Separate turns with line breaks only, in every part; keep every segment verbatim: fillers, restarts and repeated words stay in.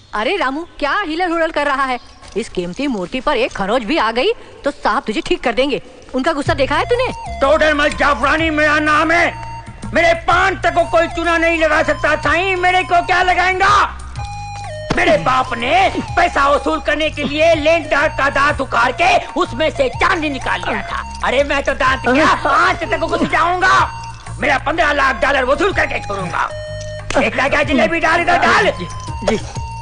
अरे रामू, क्या हिलर हुलर कर रहा है? इस कीमती मूर्ति पर एक खरोच भी आ गई तो साहब तुझे ठीक कर देंगे। उनका गुस्सा देखा है तूने?
टोडरमल जाफरानी मेरा नाम है। मेरे पान तक को कोई चूना नहीं लगा सकता। साईं मेरे को क्या लगाएगा? मेरे बाप ने पैसा वसूल करने के लिए लेनदार का दांत उखाड़ के उसमें से चांदी निकाल लिया था। अरे मैं तो दांत क्या पांच तक को जाऊंगा। मेरा पंद्रह लाख डॉलर वसूल करके छोड़ूंगा। देखता क्या जलेबी डाल इधर डाल। जी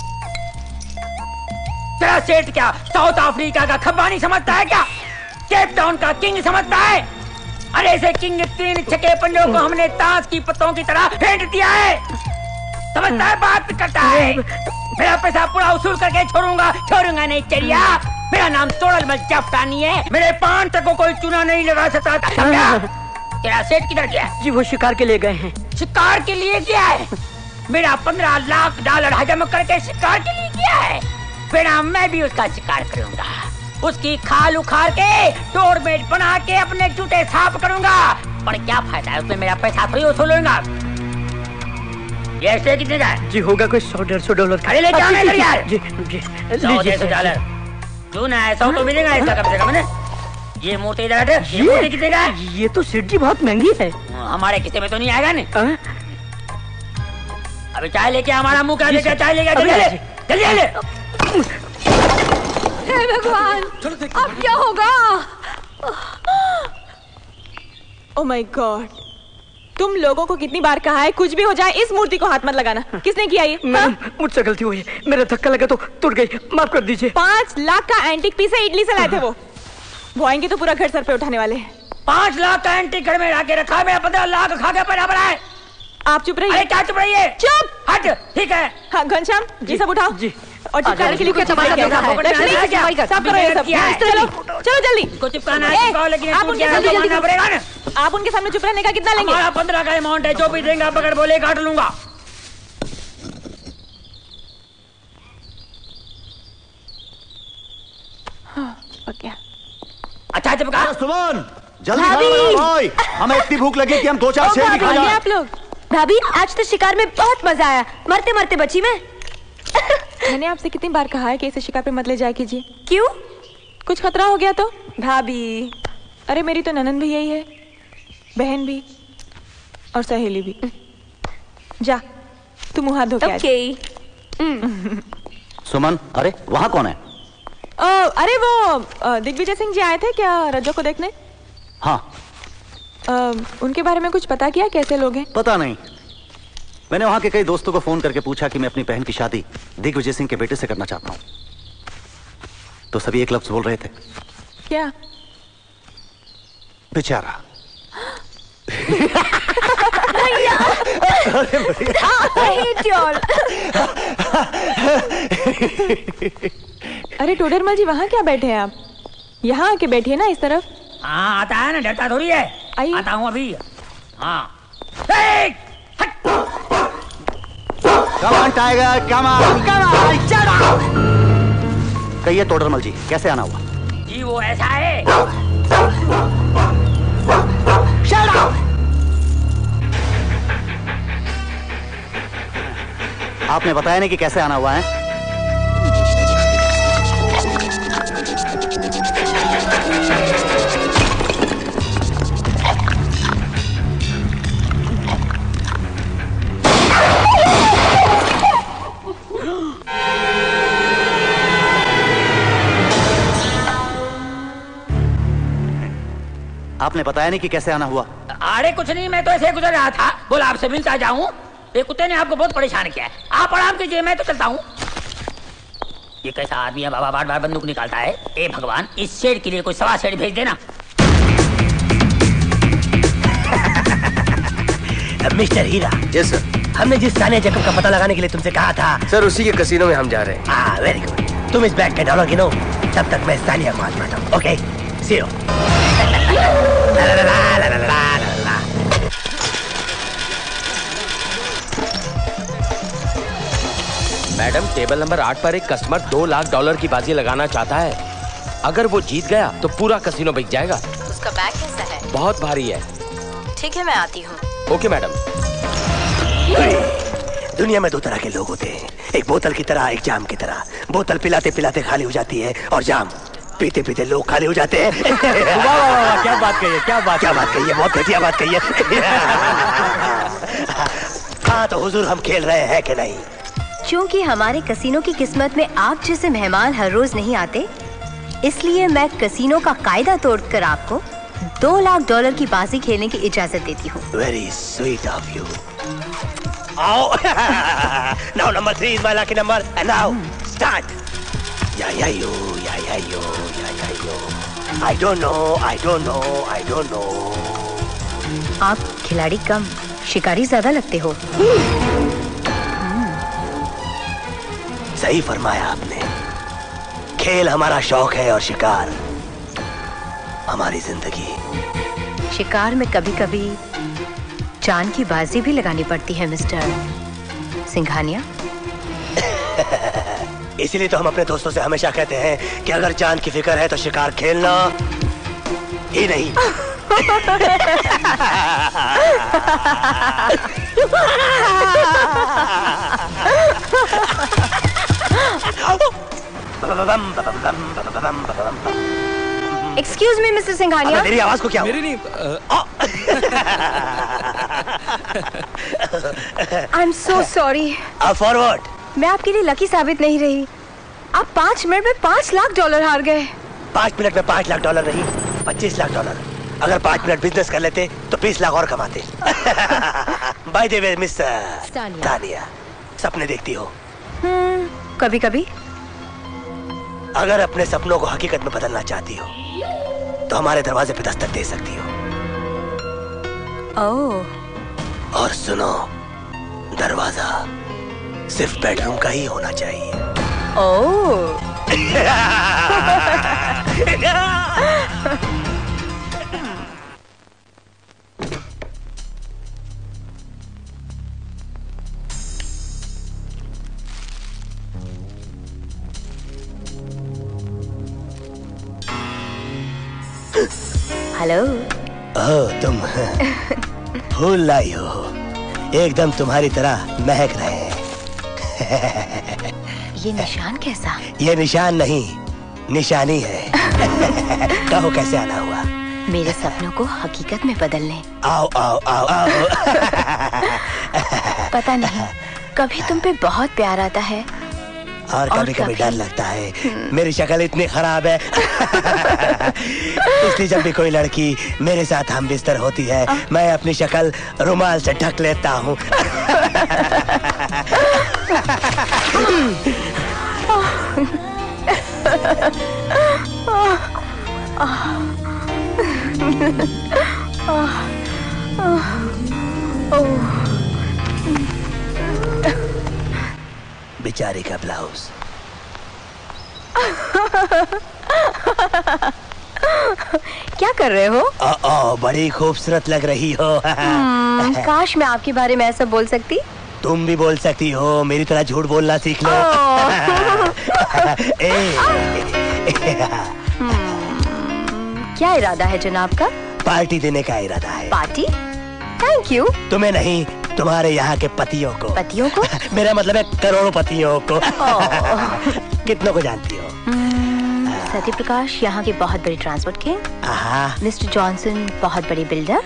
तेरा सेठ क्या साउथ अफ्रीका का खब्बानी समझता है क्या? केप टाउन का किंग समझता है? अरे ऐसे किंग तीन छके पंजों को हमने ताश की पत्तों की तरह फेंट दिया है। समझता है? बात करता है। मेरा पैसा पूरा वसूल करके छोड़ूंगा। छोड़ूंगा नहीं चरिया। मेरा नाम टोडरमल जाफरानी है। मेरे पान तक को कोई चूना नहीं लगा सकता। तेरा सेठ किधर गया?
जी वो शिकार के लिए गए हैं।
शिकार के लिए गया है? मेरा पंद्रह लाख डॉलर हजम करके शिकार के लिए गया है। बेटा मैं भी उसका शिकार करूंगा। उसकी खाल उखाड़ के डोरमेट बना के अपने जूते साफ करूंगा। पर क्या फायदा है उसमें? मेरा पैसा थोड़ी वसूलूंगा। ये ऐसे कितने का है?
जी होगा कोई सौ डेढ़ सौ डॉलर का।
अरे ले जाओ ना यार।
जी जी
सौ डेढ़ सौ डॉलर क्यों ना है? सौ तो मिलेगा इसका कम से कम ना। ये मूर्ति इधर है। ये मूर्ति कितने का है?
ये तो सेठ जी बहुत महंगी है।
हमारे किस्से में तो नहीं आएगा ना। अभी चाय लेके हमारा मुंह क्या लेके चाय लेके जल्दी ले जल्दी ले।
हे भगवान, अब क्या होगा?
ओह माय गॉड, तुम लोगों को कितनी बार कहा है कुछ भी हो जाए इस मूर्ति को हाथ मत लगाना। किसने किया ये?
मुझसे गलती हुई है। मेरा धक्का लगा तो टूट गई। माफ कर दीजिए।
पाँच लाख का एंटीक पीस है, इडली से लाए थे वो। वो आएंगे तो पूरा घर सर पे उठाने वाले हैं।
पाँच लाख का एंटीक घर में लाके रखा है। मेरा पंद्रह लाख खा के बराबर है।
आप चुप रहिए।
अरे क्या चुप रहिए?
चुप।
हट ठीक है।
हाँ घनश्याम ये सब उठाओ जी। और चिपकाने के लिए कुछ
तमाशा देख रहा है।
लक्ष्मी सब करो ये सब। चलो चलो जल्दी।
इसको चिपकाना है चिपकाओ लेकिन
आप उनके सामने जल्दी
पड़ेगा ना।
आप उनके सामने चुप रहने का कितना लेंगे?
हमारा पंद्रह का अमाउंट है। जो भी देंगे पकड़ बोले काट लूंगा। अच्छा चिपका।
सुमन जल्दी खाना बनाओ भाई। हमें इतनी भूख लगी कि हम दो चार शेर भी खा जाएं।
आप लोग।
भाभी आज तो शिकार में बहुत मजा आया। मरते मरते बची मैं।
मैंने आपसे कितनी बार कहा है कि इसे शिकार पे मत ले जाया कीजिए।
क्यों?
कुछ खतरा हो गया तो?
भाभी
अरे मेरी तो ननंद भी यही है, बहन भी और सहेली भी। जा तू मुंह हाथ धो के आ जा।
सुमन अरे वहाँ कौन है?
ओ, अरे वो दिग्विजय सिंह जी आए थे क्या रज्जो को देखने?
हाँ।
आ, उनके बारे में कुछ पता किया? कैसे लोग हैं?
पता नहीं। मैंने वहाँ के कई दोस्तों को फोन करके पूछा कि मैं अपनी बहन की शादी दिग्विजय सिंह के बेटे से करना चाहता हूँ, तो सभी एक लफ्ज बोल रहे थे।
क्या?
बेचारा।
अरे टोडरमल जी वहाँ क्या बैठे हैं आप? यहाँ आके बैठिए ना इस तरफ।
हाँ आता है ना, डरता थोड़ी है। आता हूँ अभी। हाँ
Come on, Tiger, come on, come on, shut up! कहिए टोडरमल जी कैसे आना हुआ?
जी वो ऐसा है।
Shut up! आपने बताया नहीं कि कैसे आना हुआ है? आपने बताया नहीं कि कैसे आना हुआ?
अरे कुछ नहीं, मैं तो ऐसे गुजर रहा था, बोला आपसे मिलता जाऊं। ये कुत्ते ने आपको बहुत परेशान किया है। आप आराम कीजिए, मैं तो चलता हूँ। ये कैसा आदमी है बाबा, बार बार बंदूक निकालता है। ए भगवान, इस शेर के लिए कोई सवा शेर भेज देना।
मिस्टर हीरा।
Yes sir.
हमने जिस सानिया जैकब का पता लगाने के लिए तुमसे कहा था
सर, उसी के कसीनो में हम जा रहे हैं।
हाँ वेरी गुड। तुम इस बैग के डॉलर गिनो, तब तक मैं सानिया को आजमाता हूँ। Okay see you.
Madam table number आठ पर एक कस्टमर दो लाख डॉलर की बाजी लगाना चाहता है। अगर वो जीत गया तो पूरा कसीनो बिक जाएगा।
उसका बैग कैसा है?
बहुत भारी है।
ठीक है मैं आती हूँ।
Okay madam.
दुनिया में दो तरह के लोग होते हैं, एक बोतल की तरह, एक जाम की तरह। बोतल पिलाते पिलाते खाली हो जाती है और जाम पीते पीते लोग खाली हो जाते हैं।
वाह वाह वाह, क्या बात कही है, क्या बात
क्या बात कही है, बहुत घटिया बात कही है। हाँ तो हुजूर हम खेल रहे हैं कि नहीं?
क्योंकि हमारे कसीनो की किस्मत में आप जैसे मेहमान हर रोज नहीं आते, इसलिए मैं कसीनो का कायदा तोड़कर आपको दो लाख डॉलर की बाजी खेलने की इजाजत देती हूँ।
Very sweet of you. आओ। Now number three is my lucky number and now start. या या यो या या यो या या यो। I don't know I don't know I don't know.
आप खिलाड़ी कम शिकारी ज्यादा लगते हो।
सही फरमाया आपने। खेल हमारा शौक है और शिकार हमारी जिंदगी।
शिकार में कभी कभी जान की बाजी भी लगानी पड़ती है मिस्टर सिंघानिया।
इसीलिए तो हम अपने दोस्तों से हमेशा कहते हैं कि अगर जान की फिक्र है तो शिकार खेलना ही नहीं।
Excuse me mister Singhania.
मेरी आवाज को क्या
मेरी नहीं।
I am so sorry.
Forward.
मैं आपके लिए लकी साबित नहीं रही। आप पाँच मिनट में पाँच लाख डॉलर हार गए।
पाँच मिनट में पाँच लाख डॉलर नहीं, पच्चीस लाख डॉलर। अगर पाँच मिनट बिजनेस कर लेते तो बीस लाख और कमाते। By the way miss Tania, सपने देखती हो?
हम्म, कभी कभी।
अगर अपने सपनों को हकीकत में बदलना चाहती हो तो हमारे दरवाजे पे दस्तक दे सकती हो।
ओह।
और सुनो, दरवाजा सिर्फ बेडरूम का ही होना चाहिए।
ओह। हेलो।
ओह, तुम फूल लाई हो, एकदम तुम्हारी तरह महक रहे हैं।
ये निशान कैसा?
ये निशान नहीं, निशानी है। कहो कैसे आना हुआ?
मेरे सपनों को हकीकत में बदलने।
आओ आओ आओ आओ।
पता नहीं, कभी तुम पे बहुत प्यार आता है
और कभी कभी डर लगता है। मेरी शक्ल इतनी खराब है इसलिए जब भी कोई लड़की मेरे साथ हम बिस्तर होती है मैं अपनी शक्ल रुमाल से ढक लेता हूँ। बेचारी का ब्लाउज।
क्या कर रहे हो?
ओ, ओ, बड़ी खूबसूरत लग रही हो।
काश मैं आपके बारे में ऐसा बोल सकती।
तुम भी बोल सकती हो, मेरी तरह झूठ बोलना सीख लो। ए,
क्या इरादा है जनाब का?
पार्टी देने का इरादा है।
पार्टी? Thank you.
तुम्हें नहीं, तुम्हारे यहाँ के पतियों को।
पतियों को?
मेरा मतलब है करोड़ों पतियों को। कितनों को जानती हो?
सत्य प्रकाश यहाँ के बहुत बड़े ट्रांसपोर्ट किंग। मिस्टर जॉनसन बहुत बड़े बिल्डर।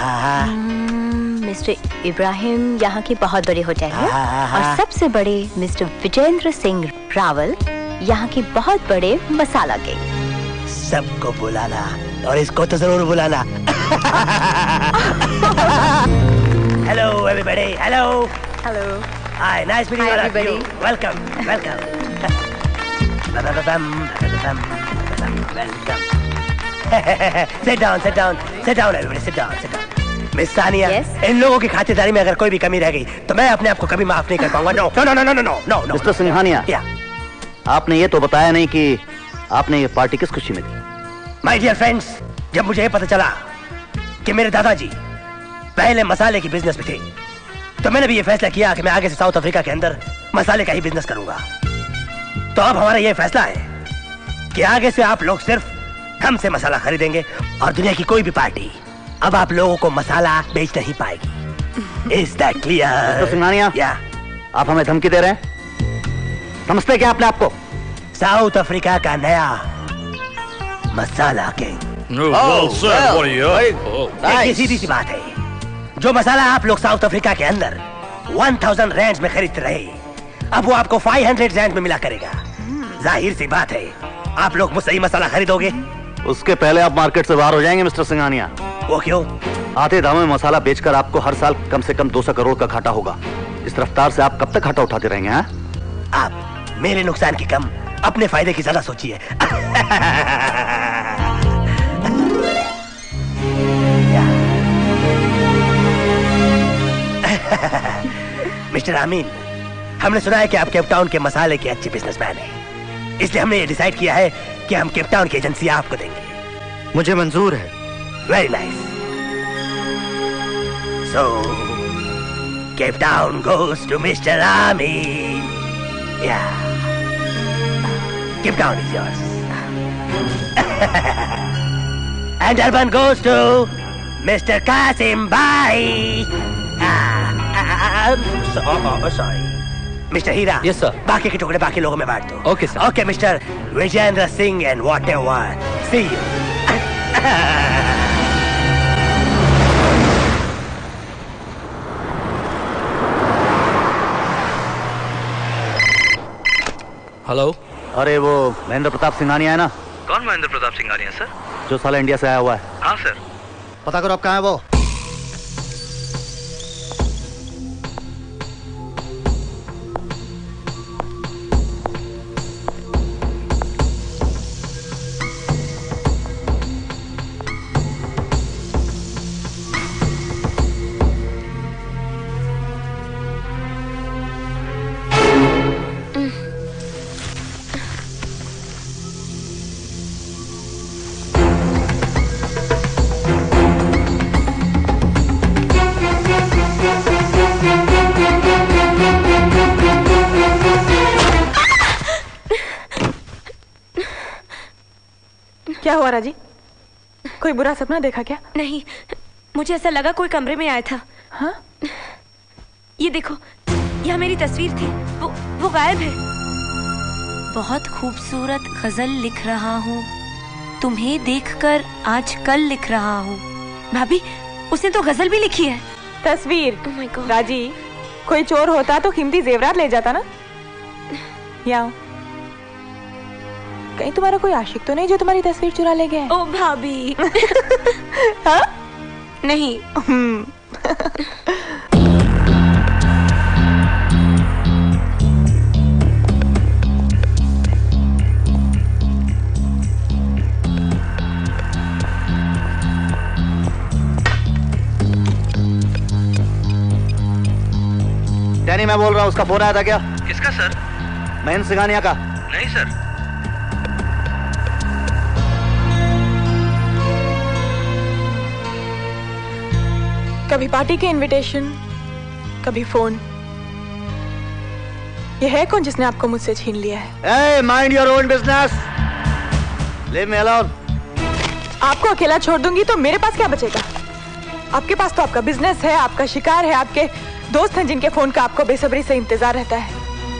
मिस्टर इब्राहिम यहाँ के बहुत बड़े होटलियर। और सबसे बड़े मिस्टर विजेंद्र सिंह रावल यहाँ के बहुत बड़े मसाला किंग।
सबको बुलाना और इसको तो जरूर बुलाना। Hello everybody. Hello.
Hello.
Hi, nice meeting
Hi,
all of
everybody.
you. Welcome, welcome. Sit down, sit down, sit down everybody, sit down, sit down. Miss Sania,
yes?
इन लोगों की खातिरदारी में अगर कोई भी कमी रह गई तो मैं अपने आप को कभी माफ नहीं कर पाऊंगा। No no no no no no no no.
Mister Singhania,
क्या?
आपने ये तो बताया नहीं कि आपने ये पार्टी किस खुशी में दी?
माय डियर फ्रेंड्स, जब मुझे पता चला कि मेरे दादाजी पहले मसाले की बिजनेस में थे तो मैंने भी ये फैसला किया कि मैं आगे से साउथ अफ्रीका के अंदर मसाले का ही बिजनेस करूंगा। तो अब हमारा ये फैसला है कि आगे से आप लोग सिर्फ हमसे मसाला खरीदेंगे और दुनिया की कोई भी पार्टी अब आप लोगों को मसाला बेच नहीं पाएगी। Is that clear?
Mister Singhania,
या
आप हमें धमकी दे रहे हैं? समझते क्या आपने आपको?
साउथ अफ्रीका का नया मसाला king.
No, well said, what are you?
एक सीधी सी बात है, जो मसाला आप लोग साउथ अफ्रीका के अंदर one thousand रैंड में खरीदते रहे, अब वो आपको five hundred रैंड में मिला करेगा। जाहिर सी बात है, आप लोग मुझसे ही मसाला खरीदोगे।
उसके पहले आप मार्केट से बाहर हो जाएंगे मिस्टर सिंघानिया।
वो क्यों?
आधे दाम में मसाला बेचकर आपको हर साल कम से कम दो सौ करोड़ का घाटा होगा। इस रफ्तार से आप कब तक घाटा उठाते रहेंगे? हाँ?
आप मेरे नुकसान की कम अपने फायदे की ज्यादा सोचिए। मिस्टर आमीन, हमने सुना है कि आप केप टाउन के मसाले के अच्छे बिजनेसमैन हैं, इसलिए हमने ये डिसाइड किया है कि हम केप टाउन की एजेंसी आपको देंगे।
मुझे मंजूर है।
Very nice. So Cape Town goes to mister Amin. Yeah Cape Town is yours. And urban goes to mister Kasim bhai. Sorry mister Hira.
Yes sir.
बाकी के टुकड़े बाकी लोगों में बांट दो।
Okay sir.
Okay mister Vijendra Singh and whatever, see you.
Hello.
अरे वो महेंद्र प्रताप सिंघानिया है ना?
कौन महेंद्र प्रताप सिंघानिया सर?
जो साला इंडिया से आया हुआ है।
हाँ सर।
पता करो आप कहाँ है वो।
क्या हुआ राजी? कोई बुरा सपना देखा क्या?
नहीं, मुझे ऐसा लगा कोई कमरे में आया था।
हाँ?
ये देखो, यहाँ मेरी तस्वीर थी, वो वो गायब है।
बहुत खूबसूरत गजल लिख रहा हूँ, तुम्हें देखकर आज कल लिख रहा हूँ।
भाभी, उसने तो गजल भी लिखी है।
तस्वीर?
oh my God.
राजी, कोई चोर होता तो कीमती जेवरात ले जाता ना। यहाँ कहीं तुम्हारा कोई आशिक तो नहीं जो तुम्हारी तस्वीर चुरा ले गया?
ओ भाभी।
हाँ?
नहीं।
डैनी मैं बोल रहा हूँ, उसका फोन आया था क्या?
किसका सर?
महेंद्र सिंघानिया का।
नहीं सर।
कभी पार्टी के इनविटेशन, कभी फोन। ये है कौन जिसने आपको मुझसे छीन लिया है?
Hey, mind your own business. Leave me alone.
आपको अकेला छोड़ दूंगी तो मेरे पास क्या बचेगा? आपके पास तो आपका बिजनेस है, आपका शिकार है, आपके दोस्त हैं जिनके फोन का आपको बेसब्री से इंतजार रहता है।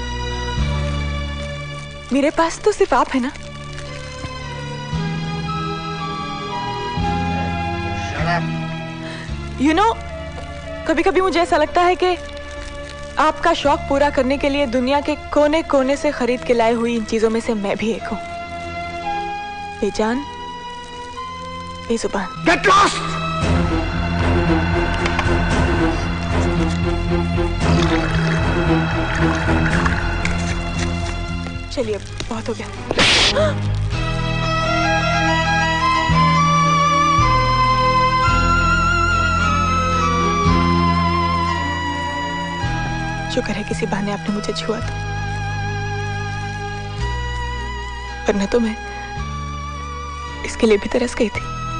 मेरे पास तो सिर्फ आप है ना। यू you नो know, कभी कभी मुझे ऐसा लगता है कि आपका शौक पूरा करने के लिए दुनिया के कोने कोने से खरीद के लाए हुई इन चीजों में से मैं भी एक हूं। बेजान, बेजुबान।
Get lost!
चलिए, बहुत हो गया। शुक्र है किसी बहाने आपने मुझे छुआ था, वरना तो मैं इसके लिए भी तरस गई थी।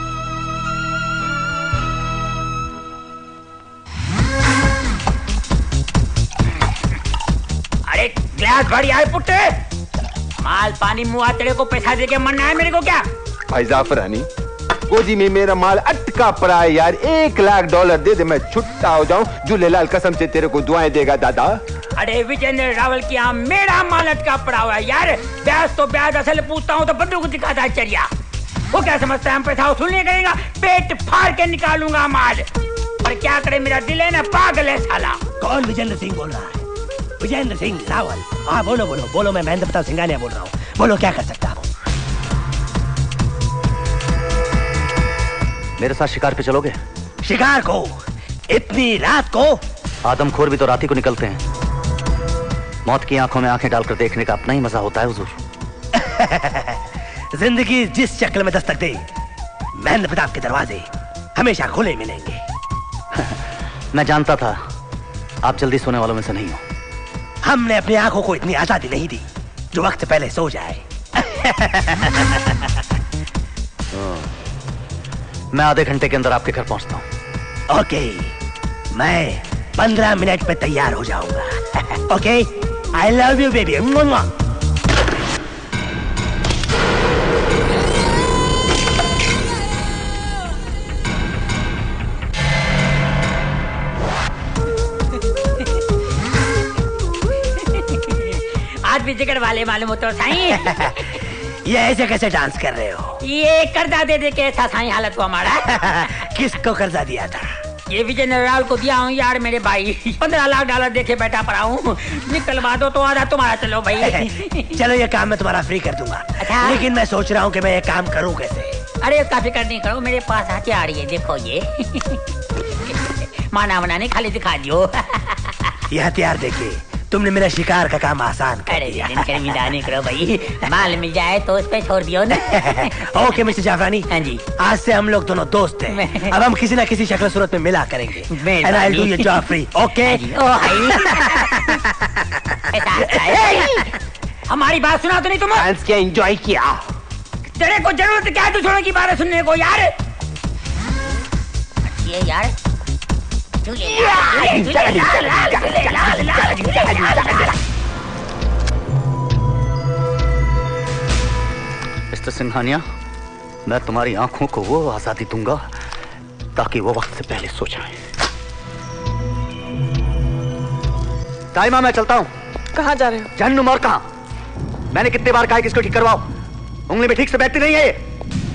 अरे ग्लास भरी आए पुट्टे, माल पानी मुँह तेरे को पैसा दे के मरना है मेरे को क्या?
भाई जाफरानी, गोदी में मेरा माल अटका पड़ा है यार, एक लाख डॉलर दे दे मैं छुट्टा हो जाऊं। झूलेलाल कसम से तेरे को दुआएं देगा दादा।
अरे विजेंद्र रावल की यहाँ मेरा माल अटका पड़ा हुआ है यार। ब्याज तो ब्याज, असल पूछता हूँ तो बंदूक दिखाता है चरिया। वो क्या समझता है हम पैसा वसूल नहीं करेगा? पेट फाड़ के निकालूंगा माल। पर क्या करे, मेरा दिल है ना पागल है साला।
कौन विजेंद्र सिंह बोल रहा है? विजेंद्र सिंह रावल? हाँ बोलो बोलो बोलो, मैं महेंद्र प्रताप सिंघानिया बोल रहा हूँ। बोलो क्या कर सकता हूँ?
मेरे साथ शिकार पे चलोगे?
शिकार को? इतनी रात को?
आदमखोर भी तो रात ही को निकलते हैं। मौत की आंखों में आंखें डालकर देखने का अपना ही मजा होता है हुजूर।
जिंदगी जिस शक्ल में दस्तक दे, महेंद्र प्रताप के दरवाजे हमेशा खुले मिलेंगे।
मैं जानता था आप जल्दी सोने वालों में से नहीं हो।
हमने अपनी आंखों को इतनी आजादी नहीं दी जो वक्त से पहले सो जाए।
मैं आधे घंटे के अंदर आपके घर पहुंचता हूं।
ओके, मैं पंद्रह मिनट में तैयार हो जाऊंगा। Okay, I love you baby.
आज भी जिगर वाले मालूम हो तो साईं।
ये ऐसे कैसे डांस कर रहे हो?
ये कर्जा दे दे के ऐसा साईं हालत को हमारा।
किसको कर्जा दिया था?
ये विजेंद्र रावल को दिया हूँ यार मेरे भाई। पंद्रह लाख डॉलर देके बैठा पड़ा हूँ। निकलवा दो तो आधा तुम्हारा। चलो भाई।
चलो ये काम मैं तुम्हारा फ्री कर दूंगा।
अच्छा?
लेकिन मैं सोच रहा हूँ कि मैं ये काम करूँ कैसे।
अरे उसका फिक्र नहीं करो, मेरे पास हथियार ये देखो। ये माना वना नहीं, खाली दिखा दियो।
ये हथियार देखिए, तुमने मेरा शिकार का काम आसान कर दिया।
अरे शर्मिंदा नहीं करो भाई, माल मिल जाए तो उस पे छोड़ दियो ना।
Okay mister Zafrani.
हाँ जी,
आज से हम लोग दोनों दोस्त हैं। अब हम किसी ना किसी शक्ल सूरत में मिला करेंगे। And I'll do your job free. Okay?
हमारी बात सुना तो नहीं तुम?
डांस क्या एंजॉय किया?
तेरे को जरूरत क्या है दूसरों की बातें सुनने को यार? ये यार
मिस्टर सिंघानिया, मैं तुम्हारी आंखों को वो आजादी दूंगा ताकि वो वक्त से पहले सो जाए। टाइम, मैं चलता हूँ।
कहाँ जा रहे हो?
जानू मोर कहाँ? मैंने कितने बार कहा कि इसको ठीक करवाओ, उंगली में ठीक से बैठती नहीं है ये।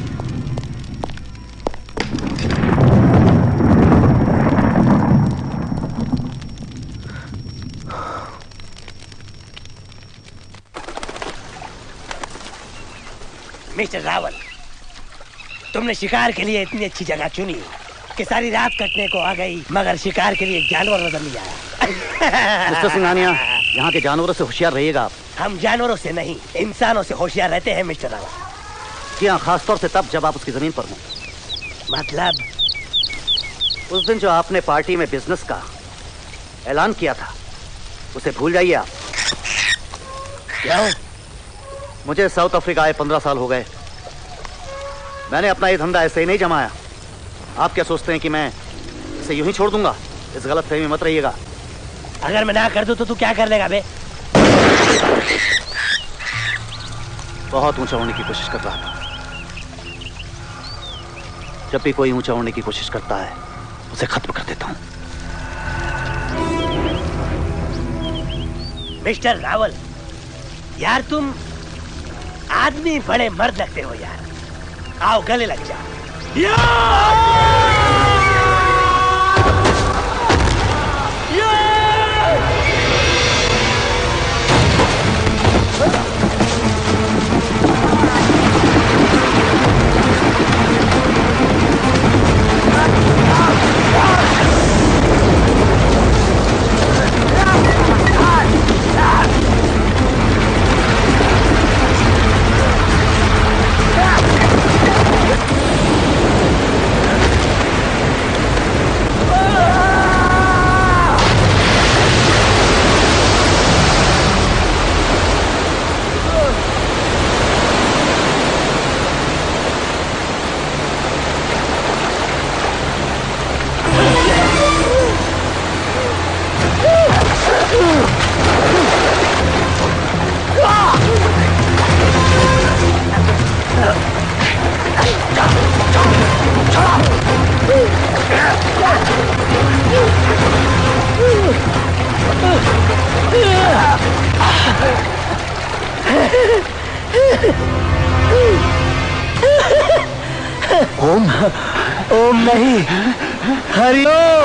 मिस्टर रावल, तुमने शिकार के लिए इतनी अच्छी जगह चुनी कि सारी रात कटने को आ गई, मगर शिकार के लिए जानवर नजर नहीं आया।
मिस्टर सिंघानिया, यहाँ के जानवरों से होशियार रहिएगा आप।
हम जानवरों से नहीं, इंसानों से होशियार रहते हैं मिस्टर रावल।
जी हाँ, खासतौर से तब जब आप उसकी जमीन पर हों।
मतलब?
उस दिन जो आपने पार्टी में बिजनेस का ऐलान किया था, उसे भूल जाइए आप।
क्यों?
मुझे साउथ अफ्रीका आए पंद्रह साल हो गए। मैंने अपना ये धंधा ऐसे ही नहीं जमाया। आप क्या सोचते हैं कि मैं इसे यूं ही छोड़ दूंगा? इस गलत फहमी में मत रहिएगा।
अगर मैं ना कर दूं तो तू क्या कर लेगा बे?
बहुत ऊंचा होने की कोशिश कर रहा था। जब भी कोई ऊंचा होने की कोशिश करता है, उसे खत्म कर देता हूं।
मिस्टर रावल, यार तुम आदमी बड़े मर्द लगते हो यार। आओ गले लग जाओ। ओम ओम नहीं, हरिओम।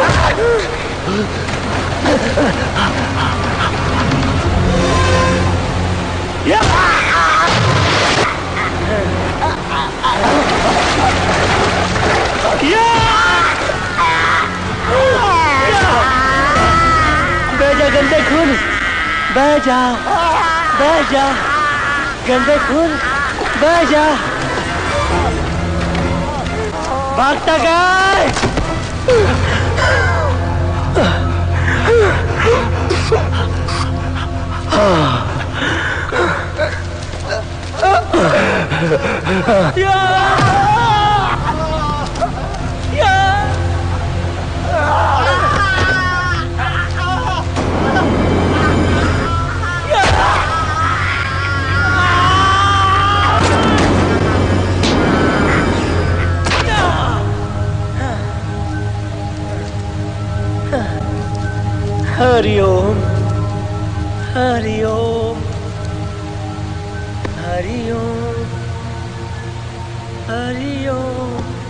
बह जा गंदे खून, बह जा, बह जा गंदे खून, बह जा। भागता गाय। Hariom Hariom Hariom Hariom.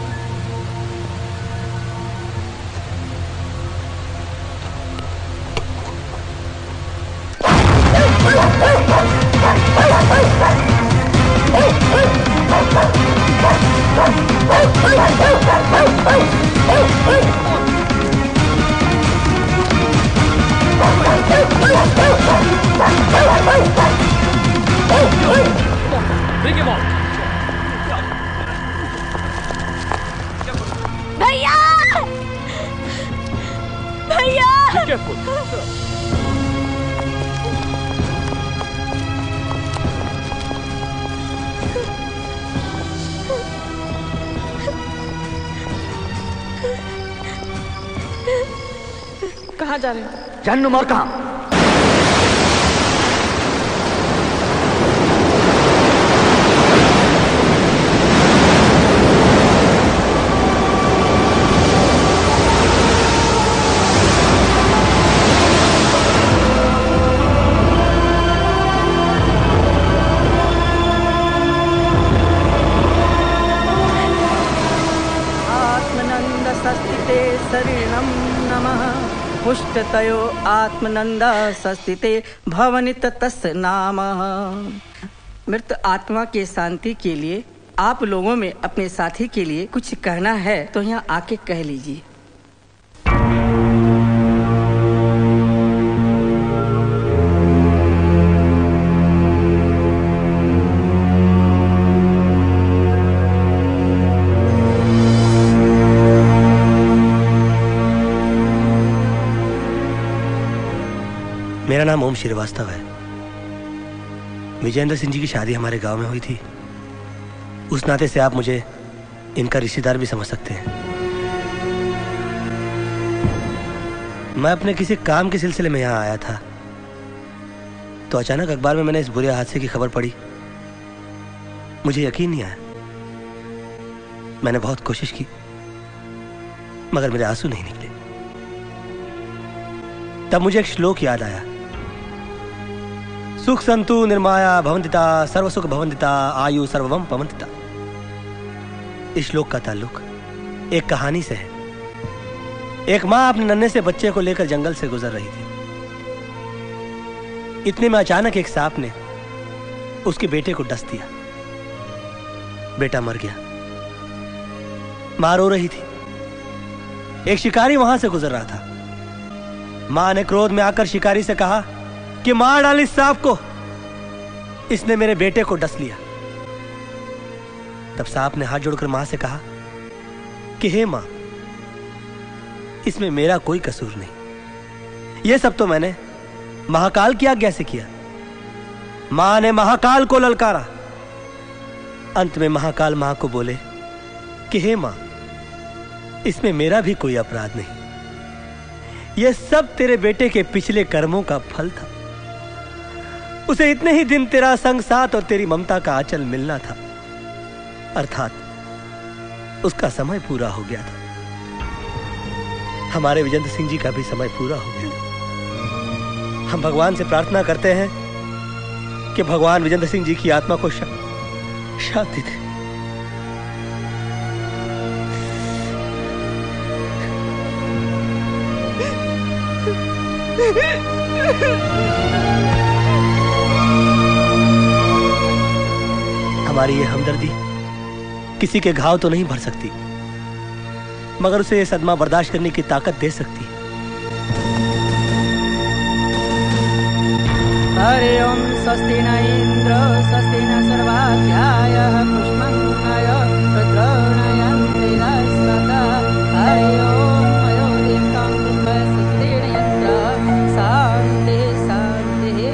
Bring him on.
भैया भैया
Be careful.
कहाँ जा रहे हो?
जन्नू मोर कहाँ?
आत्मनंद सस्तिते शरीरम नमः। पुष्टतयो आत्मनंद सस्तिते भवनित तस् नामः। मृत आत्मा के शांति के लिए आप लोगों में अपने साथी के लिए कुछ कहना है तो यहाँ आके कह लीजिए।
मेरा नाम ओम श्रीवास्तव है। विजेंद्र सिंह जी की शादी हमारे गांव में हुई थी। उस नाते से आप मुझे इनका रिश्तेदार भी समझ सकते हैं। मैं अपने किसी काम के सिलसिले में यहाँ आया था तो अचानक अखबार में मैंने इस बुरे हादसे की खबर पढ़ी। मुझे यकीन नहीं आया। मैंने बहुत कोशिश की मगर मेरे आंसू नहीं निकले। तब मुझे एक श्लोक याद आया, सुख संतु निर्माया भवंतिता सर्वसुख भवंतिता आयु सर्वम पवंतिता। इस श्लोक का ताल्लुक एक कहानी से है। एक माँ अपने नन्हे से बच्चे को लेकर जंगल से गुजर रही थी। इतने में अचानक एक सांप ने उसके बेटे को डस दिया। बेटा मर गया। माँ रो रही थी। एक शिकारी वहां से गुजर रहा था। मां ने क्रोध में आकर शिकारी से कहा कि मार डाल इस सांप को, इसने मेरे बेटे को डस लिया। तब सांप ने हाथ जोड़कर मां से कहा कि हे मां, इसमें मेरा कोई कसूर नहीं। यह सब तो मैंने महाकाल की आज्ञा से किया। मां ने महाकाल को ललकारा। अंत में महाकाल मां को बोले कि हे मां, इसमें मेरा भी कोई अपराध नहीं। यह सब तेरे बेटे के पिछले कर्मों का फल था। उसे इतने ही दिन तेरा संग साथ और तेरी ममता का आंचल मिलना था, अर्थात उसका समय पूरा हो गया था। हमारे विजेंद्र सिंह जी का भी समय पूरा हो गया था। हम भगवान से प्रार्थना करते हैं कि भगवान विजेंद्र सिंह जी की आत्मा को शा, शांति दे। हमारी ये हमदर्दी किसी के घाव तो नहीं भर सकती, मगर उसे ये सदमा बर्दाश्त करने की ताकत दे सकती है।
हरि ओम स्वस्ति न इंद्र स्वस्ति न सर्वाध्यायः पुष्पंगय रुद्रनयन्त्रिरस्तथा हरि ओम अयोनिकं स्वस्तिर्यन्त्र शान्ति शान्ति।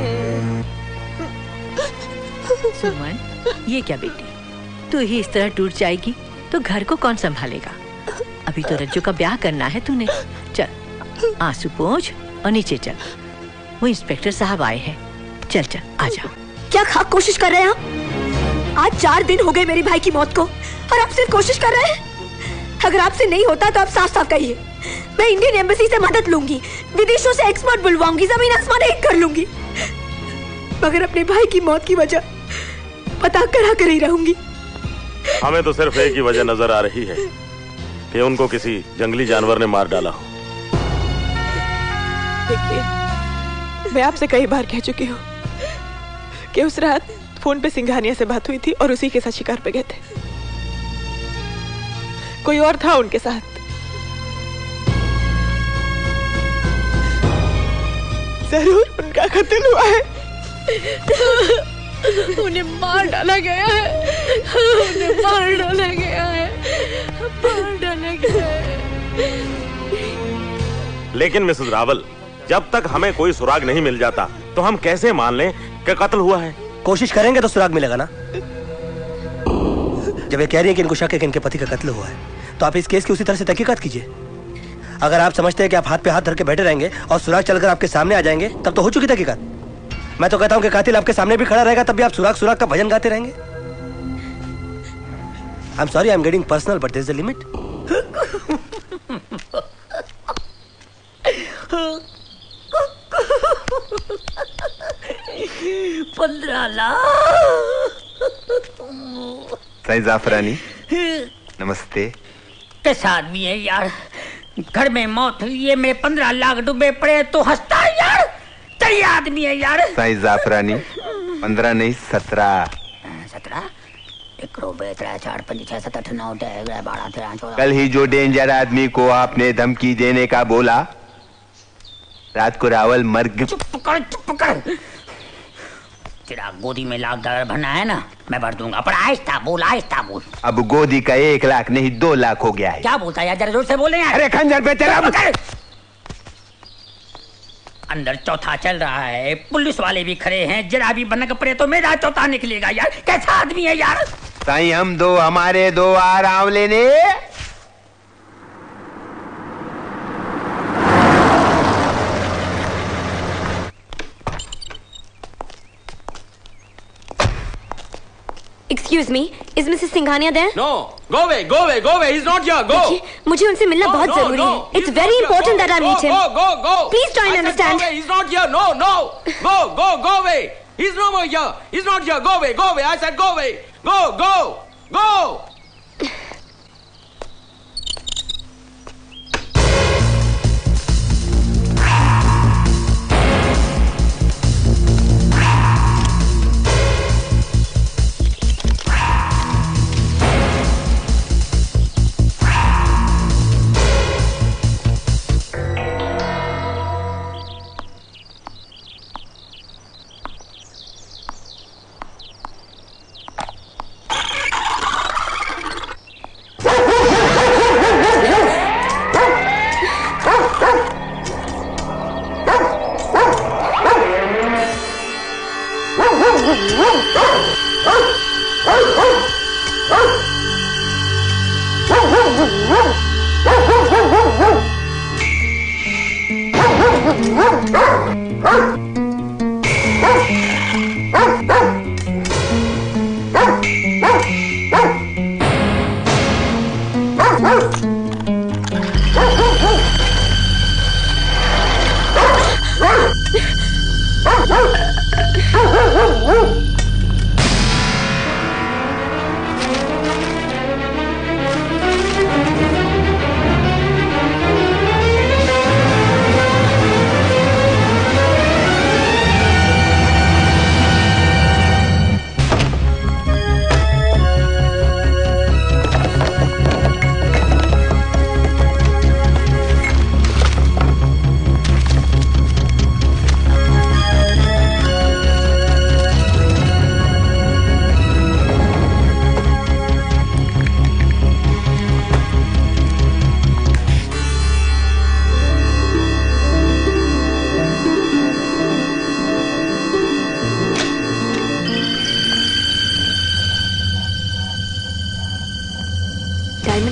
सुमन, ये क्या बेटी, तू ही इस तरह टूट जाएगी तो घर को कौन संभालेगा? अभी तो रज्जू का ब्याह करना है तूने। चल आंसू पोंछ और नीचे चल, वो इंस्पेक्टर साहब आए हैं। चल चल आजा।
क्या खाक कोशिश कर रहे हैं आप? आज चार दिन हो गए मेरे भाई की मौत को और आप सिर्फ कोशिश कर रहे हैं। अगर आपसे नहीं होता तो आप साफ साफ कहिए। मैं इंडियन एम्बेसी से मदद लूंगी, विदेशों से एक्सपर्ट बुलवाऊंगी, जमीन आसमान एक कर लूंगी, मगर अपने भाई की मौत की वजह पता करा कर ही रहूंगी।
हमें तो सिर्फ एक ही वजह नजर आ रही है कि उनको किसी जंगली जानवर ने मार डाला हो।
देखिए, मैं आपसे कई बार कह चुकी हूँ कि उस रात फोन पे सिंघानिया से बात हुई थी और उसी के साथ शिकार पे गए थे। कोई और था उनके साथ। जरूर उनका कत्ल हुआ है।
उन्हें मार डाला गया है, उन्हें मार डाला गया है, मार डाला गया है।
लेकिन मिसेस रावल, जब तक हमें कोई सुराग नहीं मिल जाता तो हम कैसे मान लें कि कत्ल हुआ है?
कोशिश करेंगे तो सुराग मिलेगा ना। जब ये कह रही है कि इनको शक है कि इनके पति का कत्ल हुआ है, तो आप इस केस की उसी तरह से तहकीकात कीजिए। अगर आप समझते हैं कि आप हाथ पे हाथ धर के बैठे रहेंगे और सुराग चलकर आपके सामने आ जाएंगे, तब तो हो चुकी तहकीकात। मैं तो कहता हूं कि कातिल आपके सामने भी खड़ा रहेगा, तब भी आप सुराग सुराग का भजन गाते रहेंगे। I am sorry, I am getting personal, but there is a limit.
पंद्रह लाख।
साईं जाफरानी, नमस्ते।
कैसा आदमी है यार, घर में मौत हुई है, मेरे पंद्रह लाख डूबे पड़े तो हंसता है यार। चलिए आदमी है यार।
साईं जाफरानी, पंद्रह नहीं सत्रह।
सत्रह एक रुपए तेरह चार पंच छह सात आठ नौ दस ग्यारह बारह तेरह चौदह।
कल ही जो डेंजर आदमी को आपने धमकी देने का बोला, रात को रावल मर गया।
चुप कर, चुप कर। तेरा गोदी में लाख डॉलर भरना है ना, मैं भर दूंगा, पर आहिस्ता बोल, आहिस्ता बोल।
अब गोदी का एक लाख नहीं दो लाख हो गया है।
क्या बोलता है यार, जरा जोर से बोले यार।
अरे खंजर पे तेरा
अंदर चौथा चल रहा है, पुलिस वाले भी खड़े हैं, जरा भी बनक पड़े तो मेरा चौथा निकलेगा यार। कैसा आदमी है यार।
साईं हम दो, हमारे दो आराम लेने।
Excuse me, is Missus Singhania there?
No, go away, go away, go away. He's not here. Go.
देखिए, मुझे उनसे मिलना
No,
बहुत
no,
जरूरी
no.
है। It's
He's
very
not here.
important
Go,
that I
go,
meet him.
Go, go, go.
Please try and
I said
understand.
Go away. He's not here. No, no. Go, go, go away. He's no more here. He's not here. Go away, go away. I said go away. Go, go, go.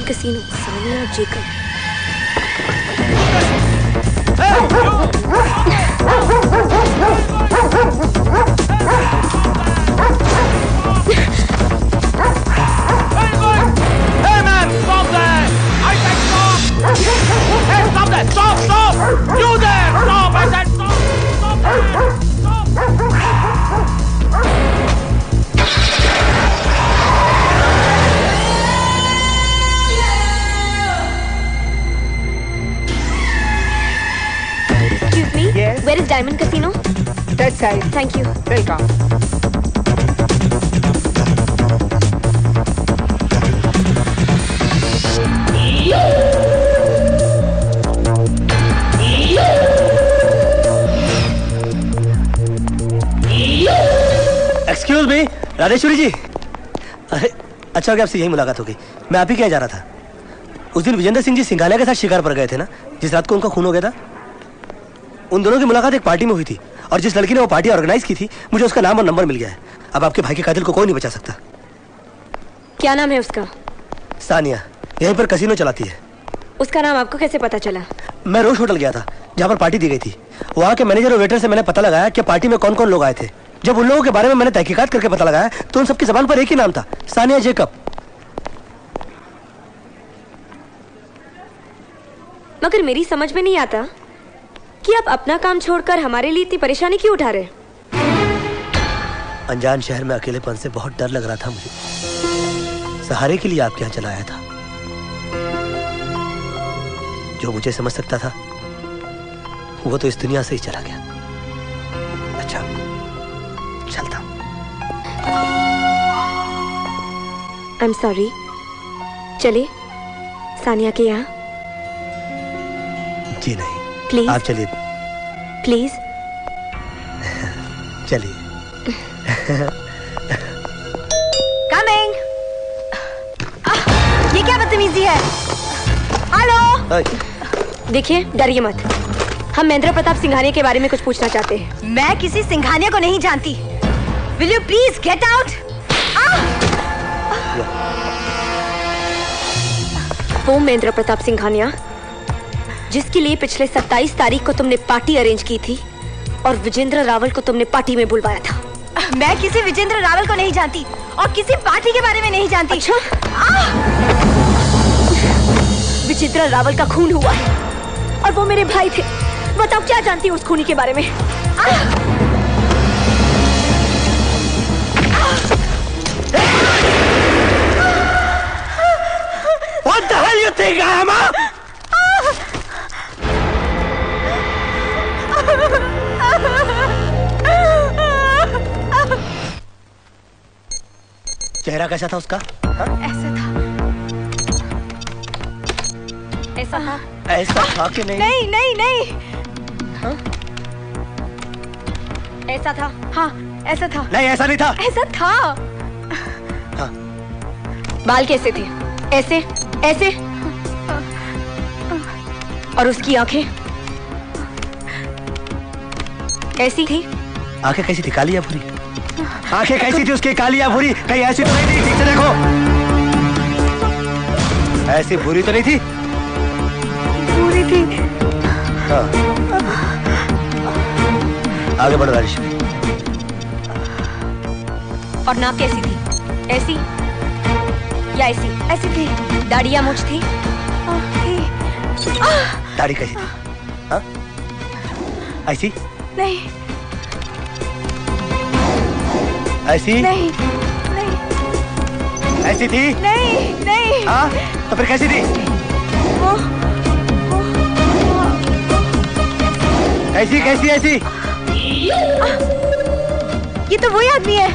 Casino, Sania Jacob.
Hey man, stop there! I said stop! Hey, stop there! Stop! Stop! You there! Stop! I said stop! Stop there!
Excuse me? Yes? Where is Diamond Casino?
That side.
Thank you.
Welcome.
Excuse me, Radheshwari ji. अरे अच्छा हो गया आपसे यही मुलाकात हो गई। मैं आप ही क्या जा रहा था। उस दिन विजेंद्र सिंह जी सिंघानिया के साथ शिकार पर गए थे ना, जिस रात को उनका खून हो गया था। उन दोनों की मुलाकात एक पार्टी में हुई थी और जिस लड़की ने वो पार्टी ऑर्गेनाइज की थी, मुझे उसका नाम और नंबर मिल गया है। अब आपके भाई के कातिल को कोई नहीं बचा सकता।
क्या नाम है उसका?
सानिया, यहीं पर कसीनो चलाती है।
उसका नाम आपको कैसे पता चला?
मैं रोज होटल गया था जहाँ पर पार्टी दी गई थी। वहाँ के मैनेजर और वेटर से मैंने पता लगाया कि पार्टी में कौन कौन लोग आए थे। जब उन लोगों के बारे में मैंने तहकीकात करके पता लगाया तो उन सबकी जबान पर एक ही नाम था, सानिया जेकब।
मगर मेरी समझ में नहीं आता कि आप अपना काम छोड़कर हमारे लिए इतनी परेशानी क्यों उठा रहे?
अनजान शहर में अकेलेपन से बहुत डर लग रहा था मुझे। सहारे के लिए आपके यहाँ चला आया था। जो मुझे समझ सकता था वो तो इस दुनिया से ही चला गया। अच्छा, चलता।
I am sorry. चले सानिया के यहाँ?
जी नहीं,
प्लीज
आप चलिए।
प्लीज
चलिए।
कमिंग। ये क्या बदतमीजी है? हेलो।
देखिए, डरिए मत। हम महेंद्र प्रताप सिंघानिया के बारे में कुछ पूछना चाहते हैं।
मैं किसी सिंघानिया को नहीं जानती। Will you please get out?
वो महेंद्र प्रताप सिंघानिया जिसके लिए पिछले सत्ताईस तारीख को तुमने पार्टी अरेंज की थी और विजेंद्र रावल को तुमने पार्टी में बुलवाया था।
मैं किसी विजेंद्र रावल को नहीं जानती और किसी पार्टी के बारे में नहीं जानती।
अच्छा? विजेंद्र रावल का खून हुआ है और वो मेरे भाई थे। बताओ क्या जानती हो उस खूनी के बारे में?
What the hell you think I am? चेहरा कैसा था उसका?
ऐसा था। ऐसा था?
ऐसा था कि नहीं?
नहीं नहीं नहीं। हाँ? ऐसा था। हाँ, ऐसा था।
नहीं, ऐसा नहीं था।
ऐसा था।
हाँ।
बाल कैसे थे? ऐसे ऐसे। और उसकी आंखें ऐसी थी?
आंखें कैसी थी? काली या भूरी? आंखें कैसी थी उसकी? काली या भूरी? कहीं ऐसी तो नहीं थी? ठीक से देखो। ऐसी भूरी तो नहीं थी?
भूरी थी।
हाँ। आगे बढ़ो राजेश्वरी।
और नाक कैसी थी? ऐसी या ऐसी? ऐसी थी। दाढ़ी या मूंछ थी?
दाढ़ी कैसी थी? हाँ? ऐसी?
नहीं।
ऐसी?
नहीं नहीं।
ऐसी थी?
नहीं नहीं।
हाँ? तो फिर कैसी थी?
वो, वो, वो,
ऐसी कैसी ऐसी?
ये तो वही आदमी है।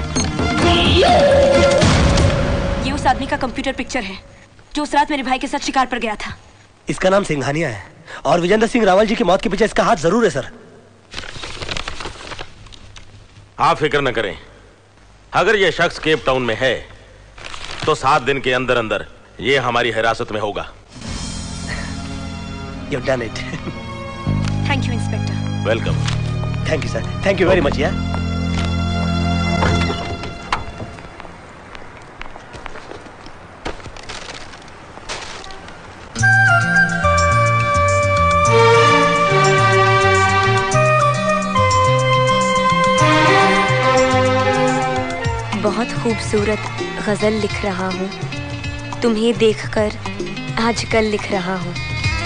ये उस आदमी का कंप्यूटर पिक्चर है जो उस रात मेरे भाई के साथ शिकार पर गया था।
इसका नाम सिंघानिया है और विजेंद्र सिंह रावल जी की मौत के पीछे इसका हाथ जरूर है सर।
आप फिक्र न करें, अगर यह शख्स केप टाउन में है तो सात दिन के अंदर अंदर यह हमारी हिरासत में होगा।
You've done it.
Thank you inspector.
Welcome.
Thank you sir. Thank you very much यार।
बहुत खूबसूरत गजल लिख रहा हूँ, तुम्हें देखकर आजकल लिख रहा हूँ।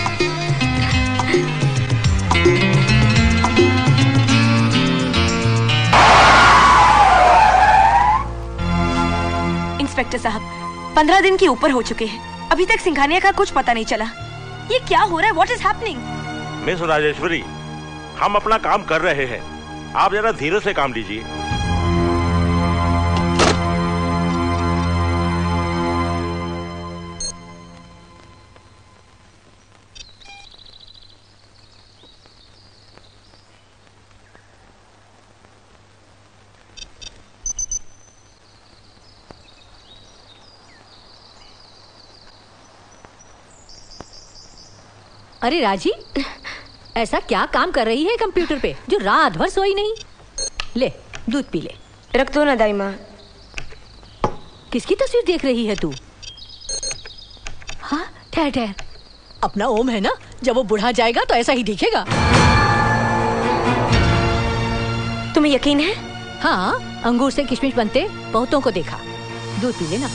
इंस्पेक्टर साहब, पंद्रह दिन के ऊपर हो चुके हैं, अभी तक सिंघानिया का कुछ पता नहीं चला। ये क्या हो रहा है? What is happening?
Miss Rajeshwari, हम अपना काम कर रहे हैं, आप जरा धीरे से काम लीजिए।
अरे राजी, ऐसा क्या काम कर रही है कंप्यूटर पे जो रात भर सोई नहीं? ले दूध पी ले।
रख दो ना दाई माँ।
किसकी तस्वीर देख रही है तू? हाँ ठहर ठहर, अपना ओम है ना, जब वो बुढ़ा जाएगा तो ऐसा ही दिखेगा।
तुम्हें यकीन है?
हाँ, अंगूर से किशमिश बनते बहुतों को देखा। दूध पी लेना।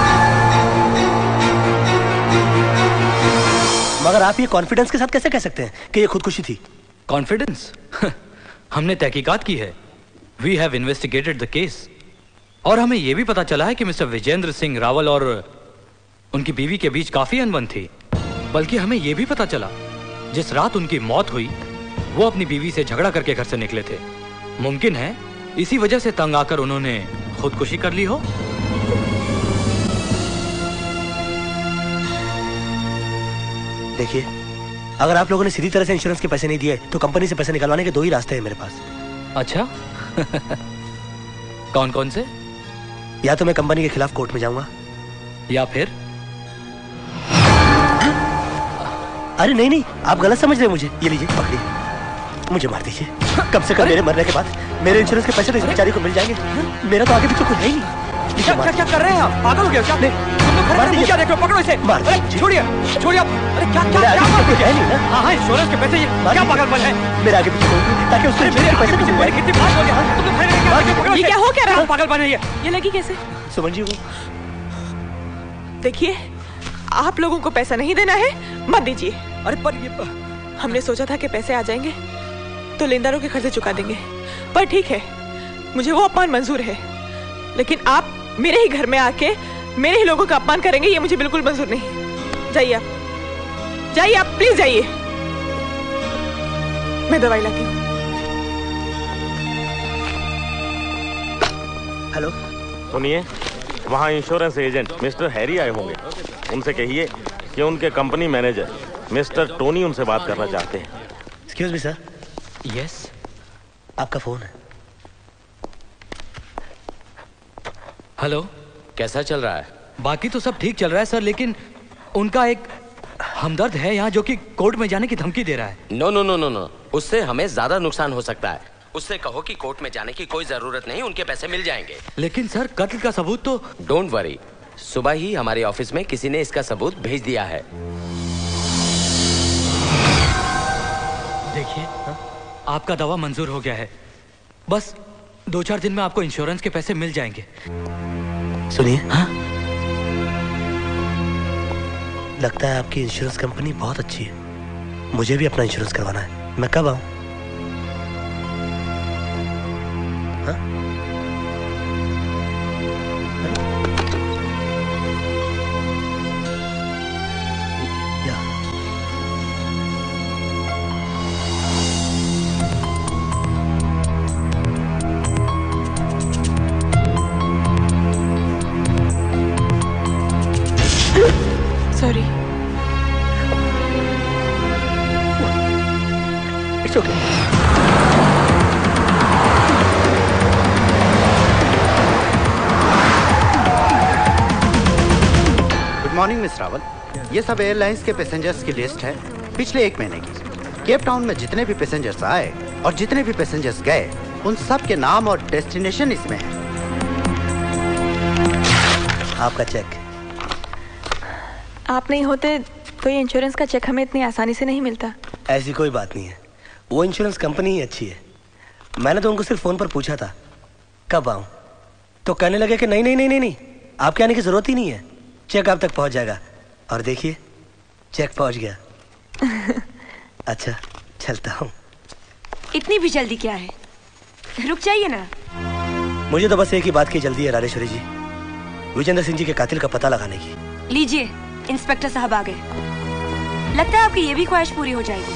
मगर आप ये कॉन्फिडेंस के साथ कैसे कह सकते हैं कि ये खुदकुशी थी?
कॉन्फिडेंस? हमने तहकीकात की है। We have investigated the case और हमें यह भी पता चला है कि मिस्टर विजेंद्र सिंह रावल और उनकी बीवी के बीच काफी अनबन थी। बल्कि हमें यह भी पता चला जिस रात उनकी मौत हुई वो अपनी बीवी से झगड़ा करके घर से निकले थे। मुमकिन है इसी वजह से तंग आकर उन्होंने खुदकुशी कर ली हो।
देखिए, अगर आप लोगों ने सीधी तरह से इंश्योरेंस के पैसे नहीं दिए तो कंपनी से पैसे निकलवाने के दो ही रास्ते हैं मेरे पास।
अच्छा कौन कौन से?
या तो मैं कंपनी के खिलाफ कोर्ट में जाऊंगा
या फिर
अरे नहीं नहीं, आप गलत समझ रहे हैं मुझे। ये लीजिए, पकड़िए, मुझे मार दीजिए। कम से कम मेरे मरने के बाद मेरे इंश्योरेंस के पैसे तो इस बेचारी को मिल जाएंगे। मेरा तो आगे पीछे कुछ है ही नहीं।
क्या क्या क्या कर रहे हैं आप? पागल हो गए क्या? तुम लोग खड़े खड़े क्या देख रहे हो? पकड़ो इसे। छोड़िए छोड़िए। अरे क्या क्या क्या
कुछ है नहीं ना?
हाँ हाँ, इंश्योरेंस के पैसे, ये क्या पागलपन है?
मेरे आगे पीछे ताकि उससे
मेरे पैसे पीछे मेरे कितनी बात हो गया। तुम लोग खड़े रह क्या? पकड़ो
ये क्या हो क्या रहा?
पागलपन है ये।
ये लगी कैसे?
सुमन जी, वो
देखिए, आप लोगों को पैसा नहीं देना है, मत दीजिए।
अरे पर ये
हमने सोचा था कि पैसे आ जाएंगे तो लेनदारों के खर्चे चुका देंगे, पर ठीक है, मुझे वो अपमान मंजूर है। लेकिन आप मेरे ही घर में आके मेरे ही लोगों का अपमान करेंगे, ये मुझे बिल्कुल मंजूर नहीं। जाइए आप, जाइए आप, प्लीज जाइए। मैं दवाई लाती हूँ।
हेलो,
सुनिए, वहाँ इंश्योरेंस एजेंट मिस्टर हैरी आए होंगे, उनसे कहिए कि उनके कंपनी मैनेजर मिस्टर टोनी उनसे बात करना चाहते हैं।
Excuse me sir.
यस,
आपका फोन है।
हेलो,
कैसा चल रहा है?
बाकी तो सब ठीक चल रहा है सर, लेकिन उनका एक हमदर्द है यहाँ जो कि कोर्ट में जाने की धमकी दे रहा है।
No no no no no, उससे हमें ज्यादा नुकसान हो सकता है। उससे कहो कि कोर्ट में जाने की कोई जरूरत नहीं, उनके पैसे मिल जाएंगे।
लेकिन सर, कत्ल का सबूत तो।
डोंट वरी, सुबह ही हमारे ऑफिस में किसी ने इसका सबूत भेज दिया है।
देखिए, आपका दावा मंजूर हो गया है। बस दो चार दिन में आपको इंश्योरेंस के पैसे मिल जाएंगे।
सुनिए, हाँ? लगता है आपकी इंश्योरेंस कंपनी बहुत अच्छी है। मुझे भी अपना इंश्योरेंस करवाना है। मैं कब आऊं?
Sorry.
It's okay.
Good morning miss Rawal, ये सब एयरलाइंस के पैसेंजर्स की लिस्ट है पिछले एक महीने की। केप टाउन में जितने भी पैसेंजर्स आए और जितने भी पैसेंजर्स गए, उन सब के नाम और डेस्टिनेशन इसमें है।
आपका चेक।
आप नहीं होते तो ये इंश्योरेंस का चेक हमें इतनी आसानी से नहीं मिलता।
ऐसी कोई बात नहीं है, वो इंश्योरेंस कंपनी ही अच्छी है। मैंने तो उनको सिर्फ फोन पर पूछा था कब आऊं, तो कहने लगे कि नहीं नहीं नहीं नहीं नहीं आपके आने की जरूरत ही नहीं है, चेक आप तक पहुंच जाएगा। और देखिए चेक पहुंच गया। अच्छा चलता हूँ।
इतनी भी जल्दी क्या है, रुक जाइए ना।
मुझे तो बस एक ही बात की जल्दी है राजेश्वरी जी, विजेंद्र सिंह जी के कातिल का पता लगाने की।
लीजिए, इंस्पेक्टर साहब आ गए। लगता है आपकी ये भी ख्वाहिश पूरी हो जाएगी।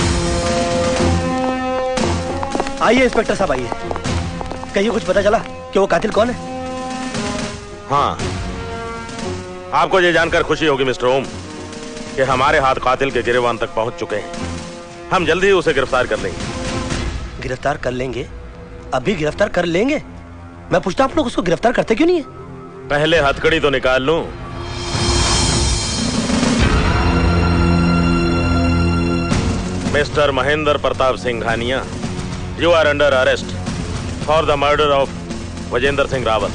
आइए इंस्पेक्टर साहब आइए। कहीं कुछ पता चला कि वो कातिल कौन है?
हाँ, आपको ये जानकर खुशी होगी मिस्टर ओम कि हमारे हाथ कातिल के गिरवान तक पहुंच चुके हैं। हम जल्दी ही उसे गिरफ्तार कर लेंगे।
गिरफ्तार कर लेंगे? अभी गिरफ्तार कर लेंगे? मैं पूछता आप लोग उसको गिरफ्तार करते क्यों नहीं है?
पहले हथकड़ी तो निकाल लूं। Mister Mahendra Pratap Singhania, you are under arrest for the murder of Vijendra Singh Rawat.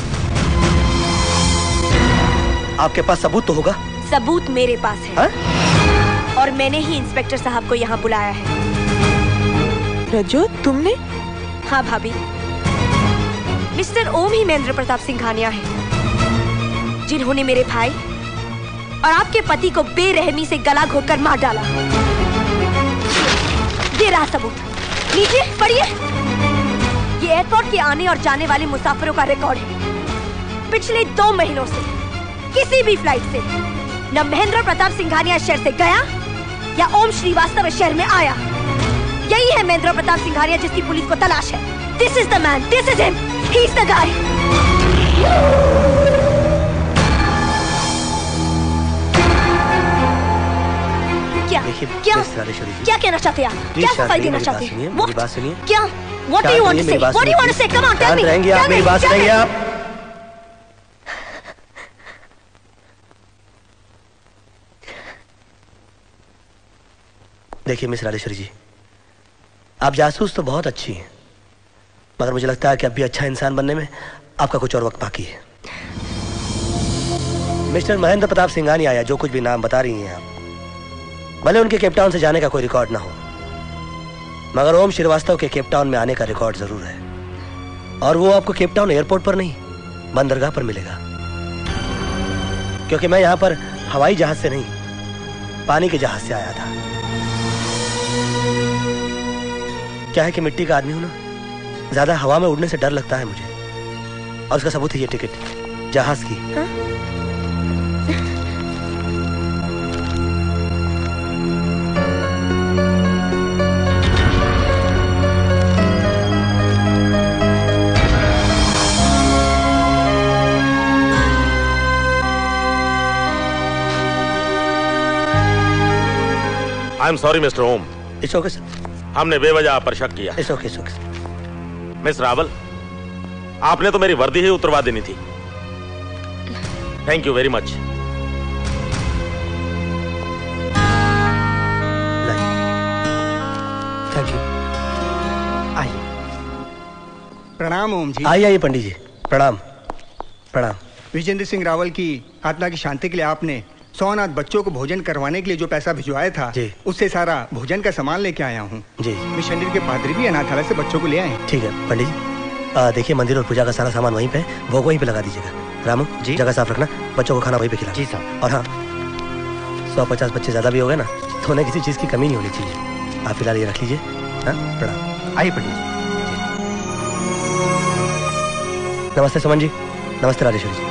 आपके पास सबूत तो होगा?
सबूत मेरे पास है,
हा?
और मैंने ही इंस्पेक्टर साहब को यहाँ बुलाया है।
रजो, तुमने?
हाँ भाभी, मिस्टर ओम ही महेंद्र प्रताप सिंघानिया है, जिन्होंने मेरे भाई और आपके पति को बेरहमी से गला घोटकर मार डाला। ये रहा सबूत, लीजिए पढ़िए। ये एयरपोर्ट के आने और जाने वाले मुसाफिरों का रिकॉर्ड है। पिछले दो महीनों से किसी भी फ्लाइट से न महेंद्र प्रताप सिंघानिया शहर से गया या ओम श्रीवास्तव शहर में आया। यही है महेंद्र प्रताप सिंघानिया जिसकी पुलिस को तलाश है। This is the man, this is him, he is the guy. क्या क्या क्या कहना चाहते हैं आप? क्या सफाई देना चाहते हैं?
मेरी बात सुनिए।
क्या? What do you want to say? What do you want to say? Come on, tell me.
रहेंगे आप, मेरी बात सुनेंगे आप? देखिए मिस राजेश्वरी जी, आप जासूस तो बहुत अच्छी हैं, मगर मुझे लगता है कि अभी अच्छा इंसान बनने में आपका कुछ और वक्त बाकी है। मिस्टर महेंद्र प्रताप सिंघानिया आया, जो कुछ भी नाम बता रही हैं आप, भले उनके केपटाउन से जाने का कोई रिकॉर्ड ना हो, मगर ओम श्रीवास्तव के केपटाउन में आने का रिकॉर्ड जरूर है। और वो आपको केपटाउन एयरपोर्ट पर नहीं, बंदरगाह पर मिलेगा। क्योंकि मैं यहां पर हवाई जहाज से नहीं, पानी के जहाज से आया था। क्या है कि मिट्टी का आदमी हूं ना, ज्यादा हवा में उड़ने से डर लगता है मुझे। और उसका सबूत है ये टिकट जहाज की। हा?
I am sorry mister Om.
It's okay sir.
हमने बेवजह आप पर शक किया।
It's okay, it's okay.
Miss Rawal, आपने तो मेरी वर्दी ही उतरवा देनी थी। Thank you very much.
Thank you.
आइए। प्रणाम ओम जी।
आइए आइए पंडित जी, प्रणाम प्रणाम।
विजेंद्र सिंह रावल की आत्मा की शांति के लिए आपने सौ अनाथ बच्चों को भोजन करवाने के लिए जो पैसा भिजवाया था, उससे सारा भोजन का सामान लेके आया हूँ
जी।
मिशनरी के पादरी भी अनाथालय से बच्चों को ले आए।
ठीक है पंडित जी, देखिए मंदिर और पूजा का सारा सामान वहीं पे, भोग वहीं पे लगा दीजिएगा। रामू जी, जगह साफ रखना, बच्चों को खाना वहीं पे खिला। जी साहब। और हाँ, सौ पचास बच्चे ज्यादा भी हो गए ना, तो उन्हें किसी चीज की कमी नहीं होनी चाहिए। आप फिलहाल ये रख लीजिए। हाँ, प्रणाम।
आइए पंडित जी।
नमस्ते सुमन जी। नमस्ते राजेश्वरी जी।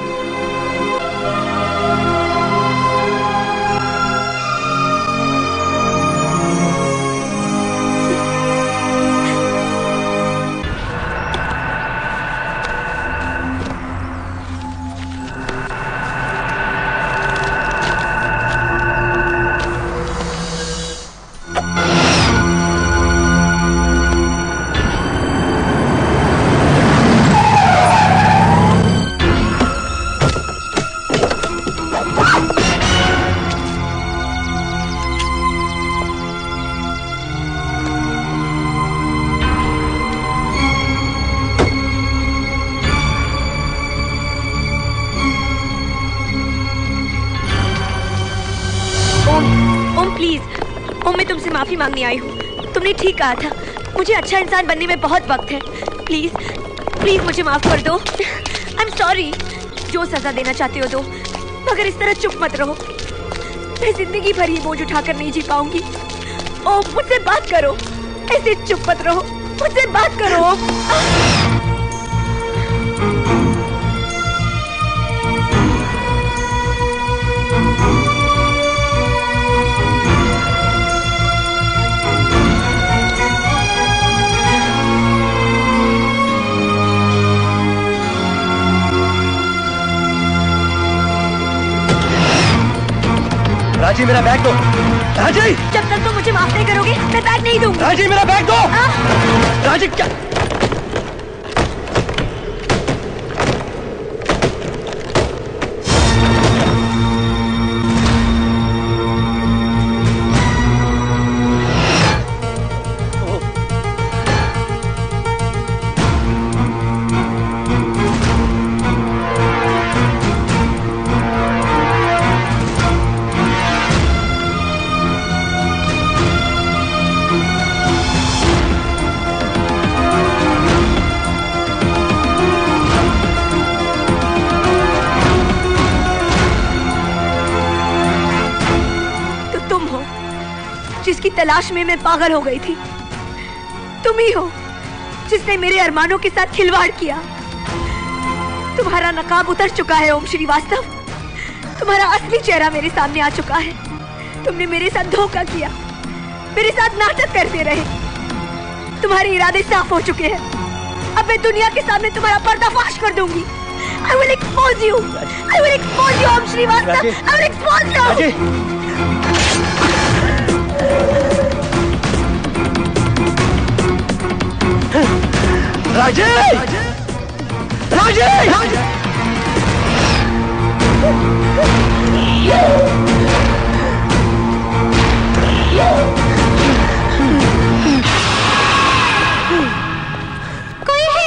माफी मांगने आई हूँ। तुमने ठीक कहा था, मुझे अच्छा इंसान बनने में बहुत वक्त है। प्लीज प्लीज मुझे माफ कर दो। I am sorry. जो सजा देना चाहते हो दो, मगर इस तरह चुप मत रहो। मैं जिंदगी भर ये बोझ उठाकर नहीं जी पाऊंगी। ओ मुझसे बात करो, ऐसे चुप मत रहो, मुझसे बात करो।
राजी मेरा बैग दो। राजी,
जब तक तुम मुझे माफ नहीं करोगे मैं बैग नहीं दूंगी।
राजी मेरा बैग दो। राजी क्या?
तलाश में मैं पागल हो गई थी। तुम ही हो जिसने मेरे अरमानों के साथ खिलवाड़ किया। तुम्हारा नकाब उतर चुका है ओम श्रीवास्तव। तुम्हारा असली चेहरा मेरे सामने आ चुका है। तुमने मेरे साथ धोखा किया, मेरे साथ नाटक करते रहे। तुम्हारे इरादे साफ हो चुके हैं। अब मैं दुनिया के सामने तुम्हारा पर्दाफाश कर दूंगी। I will expose you. I will expose you, Om Srivastava. I will expose you.
राजी! राजी! राजी!
कोई है?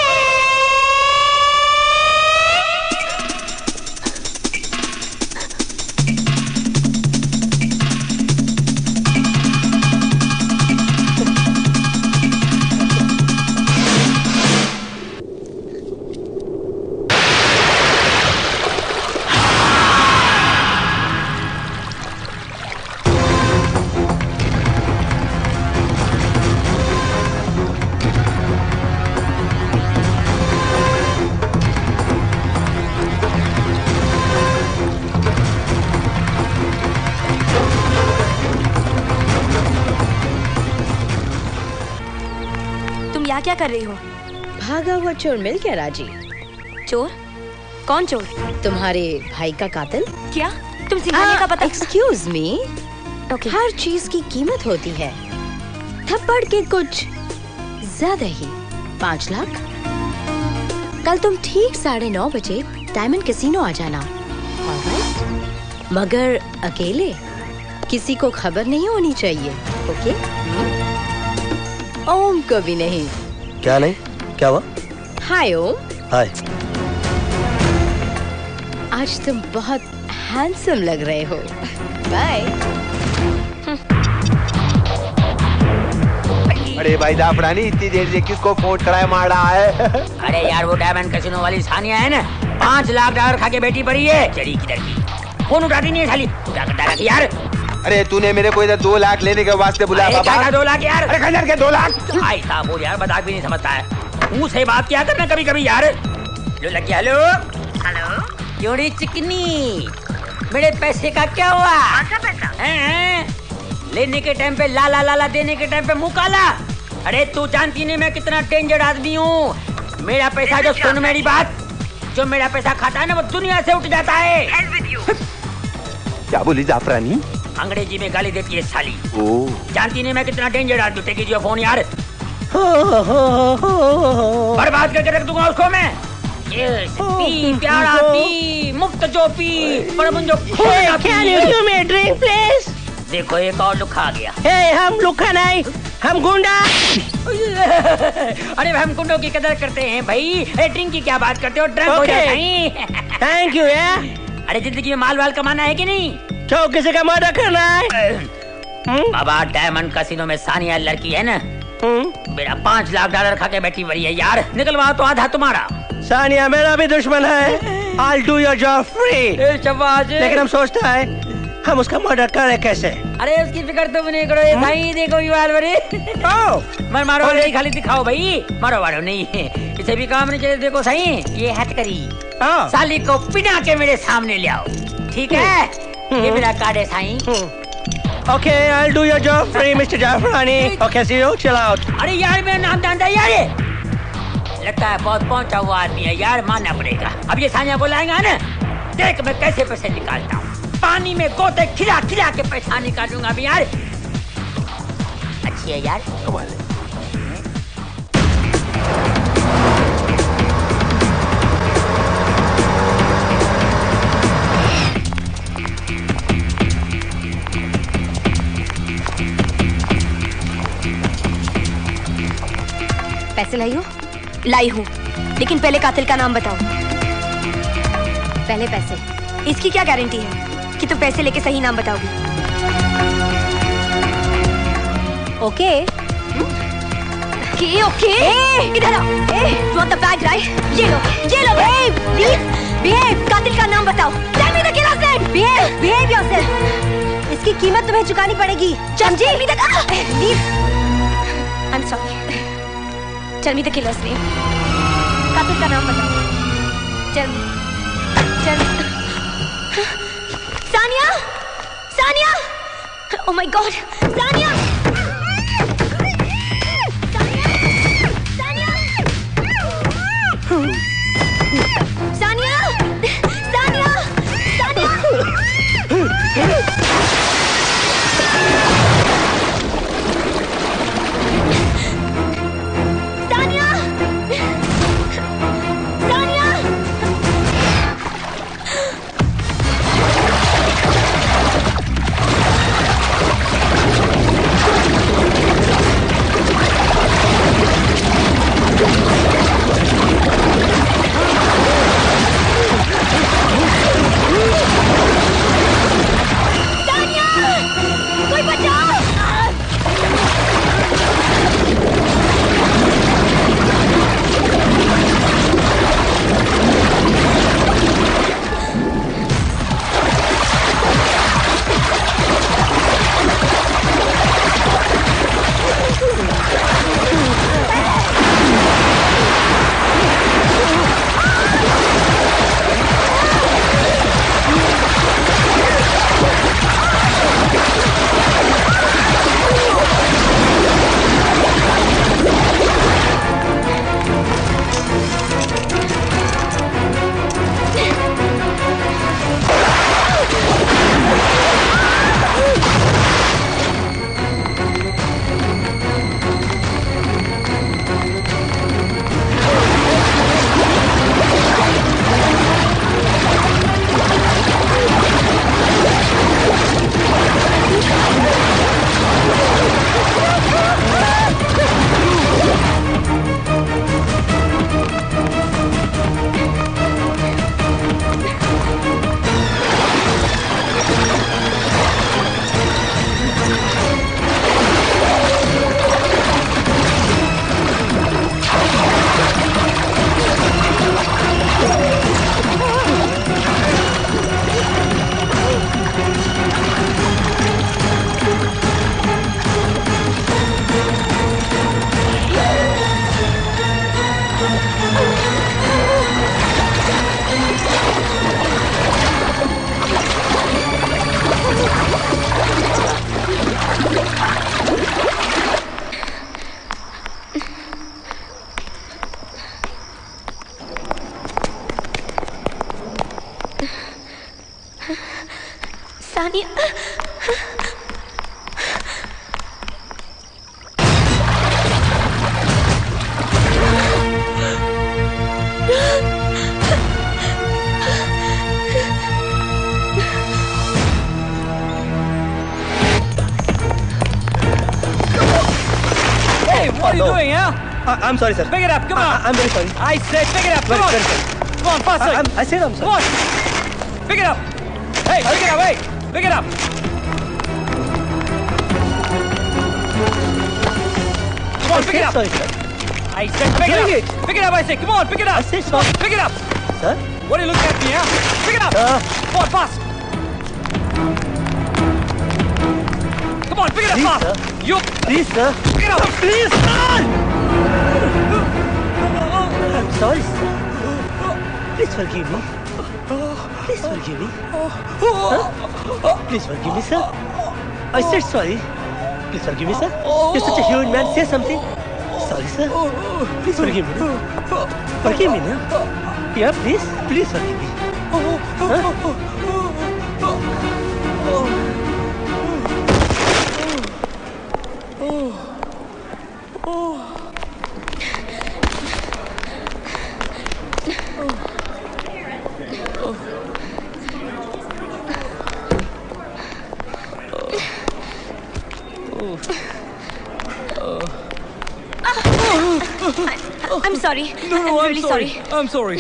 क्या कर रही हो?
भागा हुआ चोर मिल गया राजी।
चोर? कौन चोर?
तुम्हारे भाई का कातिल।
क्या तुम सिंघानिया का पता?
एक्सक्यूज मी, हर चीज की कीमत होती है। थप्पड़ के कुछ ज्यादा ही। पाँच लाख। कल तुम ठीक साढ़े नौ बजे डायमंड कैसीनो आ जाना। ऑलराइट? मगर अकेले, किसी को खबर नहीं होनी चाहिए। ओके? ओम को भी नहीं।
क्या नहीं? क्या हुआ?
हाय ओम।
हाय।
आज तुम बहुत हैंडसम लग रहे हो। बाय।
अरे भाई जाफरानी, इतनी देर से किसको फोन कराए मार रहा है?
अरे यार वो डायमंड कैसीनो वाली सानिया है ना, पाँच लाख डॉलर खा के बैठी पड़ी है। चली किधर की? फोन उठाती नहीं है साली। उठा कर डाला यार।
अरे तूने मेरे को इधर दो लाख लेने के वास्ते बुलाया बाबा।
क्या दो लाख यार?
अरे खंजर के दो लाख।
आई था बोल यार, मजाक भी नहीं समझता है। मुँह से बात किया करना कभी कभी यार। लो लगी। हेलो हेलो, क्यों चिकनी, मेरे पैसे का क्या हुआ? कौन सा पैसा? हैं? लेने के टाइम पे ला ला ला ला, देने के टाइम पे मुँह काला। अरे तू जानती नहीं मैं कितना डेंजर आदमी हूँ। मेरा पैसा जो, सुन मेरी बात, जो मेरा पैसा खाता है ना वो दुनिया से उठ जाता है।
क्या बोली जाफरानी?
अंग्रेजी में गाली देती है साली।
ओ।
जानती नहीं मैं कितना डेंजर आदमी। टेक इट योर फोन यार। बर्बाद करके रख दूंगा उसको मैं। Yes, पी प्यारा पी, मुफ्त जो पी, पर मुझे खोया पी।
Can you give me a drink, please?
देखो एक और लुखा आ गया।
Hey, हम लुखा नहीं, हम गुंडा।
अरे हम गुंडों की कदर करते हैं भाई। अरे ड्रिंक की क्या बात करते हो? ड्रंक हो जाता है।
Thank you, yeah.
अरे जिंदगी में माल वाल कमाना है कि नहीं?
क्यों, किसी का मर्डर करना है?
बाबा डायमंड कैसीनो में सानिया लड़की है ना, मेरा पाँच लाख डॉलर खा के बैठी हुई है यार। निकलवा तो आधा तुम्हारा।
सानिया मेरा भी दुश्मन है। I'll do your job free।
शाबाश।
लेकिन हम सोचता है हम उसका मर्डर करें कैसे।
अरे उसकी फिक्र तुम नहीं करो, ये भाई देखो ये वाल बड़ी। मर मारो नहीं, खाली दिखाओ भाई, मारो मारो नहीं, इसे भी काम नहीं चाहिए। देखो सही ये हथकड़ी, साली को पिना के मेरे सामने ले आओ, ठीक है? ये मेरा कार्ड है Sai.
Okay, I'll do your job free, mister Zafrani. Okay, see you, chill out।
अरे यार मेरा नाम जानता है यार, लगता है बहुत पहुंचा हुआ आदमी है यार, मानना पड़ेगा। अब ये सानिया को लाएगा ना, देख मैं कैसे पैसे निकालता हूँ। पानी में गोते खिला खिला के पैसा निकालूंगा अभी यार। अच्छी है यार।
पैसे लाई हो? लाई हूँ, लेकिन पहले कातिल का नाम बताओ। पहले पैसे। इसकी क्या गारंटी है कि तुम पैसे लेके सही नाम बताओगी? Okay okay okay. इधर आओ। You want the bag, right? ये लो, ये लो। Behave, please. Behave. कातिल का नाम बताओ। Tell me the killer's name. Behave, behave yourself. इसकी कीमत तुम्हें चुकानी पड़ेगी। समझी? Tell me the please. I'm sorry. Tell me the killer's name. कातिल का नाम बताओ। Tell me. Tell me. Sania, Sania, oh my God, Sania, Sania, Sania, Sania, Sania, Sania. Sania,
Hey, what are you doing, huh?
I, I'm sorry, sir.
Pick it up, come on.
I, I'm very sorry.
I said pick it up, come on. Come on, faster.
I, I'm, I said I'm sorry.
Come on. Pick it up. Hey, pick it up, hey. Pick it up. Come on, pick it up.
Sorry, sir.
I said pick it up. Pick it up, I say. Come on, pick it up. I said so. Pick it up.
Sir?
What are you looking at me, huh? Pick it up.
Sir.
Come on, fast. Come on, pick it up,
Please,
fast.
Sir.
You.
Please, sir.
Pick it up.
Please, sir. I'm sorry, sir. Please forgive me. Please forgive me. Huh? Please forgive me, sir. I said sorry. Please forgive me, sir. You're such a human man. Say something. Sorry, sir. Please forgive me. Forgive me now. Yeah, please. Please forgive me. Huh?
I'm sorry.
No, no,
I'm
I'm
really
sorry.
sorry.
I'm sorry.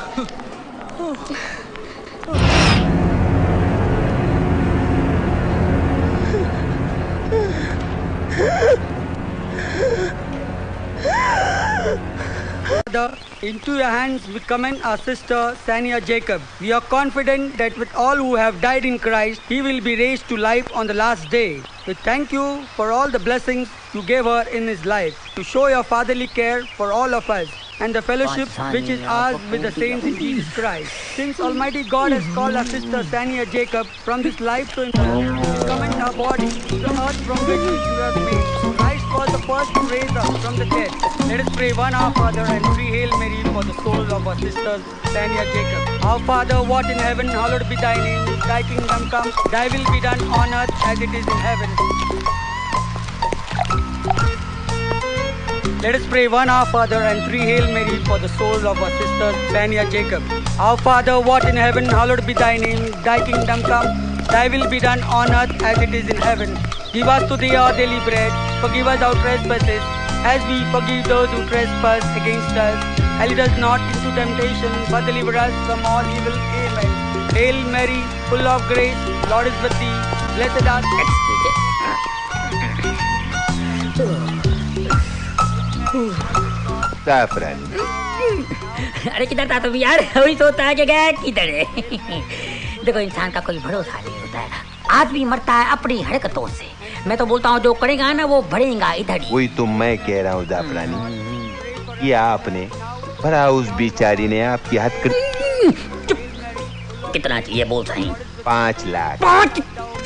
Father, into your hands we commend our sister Sania Jacob. We are confident that with all who have died in Christ, he will be raised to life on the last day. We thank you for all the blessings you gave her in his life, to show your fatherly care for all of us, and the fellowship which is ours with the saints in Jesus Christ. Since Almighty God has called our sister Sania Jacob from this life to himself, we commend our body to the earth from which you have made. Christ was the first to raise us from the dead. Let us pray one Our Father and three Hail Mary for the souls of our sisters Sania Jacob. Our Father, who art in heaven, hallowed be thy name. Thy kingdom come, thy will be done on earth as it is in heaven. Let us pray one Our Father and three Hail Mary for the souls of our sister Sania Jacob. Our Father, who art in heaven, hallowed be thy name. Thy kingdom come, thy will be done on earth as it is in heaven. Give us today our daily bread. Forgive us our trespasses, as we forgive those who trespass against us. And lead us not into temptation, but deliver us from all evil. Amen. Hail Mary, full of grace, Lord is with thee. Blessed art
जाफरान।
अरे किधर था तुम यार? वही सोचता है कि गया किधर है। देखो इंसान का कोई भरोसा नहीं होता है, आदमी मरता है अपनी हरकतों से। मैं तो बोलता हूँ जो करेगा ना वो बढ़ेगा इधर ही।
वही तो मैं कह रहा हूँ जाफरानी, ये आपने भरा उस बेचारी ने आपकी हाथ कर।
कितना चाहिए बोल सही?
पाँच लाख।
पाँच?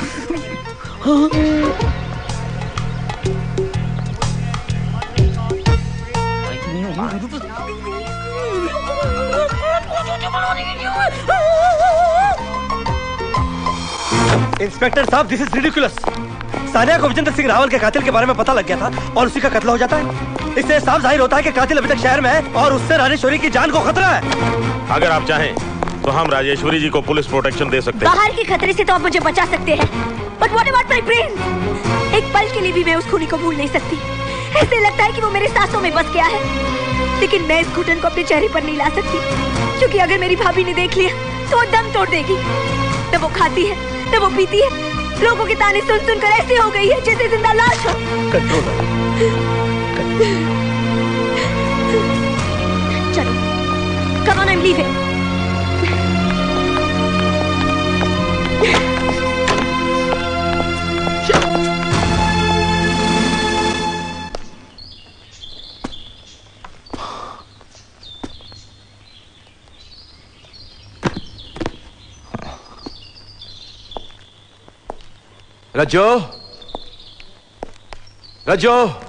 इंस्पेक्टर साहब, दिस इज रिडिकुलस। सानिया को विजेंद्र सिंह रावल के कातिल के बारे में पता लग गया था और उसी का कत्ल हो जाता है। इससे साफ जाहिर होता है कि कातिल अभी तक शहर में है और उससे राजेश्वरी की जान को खतरा है।
अगर आप चाहें तो हम राजेश्वरी जी को पुलिस प्रोटेक्शन दे सकते हैं।
बाहर के खतरे से तो आप मुझे बचा सकते हैं, but what about my brain? एक पल के लिए भी मैं उस खूनी को भूल नहीं सकती। ऐसे लगता है कि वो मेरे सांसों में बस गया है, लेकिन मैं इस घुटन को अपने चेहरे पर नहीं ला सकती, क्योंकि अगर मेरी भाभी ने देख लिया तो वो दम तोड़ देगी। न वो खाती है न वो पीती है, लोगों के ताने सुन सुनकर ऐसी हो गई है जैसे जिंदा लाश हो।
कंट्रोल।
चलो, come on, I'm leaving.
रज्जो, रज्जो।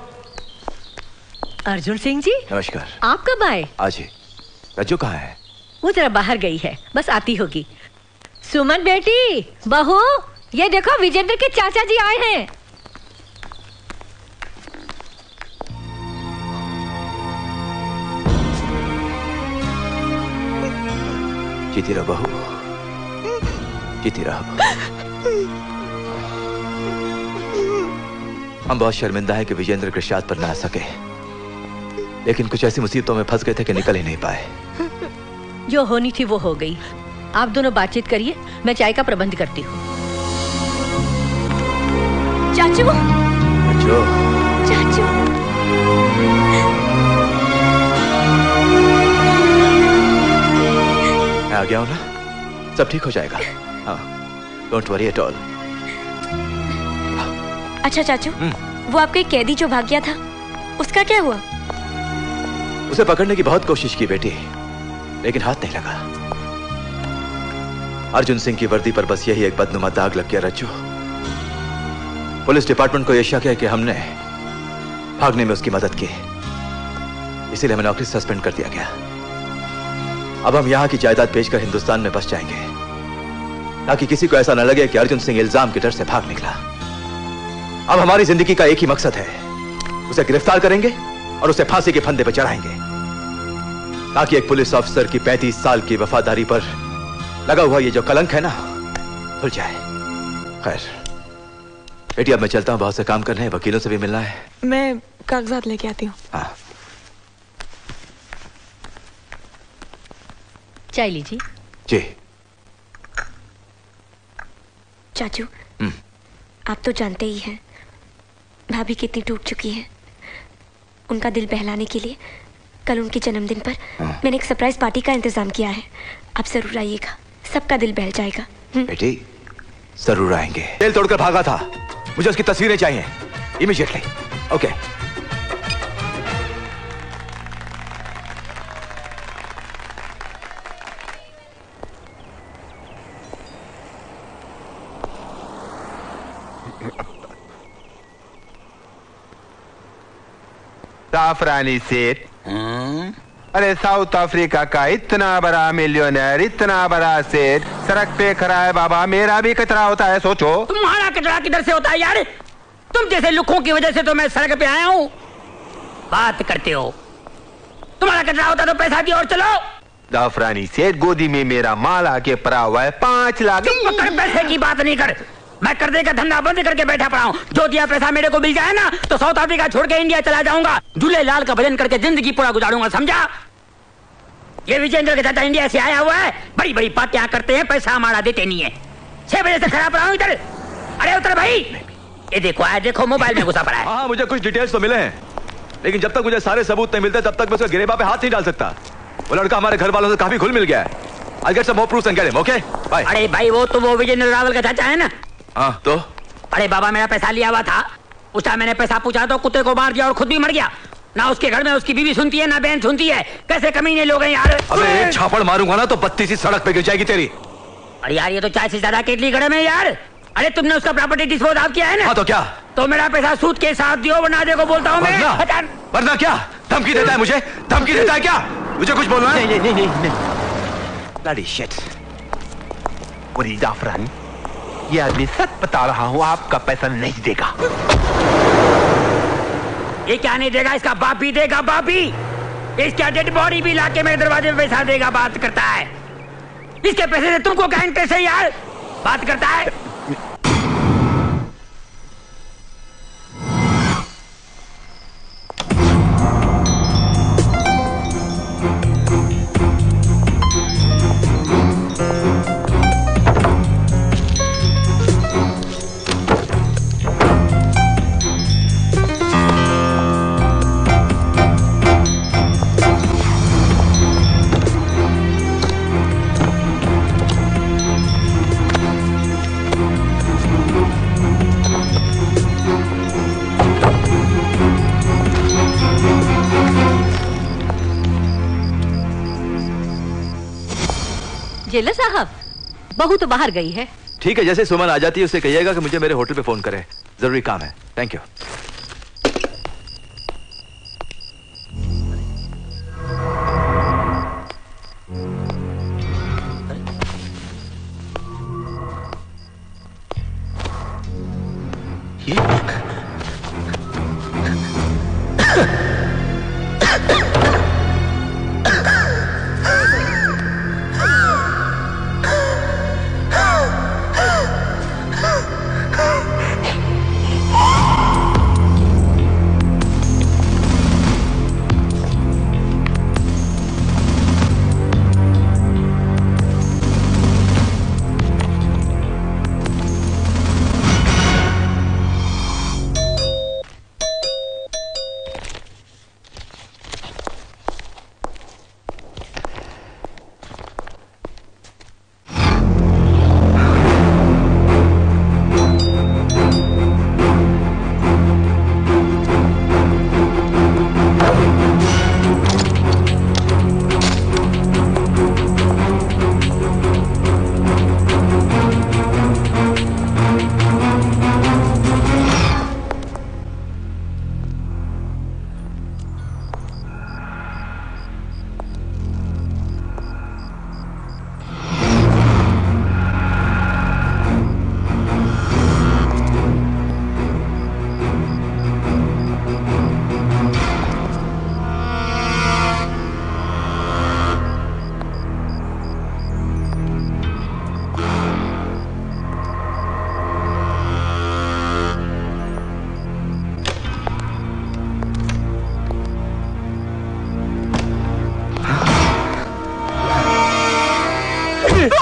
अर्जुन सिंह जी,
नमस्कार।
आप कब आए?
आज ही। रज्जो कहाँ है?
वो जरा बाहर गई है, बस आती होगी। सुमन बेटी, बहू, ये देखो विजेंद्र के चाचा जी आए हैं।
जीती रहो बहू, जीती रहो। हम बहुत शर्मिंदा है कि विजेंद्र कृष्णात पर ना आ सके, लेकिन कुछ ऐसी मुसीबतों में फंस गए थे कि निकल ही नहीं पाए।
जो होनी थी वो हो गई। आप दोनों बातचीत करिए, मैं चाय का प्रबंध करती हूँ।
चाचू,
रज्जो,
चाचू।
मैं आ गया हूं ना, सब ठीक हो जाएगा। हाँ, डोंट वरी एट ऑल।
अच्छा चाचू, वो आपके कैदी जो भाग गया था, उसका क्या हुआ?
उसे पकड़ने की बहुत कोशिश की बेटी, लेकिन हाथ नहीं लगा। अर्जुन सिंह की वर्दी पर बस यही एक बदनुमा दाग लग गया रज्जू। पुलिस डिपार्टमेंट को यह शक है कि हमने भागने में उसकी मदद की, इसीलिए हमें नौकरी सस्पेंड कर दिया गया। अब हम यहां की जायदाद बेचकर हिंदुस्तान में बस जाएंगे, ताकि किसी को ऐसा न लगे कि अर्जुन सिंह इल्जाम के डर से भाग निकला। अब हमारी जिंदगी का एक ही मकसद है, उसे गिरफ्तार करेंगे और उसे फांसी के फंदे पर चढ़ाएंगे, ताकि एक पुलिस ऑफिसर की पैंतीस साल की वफादारी पर लगा हुआ ये जो कलंक है ना, धुल जाए। खैर बेटी, अब मैं चलता हूं, बहुत से काम करने हैं, वकीलों से भी मिलना है।
मैं कागजात लेके आती हूँ।
हाँ।
चाय लीजिए।
जी।
चाचू, आप तो जानते ही हैं भाभी कितनी टूट चुकी है। उनका दिल बहलाने के लिए कल उनके जन्मदिन पर मैंने एक सरप्राइज पार्टी का इंतजाम किया है। आप जरूर आइएगा, सबका दिल बहल जाएगा।
बेटी जरूर आएंगे। जेल तोड़कर भागा था, मुझे उसकी तस्वीरें चाहिए इमीडिएटली। ओके।
जाफरानी सेठ, अरे साउथ अफ्रीका का इतना बड़ा मिलियनर, इतना बड़ा सेठ सड़क पे खड़ा है बाबा, मेरा भी कचरा होता है, सोचो।
तुम्हारा कचरा किधर से होता है यार? तुम जैसे लुखों की वजह से तो मैं सड़क पे आया हूँ। बात करते हो, तुम्हारा कचरा होता तो पैसा दियो और चलो।
जाफरानी सेठ, गोदी में मेरा माल आके पड़ा हुआ है, पांच लाख।
पैसे की बात नहीं कर, मैं कर्जे का धंधा बंद करके बैठा पड़ा हूँ। जो दिया पैसा मेरे को मिल जाए ना, तो साउथ अफ्रीका छोड़ के इंडिया चला जाऊंगा, झूले लाल का भजन करके जिंदगी पूरा गुजारूंगा, समझा? ये विजेंद्र के चाचा इंडिया से आया हुआ है, बड़ी बड़ी बातें करते हैं, पैसा हमारा देते नहीं है। छह बजे से खड़ा पड़ा हूँ इधर। अरे उतर भाई, ये देखो आया, देखो मोबाइल में घुसा पड़ा है।
हाँ, मुझे कुछ डिटेल्स तो मिले हैं, लेकिन जब तक मुझे सारे सबूत नहीं मिलते तब तक मैं उसके गिरेबा पे हाथ नहीं डाल सकता। वो लड़का हमारे घर वालों से काफी घुल मिल गया है। I'll get some more proofs and get him, okay? Bye.
अरे भाई, वो तो वो विजेंद्र रावल का चाचा है ना?
हाँ, तो?
अरे बाबा, मेरा पैसा लिया हुआ था, उस टाइम मैंने पैसा पूछा तो कुत्ते को मार दिया और खुद भी मर गया। ना उसके घर में उसकी बीवी सुनती है, ना बहन सुनती है। कैसे कमीने लोग हैं यार।
अबे एक छापड़ मारूंगा ना तो बत्ती सी सड़क पे गिर जाएगी तेरी।
अरे यार, ये तो चाय से ज्यादा केटली गरम है यार। अरे तुमने उसका प्रॉपर्टी डिस्पोज ऑफ किया है ना?
हाँ, तो क्या?
तो मेरा पैसा सूद के साथ दियो, वरना देखो बोलता हूँ मैं।
वरना क्या? धमकी देता है मुझे? धमकी देता है क्या? मुझे कुछ बोलना है?
नहीं नहीं नहीं नहीं। Bloody shit. वही जाफरानी, ये आदमी सच बता रहा हूँ, आपका पैसा नहीं देगा।
ये क्या नहीं देगा? इसका बाप भी देगा, बाप भी। इसका डेड बॉडी भी लाके मेरे दरवाजे पे पैसा देगा। बात करता है, इसके पैसे से तुमको क्या इंटरेस्ट है यार? बात करता है।
जेलर साहब, बहू तो बाहर गई है।
ठीक है, जैसे सुमन आ जाती है उससे कहिएगा कि मुझे मेरे होटल पे फोन करे, जरूरी काम है। Thank you.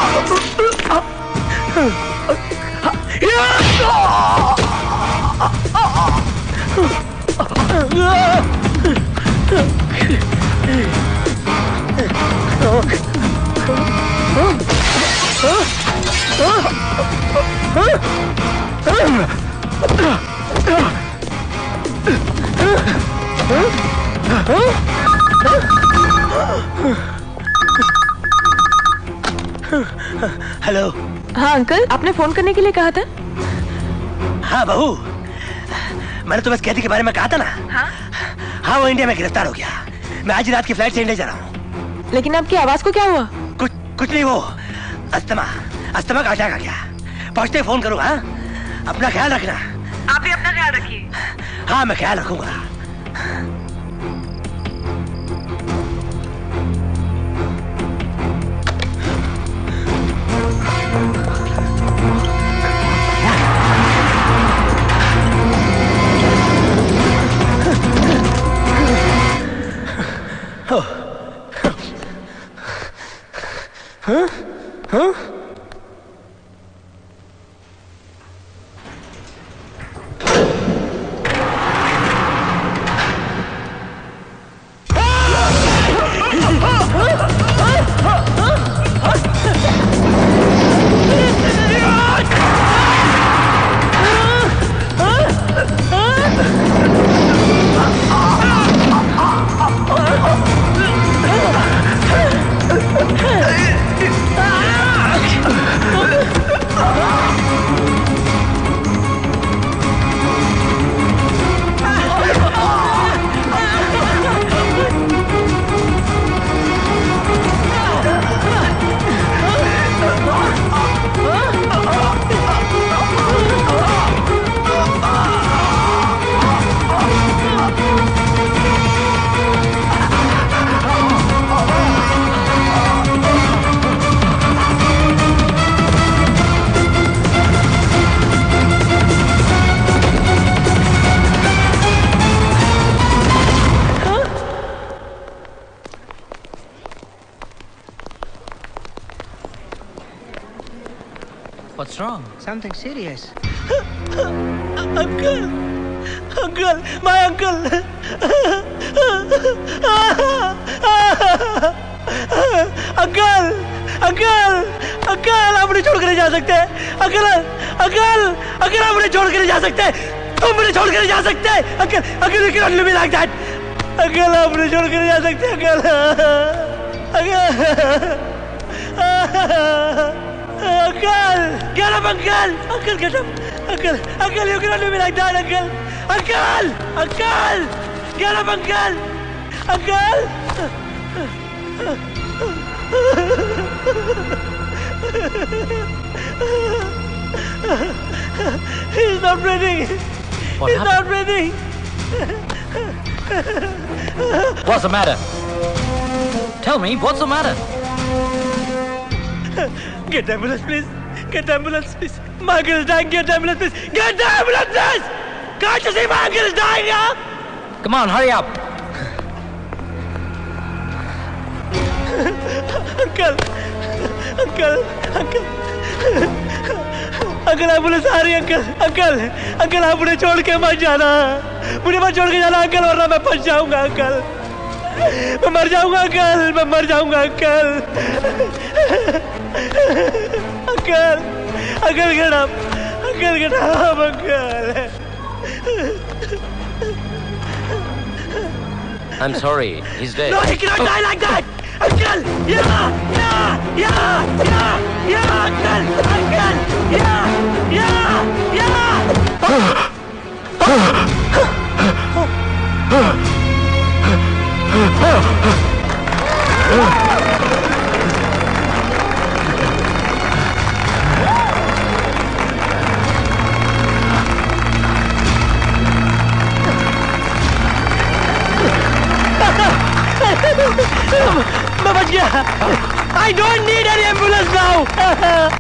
हेलो।
हाँ अंकल, आपने फोन करने के लिए कहा था।
हाँ बहू, मैंने तुम्हें कैदी के बारे में कहा था ना।
हाँ?
हाँ, वो इंडिया में गिरफ्तार हो गया। मैं आज रात की फ्लाइट से इंडिया जा रहा हूँ।
लेकिन आपकी आवाज को क्या हुआ?
कुछ कुछ नहीं, वो अस्थमा अस्थमा का अटैक आ गया। पहुंचते फोन करूँगा। अपना ख्याल रखना।
आप भी अपना ख्याल रखिए।
हाँ, मैं ख्याल रखूंगा।
हाँ? हाँ?
What's wrong?
Something serious.
Uncle! Uncle! My uncle! Uncle! Uncle! Uncle! आप मुझे छोड़ कर नहीं जा सकते! अंकल! अंकल! अंकल! आप मुझे छोड़ कर नहीं जा सकते! तुम मुझे छोड़ कर नहीं जा सकते! Uncle! Uncle! You cannot leave me like that! Uncle! आप मुझे छोड़ कर नहीं जा सकते! Uncle! Uncle! Uncle! Get up, Uncle! Uncle, get up! Uncle! Uncle, you cannot leave me like that, Uncle! Uncle! Uncle! Get up, Uncle! Uncle! He's not breathing!
What
He's
happened?
not breathing!
What's the matter? Tell me, what's the matter?
Get the ambulance, please. Get the ambulance, please. My uncle is dying. Get the ambulance, please. Get the ambulance, please. Can't you see my uncle is dying, yeah?
Come on, hurry up.
Uncle. Uncle. Uncle. Uncle ambulance आ रही है uncle uncle uncle आप मुझे छोड़ के मत जाना मुझे मत छोड़ के जाना अंकल वरना मैं फंस जाऊंगा अंकल मैं मर जाऊंगा अंकल मैं मर जाऊंगा uncle uncle uncle get up uncle get up uncle
I'm sorry, he's dead.
No, he cannot die like that Uncle! Yeah! Yeah! Yeah! Yeah! Yeah! Uncle! Uncle! Yeah! Yeah! Yeah! मैं बच गया I don't need any ambulance now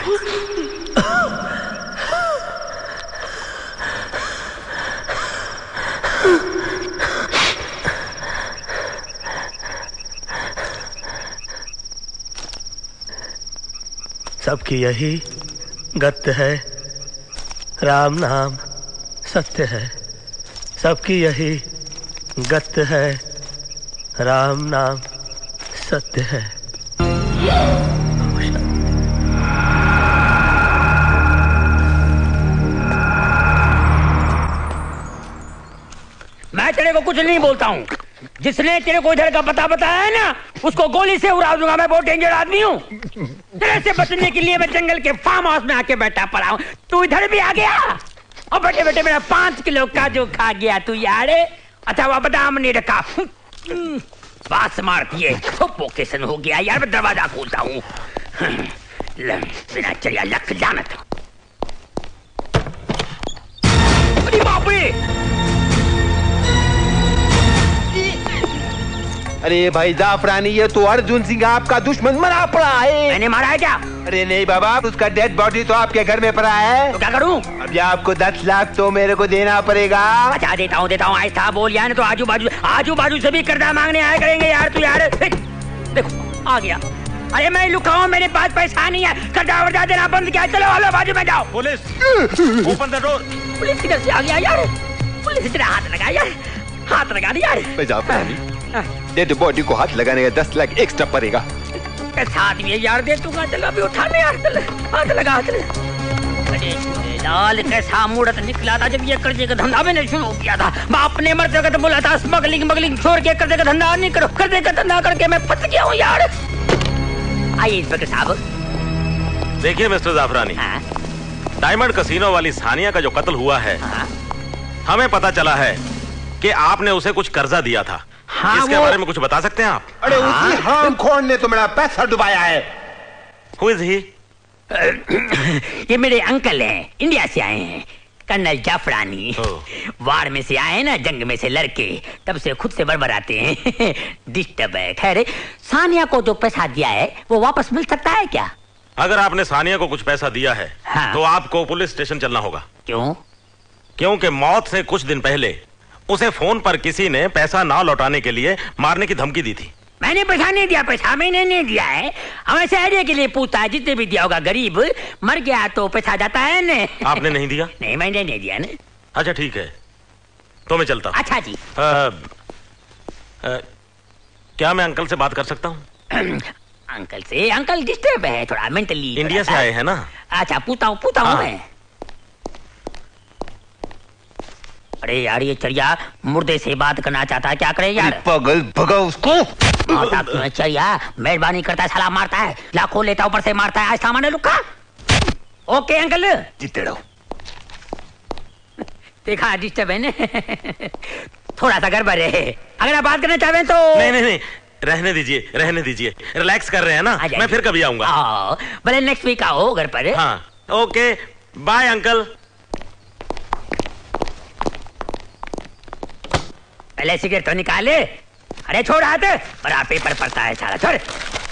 सबकी यही गत है, राम नाम सत्य है। सबकी यही गत है, राम नाम सत्य है।
मैं तेरे को कुछ नहीं बोलता हूँ। जिसने तेरे को इधर का पता बताया है ना, उसको गोली से उड़ा दूंगा। मैं बहुत डेंजर आदमी हूँ। तेरे से बचने के लिए मैं जंगल के फार्म हाउस में आके बैठा पड़ा हूँ। तू इधर भी आ गया और बैठे बैठे मेरा पांच किलो काजू खा गया तू यार। अच्छा वो बादाम नहीं रखा, बात मारती है। लोकेशन हो गया यार। मैं दरवाजा खोलता हूँ। बिना चलिया लख जानत। अरे बाप रे!
अरे भाई जाफरानी, ये तो अर्जुन सिंह आपका दुश्मन मरा पड़ा है।
मैंने मारा है क्या?
अरे नहीं बाबा, उसका डेड बॉडी तो आपके घर में पड़ा है।
तो क्या करूं?
अब आपको दस लाख तो मेरे को देना पड़ेगा।
अच्छा देता हूँ देता हूँ। ऐसा बोल यार, तो आजू बाजू आजू बाजू से भी कर्जा मांगने आया करेंगे यार। तू यार देखो आ गया। अरे मैं लुका हूँ, मेरे पास पैसा नहीं है। कर्जा वर्जा देना बंद किया। चलो वाला बाजू में जाओ।
Police open the door.
Police किधर से आ गया यार? पुलिस तेरा हाथ लगा यार, हाथ लगा दिया यार।
जाफरानी, डेड बॉडी को हाथ लगाने का दस लाख एक्स्ट्रा पड़ेगा।
कैसा आदमी है यार, दे दूंगा। चलो अभी उठाने यार, चल हाथ लगा हाथ लगा। अरे लाल कैसा मूर्त निकला था जब ये कर्जे का धंधा मैंने शुरू किया था। बाप ने मरते वक्त बोला था स्मगलिंग मगलिंग छोड़ के कर्जे का धंधा नहीं करो। कर्जे का धंधा करके मैं फंस गया हूँ यार। आइए इंस्पेक्टर साहब।
देखिए मिस्टर जाफरानी, डायमंड कसीनो वाली सानिया का जो कत्ल हुआ है, हमें पता चला है कि आपने उसे कुछ कर्जा दिया था। हाँ, इसके वो... बारे में कुछ बता सकते हैं आप?
अरे उसी हरामखोर ने तो मेरा पैसा डुबाया है।
Who is he?
ये मेरे अंकल हैं, इंडिया से आए हैं, कर्नल जाफरानी। वार में से आए ना, जंग में से लड़के, तब से खुद से बड़बड़ाते हैं। डिस्टर्ब है। खैर, सानिया को जो पैसा दिया है वो वापस मिल सकता है क्या?
अगर आपने सानिया को कुछ पैसा दिया है, हाँ। तो आपको पुलिस स्टेशन चलना होगा।
क्यों?
क्योंकि मौत से कुछ दिन पहले उसे फोन पर किसी ने पैसा ना लौटाने के लिए मारने की धमकी दी थी।
मैंने पैसा नहीं दिया। पैसा मैंने नहीं दिया है। हमें से आइडिया के लिए पूछता है। जितने भी दिया होगा, गरीब मर गया तो पैसा जाता है ने।
आपने नहीं दिया?
नहीं, मैंने नहीं दिया ने।
अच्छा ठीक है, तो मैं चलता हूँ।
अच्छा जी।
आ, आ, क्या मैं अंकल से बात कर सकता हूँ?
अंकल से? अंकल डिस्टर्ब है थोड़ा मेंटली।
इंडिया से आए हैं ना?
अच्छा पूछता हूँ पूछता हूँ मैं। अरे यार ये चढ़िया मुर्दे से बात करना चाहता है, क्या करे यार?
पगल भगा उसको।
चढ़िया मेहरबानी करता है, साला मारता है, लाखों लेता ऊपर से मारता है। आज सामान्य लुक्का। ओके अंकल,
जीते रहो।
देखा डिस्टर्ब है ना। थोड़ा सा गड़बड़ है। अगर आप बात करना चाहें तो।
नहीं नहीं नहीं, रहने दीजिए रहने दीजिए। रिलैक्स कर रहे हैं ना, मैं फिर कभी आऊंगा।
भले नेक्स्ट वीक आओ घर पर।
हाँ ओके, बाय अंकल।
पहले सिगरेट तो निकाले। अरे छोड़ हाथ, बड़ा पेपर पड़ता है सारा। छोड़।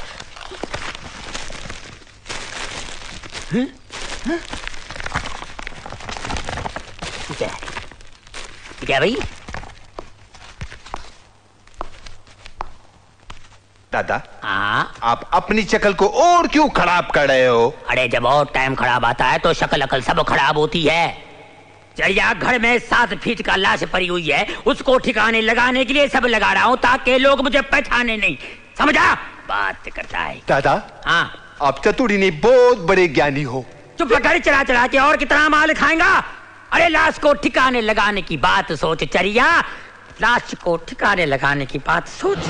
क्या क्या भाई?
दादा,
हाँ
आप अपनी शक्ल को और क्यों खराब कर रहे हो?
अरे जब और टाइम खराब आता है तो शक्ल अकल सब खराब होती है। चढ़िया घर में सात फीट का लाश पड़ी हुई है, उसको ठिकाने लगाने के लिए सब लगा रहा हूँ ताकि लोग मुझे पहचाने नहीं। समझा? बात करता है
दादा।
हाँ,
आप चतुरी नहीं, बहुत बड़े ज्ञानी हो।
चुप कर, चढ़ा चढ़ा के और कितना माल खाएगा? अरे लाश को ठिकाने लगाने की बात सोच चढ़िया, लाश को ठिकाने लगाने की बात सोच।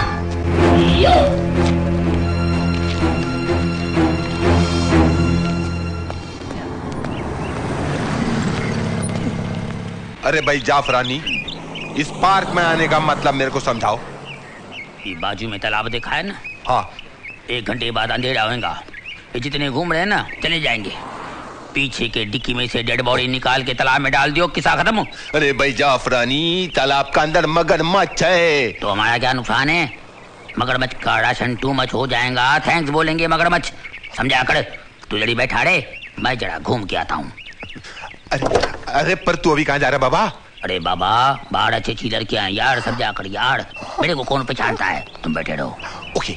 अरे भाई जाफरानी, इस पार्क में आने का मतलब मेरे को समझाओ।
ये बाजू में तालाब देखा है ना?
हाँ।
एक घंटे बाद अंधेरा होगा। ये जितने घूम रहे हैं ना चले जाएंगे। पीछे के डिक्की में से डेड बॉडी निकाल के तालाब में डाल दियो, किस्सा खत्म हो।
अरे भाई जाफरानी, तालाब का अंदर मगरमच्छ है।
तो हमारा क्या नुकसान है? मगरमच्छ का राशन टू मच हो जाएगा। थैंक्स बोलेंगे मगरमच्छ, समझा कर। तू लड़ी बैठा रे, मैं जरा घूम के आता हूँ।
अरे अरे पर तू अभी कहाँ जा रहा है बाबा?
अरे बाबा बाहर अच्छी अच्छी लड़कियां हैं यार, सब जाकर यार, मेरे को कौन पहचानता है, तुम बैठे रहो।
ओके।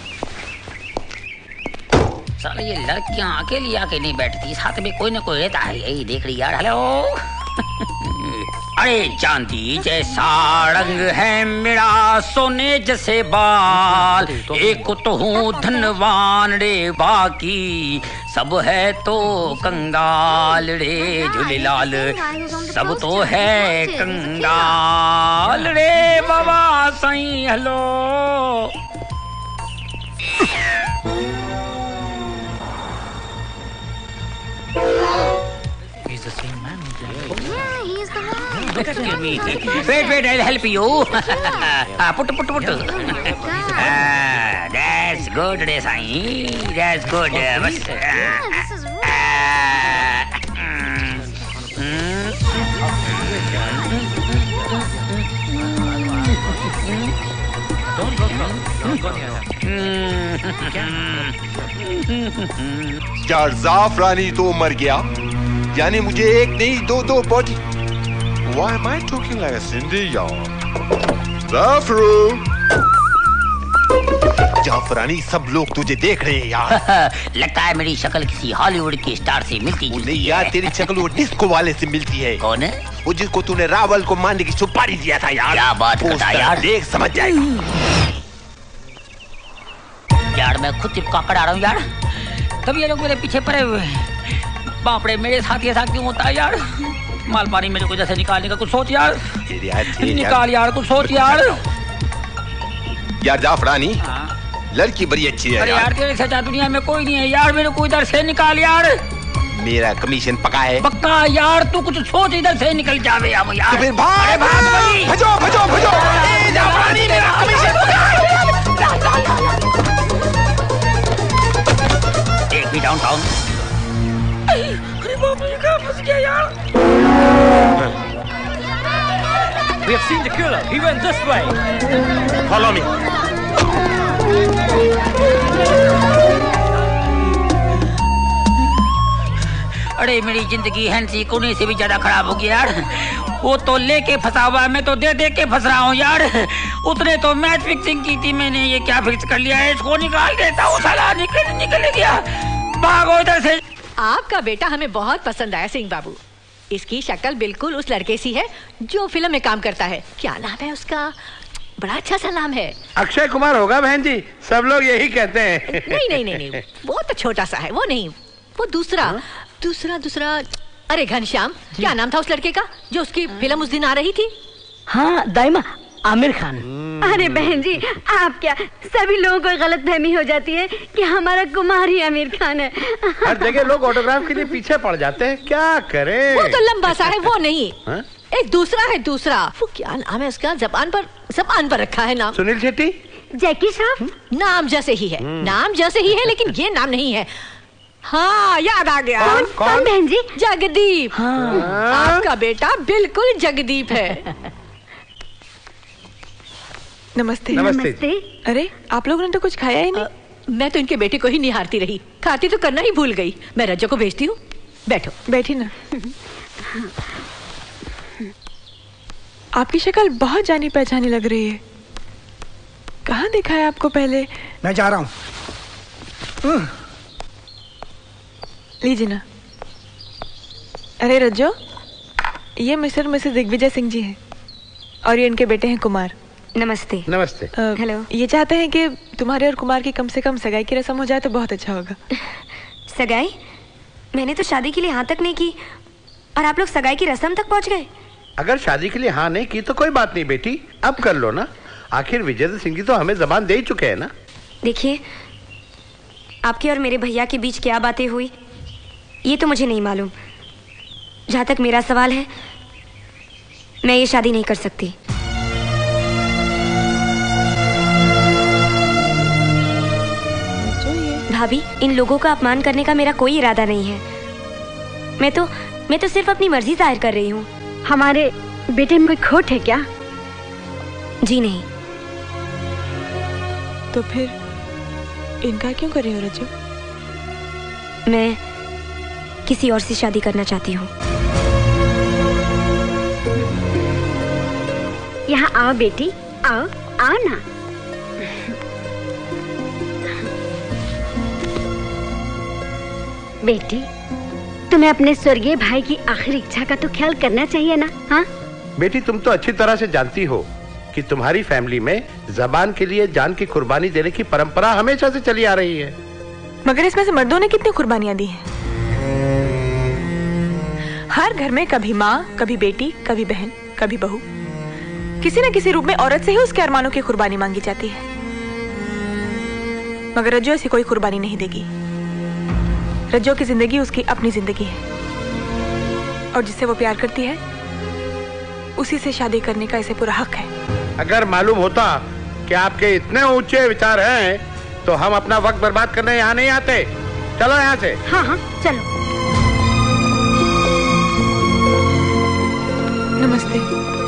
साले ये लड़कियां अकेली आके नहीं बैठती, साथ में कोई ना कोई रहता है, यही देख रही यार। हेलो। अरे चांदी जैसा रंग है मेरा, सोने जैसे बाल, एक तो हूँ धनवान रे, बाकी सब है तो कंगाल रे। झूलेलाल सब तो है कंगाल रे। बाबा Sai hello. Excuse me. Wait, wait, I'll help you. ah, put, put, put. ah, that's good, re Sai. That's good. Bas.
यार जाफरानी तो मर गया, यानी मुझे एक नहीं दो दो body. Why am I talking like a Cindy, y'all? Zafru! Zafrani सब लोग तुझे देख रहे हैं यार।
लगता है मेरी शक्ल किसी हॉलीवुड के स्टार से मिलती जुलती
नहीं यार, तेरी शक्ल वो डिस्को वाले से मिलती है।
कौन है?
वो जिसको तूने रावल को मारने की सुपारी दिया था यार।
क्या बात करता है यार,
देख समझ जाएगा।
यार मैं खुद चिपका कर आ रहा हूँ यार, तब ये लोग मेरे पीछे पड़े हुए हैं। बाप रे, मेरे साथ ऐसा क्यों होता है यार? माल पानी मेरे को जैसे निकालने का कुछ सोच यार, निकाल यार कुछ सोच यार।
यार जाफरानी लड़की बड़ी अच्छी है।
अरे यार तेरे सच्चा दुनिया में कोई नहीं है यार, मेरे को इधर से निकाल यार।
मेरा कमीशन पक्का है।
पक्का यार, तू कुछ सोच, इधर से निकल जावे यार।
तो फिर भाग भाग भजो भजो भजो। ए जाफरानी मेरा कमीशन पक्का है।
एक भी डाउनटाउन। अरे बाप रे, कहाँ फंस गया यार?
We have seen the killer. He went this way.
Follow me.
अरे मेरी जिंदगी हैंसी कोने से भी ज्यादा खराब हो गई यार। वो तो लेके फंसा हुआ है, मैं तो दे दे के फंस रहा हूँ यार। उसने तो मैच फिक्सिंग की थी, मैंने ये क्या फिक्स कर लिया है, इसको निकाल देता हूँ। साला निकल निकल गया, भागो इधर से।
आपका बेटा हमें बहुत पसंद आया सिंह बाबू। इसकी शक्ल बिल्कुल उस लड़के सी है जो फिल्म में काम करता है। क्या नाम है उसका? बड़ा अच्छा सा नाम है।
अक्षय कुमार होगा बहन जी, सब लोग यही कहते हैं।
नहीं नहीं नहीं नहीं, वो तो छोटा सा है, वो नहीं, वो दूसरा हा? दूसरा दूसरा अरे घनश्याम, क्या नाम था उस लड़के का जो उसकी फिल्म उस दिन आ रही थी?
हाँ दाइमा, आमिर खान।
अरे बहन जी, आप क्या, सभी लोगों को गलतफहमी हो जाती है कि हमारा कुमार ही आमिर खान है।
हर जगह लोग ऑटोग्राफ के लिए पीछे पड़ जाते हैं, क्या करें?
वो तो लंबा सा है, वो नहीं। हा? एक दूसरा है, दूसरा। वो क्या नाम है उसका? जबान पर जबान पर रखा है नाम।
सुनील शेट्टी।
जैकी श्रॉफ।
नाम जैसे ही है, नाम जैसे ही है, लेकिन ये नाम नहीं है। हाँ याद आ गया।
कौन कौन बहन जी?
जगदीप। हाँ। आपका बेटा बिल्कुल जगदीप है।
नमस्ते।
नमस्ते।
अरे आप लोगों ने तो कुछ खाया ही नहीं।
आ, मैं तो इनके बेटे को ही निहारती रही, खाती तो करना ही भूल गई। मैं रज्जो को भेजती हूँ, बैठो।
बैठी ना। आपकी शक्ल बहुत जानी पहचानी लग रही है, कहाँ देखा है आपको पहले?
मैं जा रहा हूँ।
लीजिए ना। अरे रज्जो, ये मिस्टर मिसेस दिग्विजय सिंह जी हैं और ये इनके बेटे हैं कुमार।
नमस्ते।
नमस्ते।
हेलो। ये चाहते हैं कि तुम्हारे और कुमार की कम से कम सगाई की रस्म हो जाए तो बहुत अच्छा होगा।
सगाई? मैंने तो शादी के लिए हाँ तक नहीं की और आप लोग सगाई की रस्म तक पहुंच गए।
अगर शादी के लिए हाँ नहीं की तो कोई बात नहीं बेटी, अब कर लो ना। आखिर विजेंद्र सिंह जी तो हमें जबान दे ही चुके हैं ना।
देखिए, आपके और मेरे भैया के बीच क्या बातें हुई ये तो मुझे नहीं मालूम। जहाँ तक मेरा सवाल है, मैं ये शादी नहीं कर सकती। भाभी, इन लोगों का अपमान करने का मेरा कोई इरादा नहीं है। मैं तो मैं तो सिर्फ अपनी मर्जी जाहिर कर रही हूँ।
हमारे बेटे में कोई खोट है क्या?
जी नहीं।
तो फिर इनका क्यों कर रही हो रज्जो?
मैं किसी और से शादी करना चाहती हूँ।
यहाँ आओ बेटी, आओ आओ ना। बेटी, तुम्हें अपने स्वर्गीय भाई की आखिरी इच्छा का तो ख्याल करना चाहिए ना। हाँ
बेटी, तुम तो अच्छी तरह से जानती हो कि तुम्हारी फैमिली में जबान के लिए जान की कुर्बानी देने की परंपरा हमेशा से चली आ रही है।
मगर इसमें से मर्दों ने कितनी कुर्बानियां दी हैं? हर घर में कभी माँ, कभी बेटी, कभी बहन, कभी बहू, किसी न किसी रूप में औरत से ही उसके अरमानों की कुर्बानी मांगी जाती है। मगर रज्जो ऐसी कोई कुर्बानी नहीं देगी। रज्जो की जिंदगी उसकी अपनी जिंदगी है, और जिससे वो प्यार करती है उसी से शादी करने का इसे पूरा हक है।
अगर मालूम होता कि आपके इतने ऊंचे विचार हैं, तो हम अपना वक्त बर्बाद करने यहाँ नहीं आते। चलो यहाँ से।
हाँ हाँ चलो।
नमस्ते।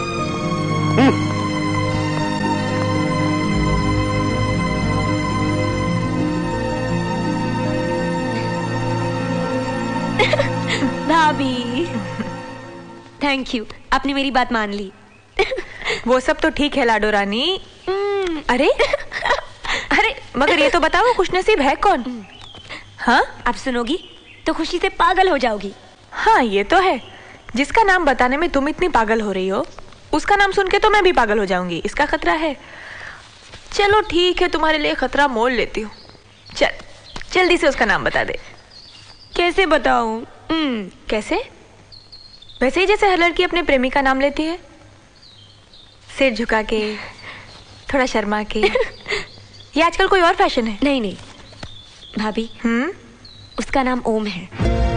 भाभी, थैंक यू, आपने मेरी बात मान ली।
वो सब तो ठीक है लाडो रानी। अरे अरे मगर ये तो बताओ खुशनसीब है कौन? हाँ,
आप सुनोगी तो खुशी से पागल हो जाओगी।
हाँ ये तो है, जिसका नाम बताने में तुम इतनी पागल हो रही हो, उसका नाम सुन के तो मैं भी पागल हो जाऊंगी। इसका खतरा है। चलो ठीक है, तुम्हारे लिए खतरा मोल लेती हूँ। चल जल्दी से उसका नाम बता दे।
कैसे बताऊं?
कैसे? वैसे ही जैसे हर लड़की अपने प्रेमी का नाम लेती है, सिर झुका के, थोड़ा शर्मा के। ये आजकल कोई और फैशन है?
नहीं नहीं भाभी,
हम्म
उसका नाम ओम है।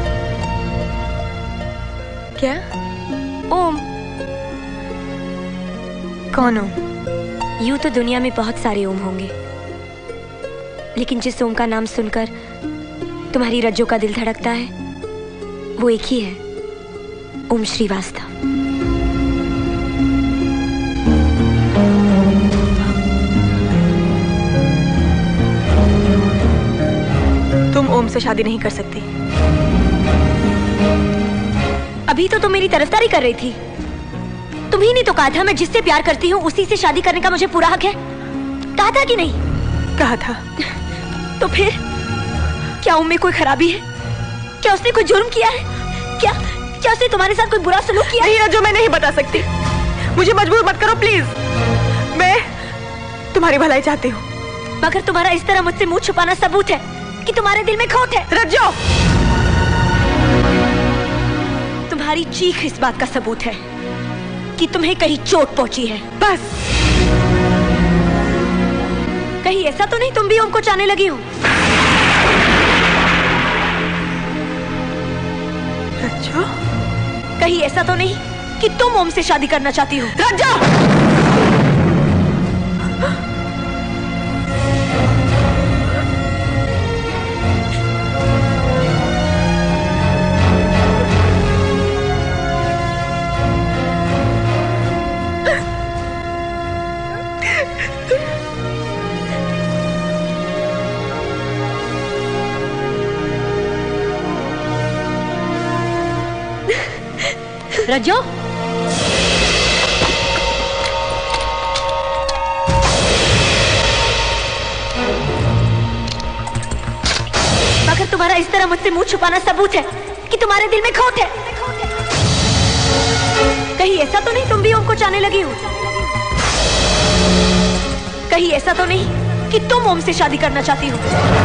क्या?
ओम।
कौन ओम?
यूं तो दुनिया में बहुत सारे ओम होंगे, लेकिन जिस ओम का नाम सुनकर तुम्हारी रज्जो का दिल धड़कता है, वो एक ही है, ओम श्रीवास्तव।
तुम ओम से शादी नहीं कर सकती।
अभी तो तुम मेरी तरफदारी कर रही थी। तुम ही नहीं तो कहा था मैं जिससे प्यार करती हूँ उसी से शादी करने का मुझे पूरा हक है? कहा था कि नहीं?
कहा था।
तो फिर क्या ओम में कोई खराबी है? क्या उसने कोई जुर्म किया है? क्या क्या उसने तुम्हारे साथ कोई बुरा सलूक किया?
नहीं रज्जो, मैं नहीं बता सकती। मुझे मजबूर मत करो प्लीज। मैं तुम्हारी भलाई चाहती हूँ।
मगर तुम्हारा इस तरह मुझसे मुंह छुपाना सबूत है कि तुम्हारे दिल में खोट है।
रज्जो,
तुम्हारी चीख इस बात का सबूत है कि तुम्हें कहीं चोट पहुंची है।
बस।
कहीं ऐसा तो नहीं तुम भी ओम को चाहने लगी हो?
रज्जो,
कहीं ऐसा तो नहीं कि तुम ओम से शादी करना चाहती हो?
रज्जो!
रज्जो, मगर तुम्हारा इस तरह मुझसे मुंह छुपाना सबूत है कि तुम्हारे दिल में खोट है। कहीं ऐसा तो नहीं तुम भी ओम को चाहने लगी हो? कहीं ऐसा तो नहीं कि तुम ओम से शादी करना चाहती हो?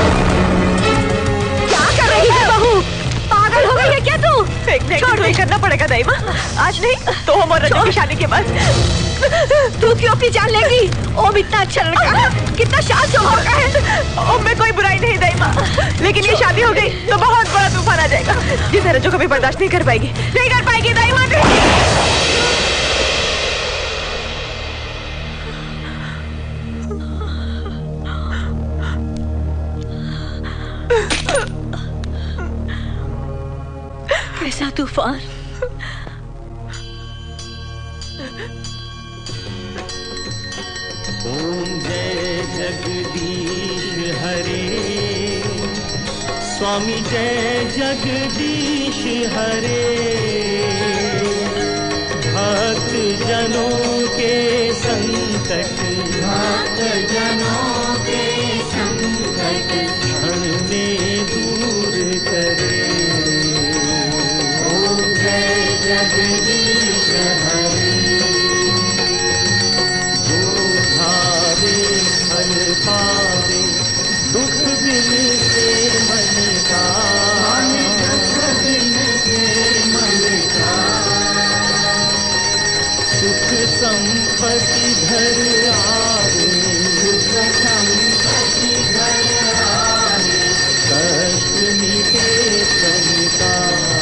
क्या कर रही है बहू? पागल हो गई है क्या तू?
छोड़, नहीं करना पड़ेगा दाइमा। आज नहीं तो ओम और रज्जो की शादी के बाद।
तू क्यों अपनी जान लेगी? ओम इतना अच्छा लड़का है, कितना शान स्वभाव का है।
ओम में कोई बुराई नहीं दाइमा, लेकिन ये शादी हो गई तो बहुत बड़ा तूफान आ जाएगा, जिसे रज्जो कभी बर्दाश्त नहीं कर पाएगी। नहीं कर पाएगी दाइमा।
कैसा तूफान?
ओम जय जगदीश हरे स्वामी जय जगदीश हरे। भक्त जनों के संकट, भक्त जनों के संकट क्षण में दूर करे। ओम जय जगदीश हरे। जो भावे फल पावे, दुख बिन से मन का, दुख बिन से मन का। सुख संपत्ति घर आवे, सुख संपत्ति घर आवे। कष्ट मिटे तन का।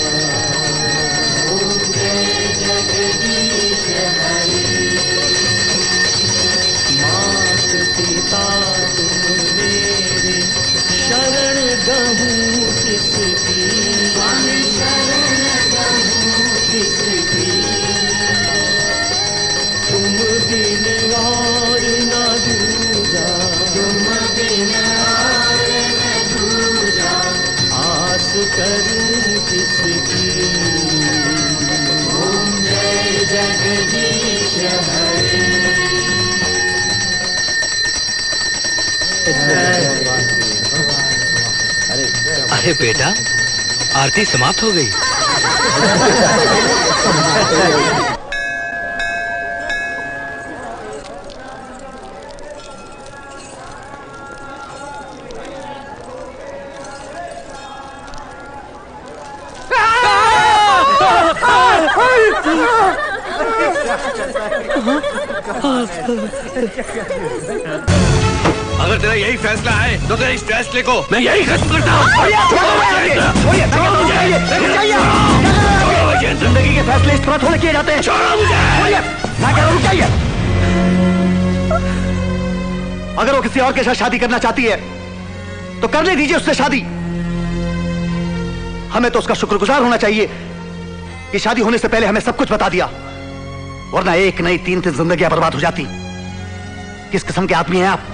ओम जय जगदीश हरे। मात पिता तुम मेरे, शरण गहूँ किसकी, स्वामी शरण गहूँ किसकी। तुम बिन और न दूजा, तुम बिन और न दूजा। आस करूं किसकी। ओम जय जगदीश हरे।
अरे बेटा, आरती समाप्त हो गई।
अगर तेरा यही फैसला है तो तेरे इस फैसले को मैं यही खत्म करता हूँ।
जिंदगी के फैसले इस तरह थोड़े किए जाते हैं। मैं कह रहा हूँ चाहिए। अगर वो किसी और के साथ शादी करना चाहती है तो करने दीजिए उससे शादी। हमें तो उसका शुक्रगुजार होना चाहिए कि शादी होने से पहले हमें सब कुछ बता दिया, वरना एक नई तीन तीन जिंदगियां बर्बाद हो जाती। किस किस्म के आदमी हैं आप?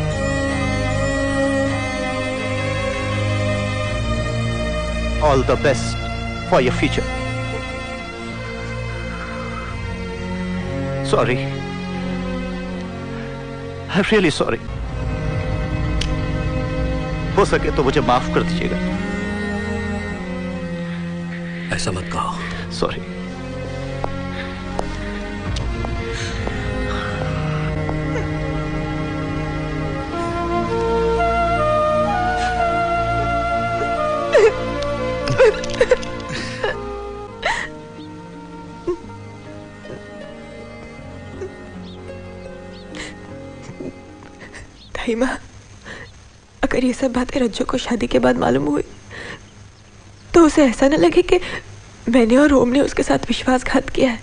All the best for your future. Sorry. I'm really sorry. हो सके तो मुझे माफ कर दीजिएगा।
ऐसा मत कहो।
Sorry.
दाई माँ, अगर ये सब बातें रज्जू को शादी के बाद मालूम हुई तो उसे ऐसा न लगे कि मैंने और ओम ने उसके साथ विश्वासघात किया है।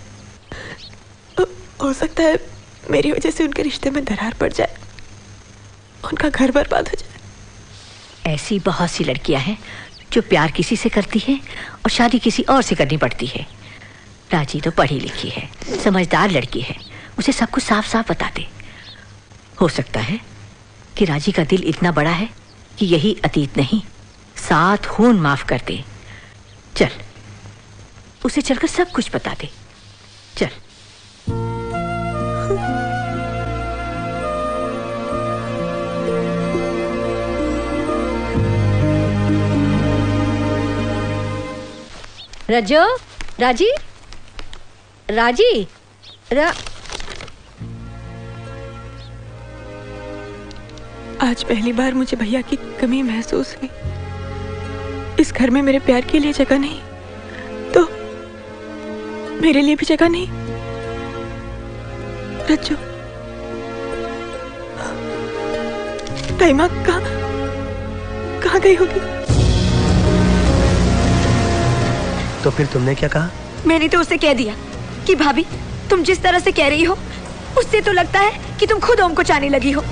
हो सकता है मेरी वजह से उनके रिश्ते में दरार पड़ जाए, उनका घर बर्बाद हो जाए।
ऐसी बहुत सी लड़कियां हैं जो प्यार किसी से करती है और शादी किसी और से करनी पड़ती है। राजी तो पढ़ी लिखी है, समझदार लड़की है, उसे सब कुछ साफ साफ बता दे। हो सकता है कि राजी का दिल इतना बड़ा है कि यही अतीत नहीं, सात खून माफ कर दे। चल, उसे चलकर सब कुछ बता दे। चल।
रजो, राजी, राजी, रा...
आज पहली बार मुझे भैया की कमी महसूस हुई। इस घर में मेरे प्यार के लिए जगह नहीं तो मेरे लिए भी जगह नहीं। रज्जू, ताईमा कहाँ कहाँ गई होगी?
तो फिर तुमने क्या कहा?
मैंने तो उसे कह दिया कि भाभी, तुम जिस तरह से कह रही हो उससे तो लगता है कि तुम खुद ओम को चाहने लगी हो।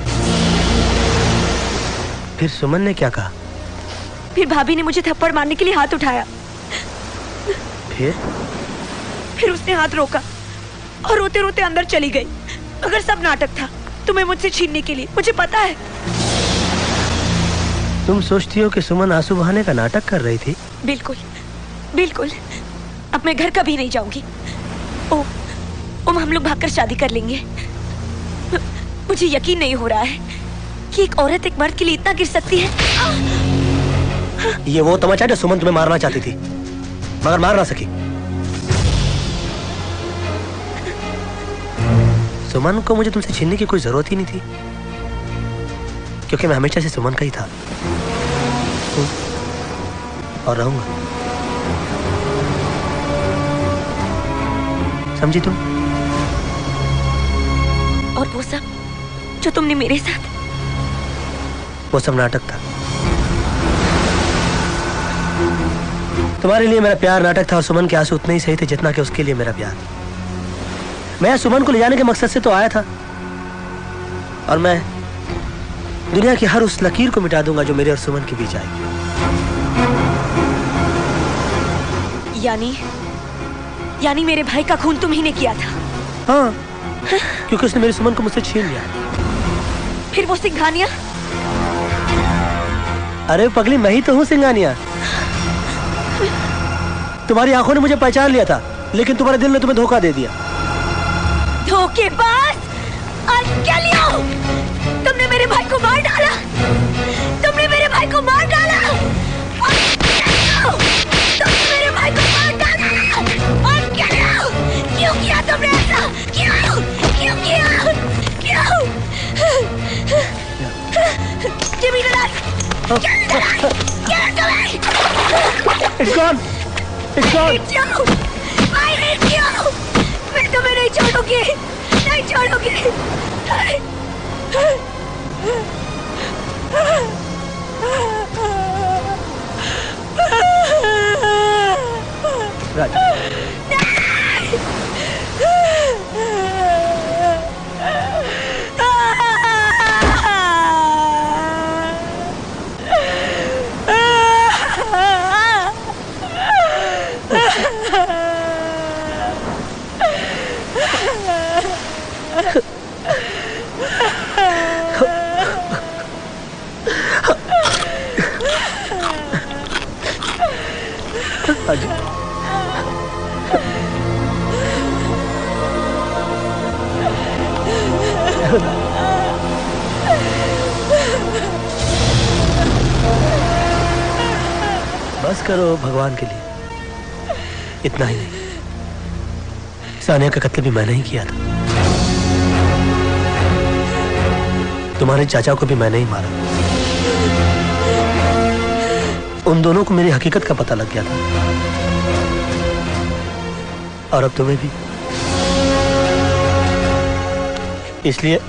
फिर सुमन ने क्या कहा?
फिर भाभी ने मुझे थप्पड़ मारने के लिए हाथ उठाया।
फिर
फिर उसने हाथ रोका और रोते रोते अंदर चली गई। अगर सब नाटक था तुम्हें मुझसे छीनने के लिए, मुझे पता है।
तुम सोचती हो कि सुमन आंसू बहाने का नाटक कर रही थी?
बिल्कुल बिल्कुल। अब मैं घर कभी नहीं जाऊंगी। ओ, ओम हम लोग भागकर शादी कर लेंगे। मुझे यकीन नहीं हो रहा है कि एक औरत एक मर्द के लिए इतना गिर सकती है।
ये वो तमाचा जो सुमन तुम्हें मारना चाहती थी मगर मार ना सकी। सुमन को मुझे तुमसे छीनने की कोई जरूरत ही नहीं थी क्योंकि मैं हमेशा से सुमन का ही था और रहूंगा। समझी तुम?
और वो सब जो तुमने मेरे साथ,
वो सब नाटक था। तुम्हारे लिए मेरा प्यार नाटक था और सुमन के आंसू उतने ही सही थे जितना कि उसके लिए मेरा प्यार। मैं सुमन को ले जाने के मकसद से तो आया था और मैं दुनिया की हर उस लकीर को मिटा दूंगा जो मेरे और सुमन के बीच आएगी।
यानी यानी मेरे भाई का खून तुम ही ने किया था?
हाँ, क्योंकि उसने मेरी सुमन को मुझसे छीन लिया।
फिर वो सिंघानिया?
अरे पगली, मैं ही तो हूँ सिंघानिया। तुम्हारी आंखों ने मुझे पहचान लिया था लेकिन तुम्हारे दिल ने तुम्हें धोखा दे दिया।
धोखेबाज! तुमने मेरे भाई को मार डाला। तुमने मेरे भाई को मार डाला। तुमने मेरे भाई को मार डाला। और क्या? क्यों किया तुमने ऐसा? क्यों? क्यों किया? क्यों? Give me the knife. Give me the knife. Give it to me.
It's gone. It's gone.
I hate you. I hate you. मैं तुम्हें नहीं छोड़ूंगी। नहीं छोड़ूंगी।
राजा, बस करो भगवान के लिए। इतना ही नहीं, सानिया का कत्ल भी मैंने ही किया था। तुम्हारे चाचा को भी मैंने ही मारा। उन दोनों को मेरी हकीकत का पता लग गया था और अब तुम्हें भी। इसलिए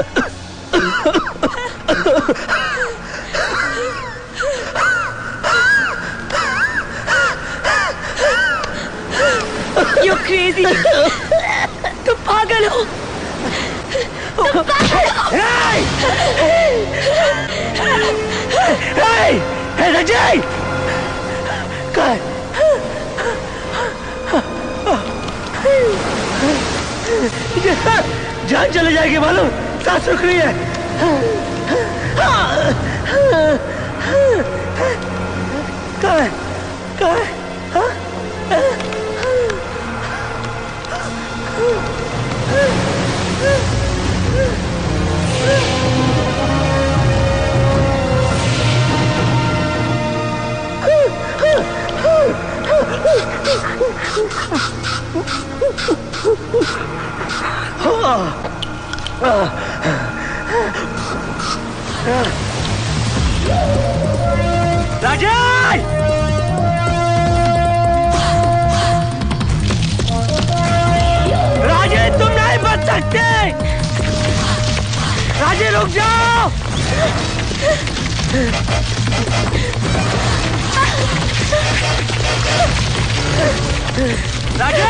You're crazy. तुम पागल हो। तुम पागल हो।
Hey! Hey! Hey, Rajay! कहाँ है? जान चले जाएगी मालूम। सांस रुक रही है। कहाँ है? कहाँ है? हाँ? राजय! राजय, तुम नहीं बच सकते। राजय, रुक जाओ। राजय!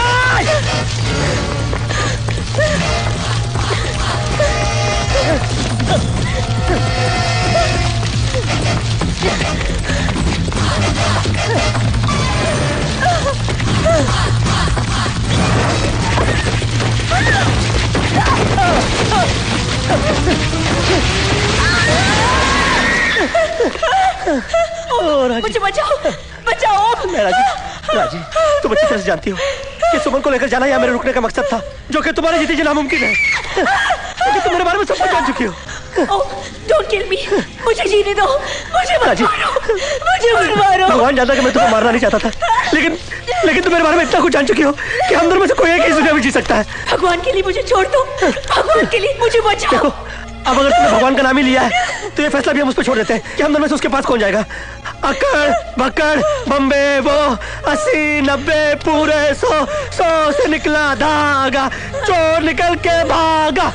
मुझे बचाओ, बचाओ।
मैं राजी, राजी, तुम अच्छी तरह से जानती हो कि सुमन को लेकर जाना यहाँ मेरे रुकने का मकसद था, जो कि तुम्हारे जीते जी नामुमकिन है। लेकिन तुम मेरे बारे में सब कुछ जान चुकी हो।
डोंट किल मी, मुझे जीने दो, मुझे मत मारो, मुझे मत मारो।
भगवान जानता कि मैं तुम्हें मारना नहीं चाहता था, लेकिन लेकिन तुम मेरे बारे में इतना कुछ जान चुकी हो कि हम दोनों में से कोई एक ही इस दुनिया में जी सकता है।
भगवान के लिए मुझे छोड़ दो, भगवान के लिए मुझे बचाओ।
देखो, अब अगर तुमने भगवान का नाम ही लिया है तो ये फैसला भी हम उस पर छोड़ देते हैं कि हम दोनों में से उसके पास कौन जाएगा। अकड़ बकड़ बम्बे वो अस्सी नब्बे पूरे सौ, सौ से निकला धागा, चोर निकल के भागा।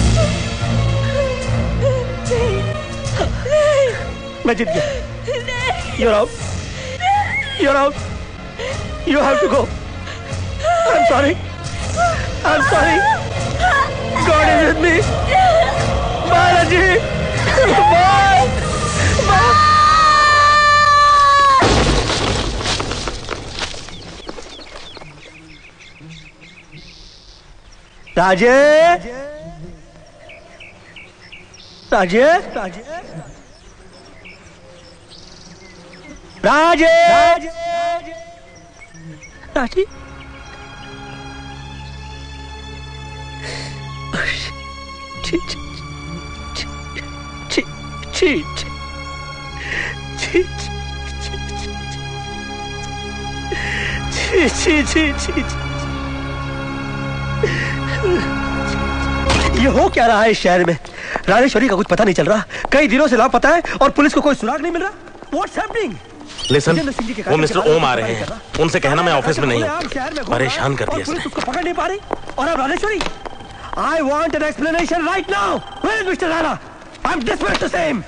मैं जीत गया। You're out. You're out. You have to go. I'm sorry. I'm sorry. God is with me. Balaji. Bye. Bye. राजे राजे राजे राजे राजे ची ची ची ची ची ची ची ची ये हो क्या रहा है इस शहर में? राजेश्वरी का कुछ पता नहीं चल रहा, कई दिनों से लापता है और पुलिस को कोई सुराग नहीं मिल रहा। What's happening?
लिसन, वो मिस्टर ओम आ रहे हैं, उनसे कहना मैं ऑफिस में नहीं हूँ। परेशान कर दिया
पुलिस उसको पकड़ नहीं पा रही। और अब Rajeshwari, I want an explanation right now. Where is mister Rana? I'm desperate to see him.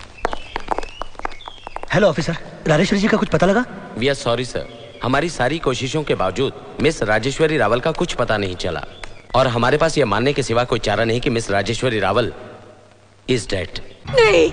Hello officer, Rajeshwari ji का कुछ पता लगा?
वी आर सॉरी सर, हमारी सारी कोशिशों के बावजूद मिस राजेश्वरी रावल का कुछ पता नहीं चला और हमारे पास यह मानने के सिवा कोई चारा नहीं कि miss Rajeshwari Rawal is dead.
नहीं,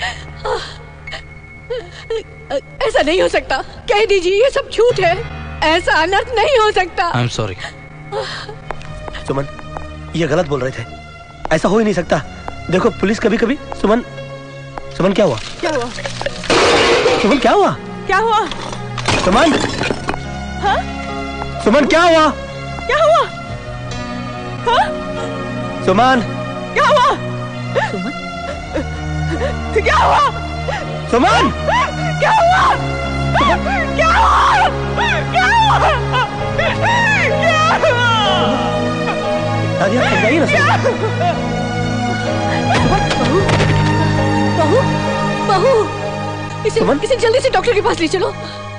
ऐसा नहीं हो सकता, कह दीजिए ये सब झूठ है, ऐसा अनर्थ नहीं हो सकता।
आई एम सॉरी।
सुमन, ये गलत बोल रहे थे, ऐसा हो ही नहीं सकता। देखो पुलिस कभी कभी। सुमन, सुमन क्या हुआ?
क्या हुआ?
सुमन क्या हुआ?
क्या हुआ?
सुमन,
हाँ?
सुमन क्या हुआ?
क्या हुआ? हाँ?
सुमन,
क्या हुआ?
सुमन,
क्या हुआ?
सुमन,
क्या हुआ? क्या हुआ? क्या हुआ? क्या हुआ?
दादी आप समझाइए ना।
बहू, बहू, इसे इसे जल्दी से डॉक्टर के पास ले चलो।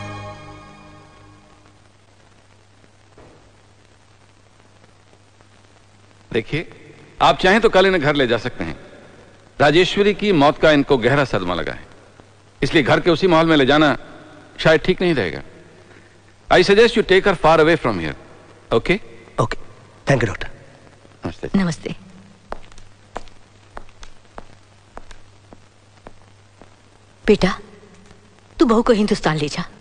देखिए, आप चाहें तो कल इन्हें घर ले जा सकते हैं। राजेश्वरी की मौत का इनको गहरा सदमा लगा है, इसलिए घर के उसी माहौल में ले जाना शायद ठीक नहीं रहेगा। I suggest you take her far away from here. Okay
okay, thank you doctor.
नमस्ते।
नमस्ते। बेटा, तू बहू को हिंदुस्तान ले जा,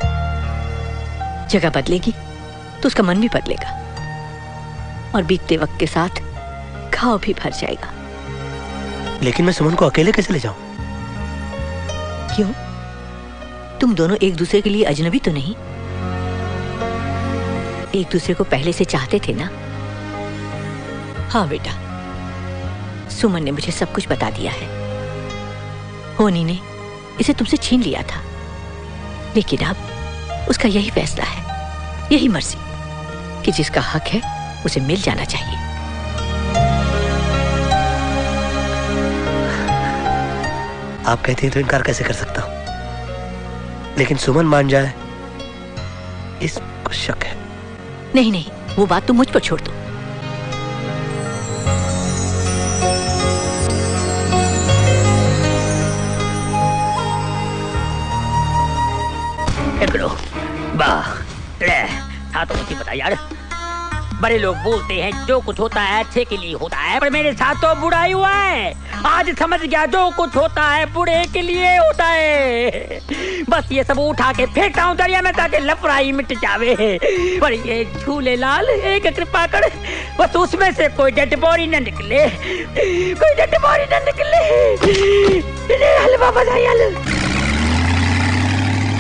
जगह बदलेगी तो उसका मन भी बदलेगा और बीतते वक्त के साथ घाव भी भर जाएगा।
लेकिन मैं सुमन को अकेले कैसे ले जाऊं?
क्यों? तुम दोनों एक दूसरे के लिए अजनबी तो नहीं? एक दूसरे को पहले से चाहते थे ना? हाँ बेटा, सुमन ने मुझे सब कुछ बता दिया है। होनी ने इसे तुमसे छीन लिया था, लेकिन अब उसका यही फैसला है, यही मर्जी कि जिसका हक है उसे मिल जाना चाहिए।
आप कहती हैं तो इनकार कैसे कर सकता हूं, लेकिन सुमन मान जाए इसको शक है।
नहीं नहीं, वो बात तुम मुझ पर छोड़ दो।
वाह, ले, हाँ तो मुझे पता यार, बड़े लोग बोलते हैं जो कुछ होता है अच्छे के लिए होता है, पर मेरे साथ तो बुरा ही हुआ है। आज समझ गया जो कुछ होता है बुरे के लिए होता है। बस ये सब उठा के फेंकता हूँ दरिया में ताकि लफड़ाई मिट जावे। पर ये झूले लाल एक कृपा कर, बस उसमें से कोई डेड बॉडी न निकले, कोई डेड बॉडी न निकले। हलवा बधाई हल।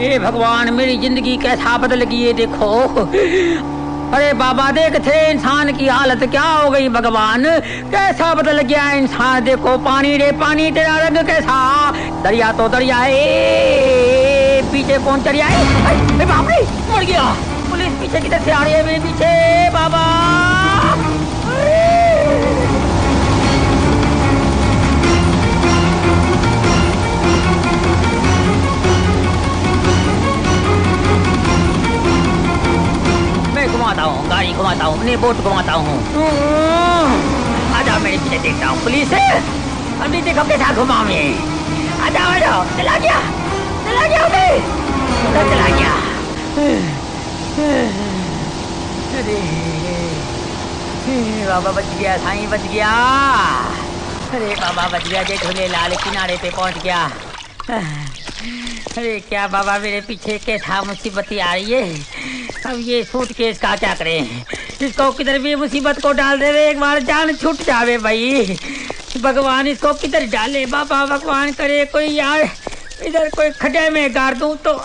ये भगवान मेरी जिंदगी कैसा बदल गई है देखो। अरे बाबा देख थे इंसान की हालत क्या हो गई भगवान, कैसा बदल गया इंसान। देखो पानी रे पानी, तेरा रंग कैसा, दरिया तो दरिया है, पीछे कौन चढ़िया है? बाप रे मर गया। पुलिस पीछे किधर से आ रही है मेरे पीछे बाबा। घुमाता हूँ गाड़ी, घुमाता हूँ अपनी बोट, घुमाता हूँ। आजा मेरे पीछे देखता हूँ पुलिस है। अभी देखो कैसा घुमा मैं। आजा आजा, चला गया चला गया मैं, चला गया। अरे बाबा बच गया, साईं बच गया। अरे बाबा बच गया, जे झूले लाल किनारे पे पहुँच गया। अरे क्या बाबा मेरे पीछे कैसा मुसीबत आ रही है। अब ये सूटकेस का क्या करें, इसको किधर भी मुसीबत को डाल दे, एक बार जान छूट जावे भाई। भगवान इसको किधर डाले बाबा, भगवान करे कोई यार इधर कोई खड्डे में गाड़ दूं तो।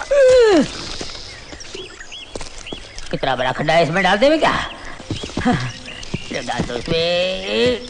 कितना बड़ा खड्डा है, इसमें डाल देवे क्या? डाल दो इसमें।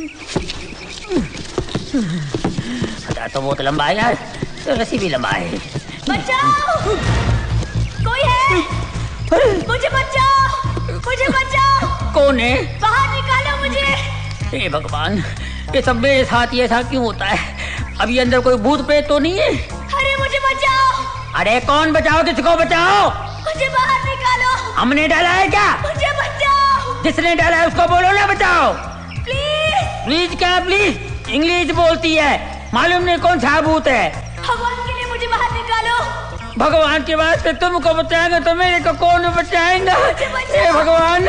खड्डा तो बहुत लंबा है यार, तो रस्सी भी लंबा है।
बचाओ, कोई है? मुझे बचाओ, मुझे बचाओ।
कौन है?
बाहर निकालो मुझे।
हे भगवान, ये सब मेरे साथ ये ऐसा क्यों होता है? अभी अंदर कोई भूत प्रेत तो नहीं है?
अरे मुझे बचाओ।
अरे कौन बचाओ, किसको बचाओ?
मुझे बाहर निकालो।
हमने डाला है क्या?
मुझे बचाओ।
जिसने डाला है उसको बोलो ना बचाओ।
प्लीज।
प्लीज क्या प्लीज? इंग्लिश बोलती है, मालूम नहीं कौन सा भूत है।
भगवान के लिए मुझे बाहर निकालो।
भगवान के वास्ते तुमको बचाएंगे तो मेरे को कौन बचाएगा? हे भगवान।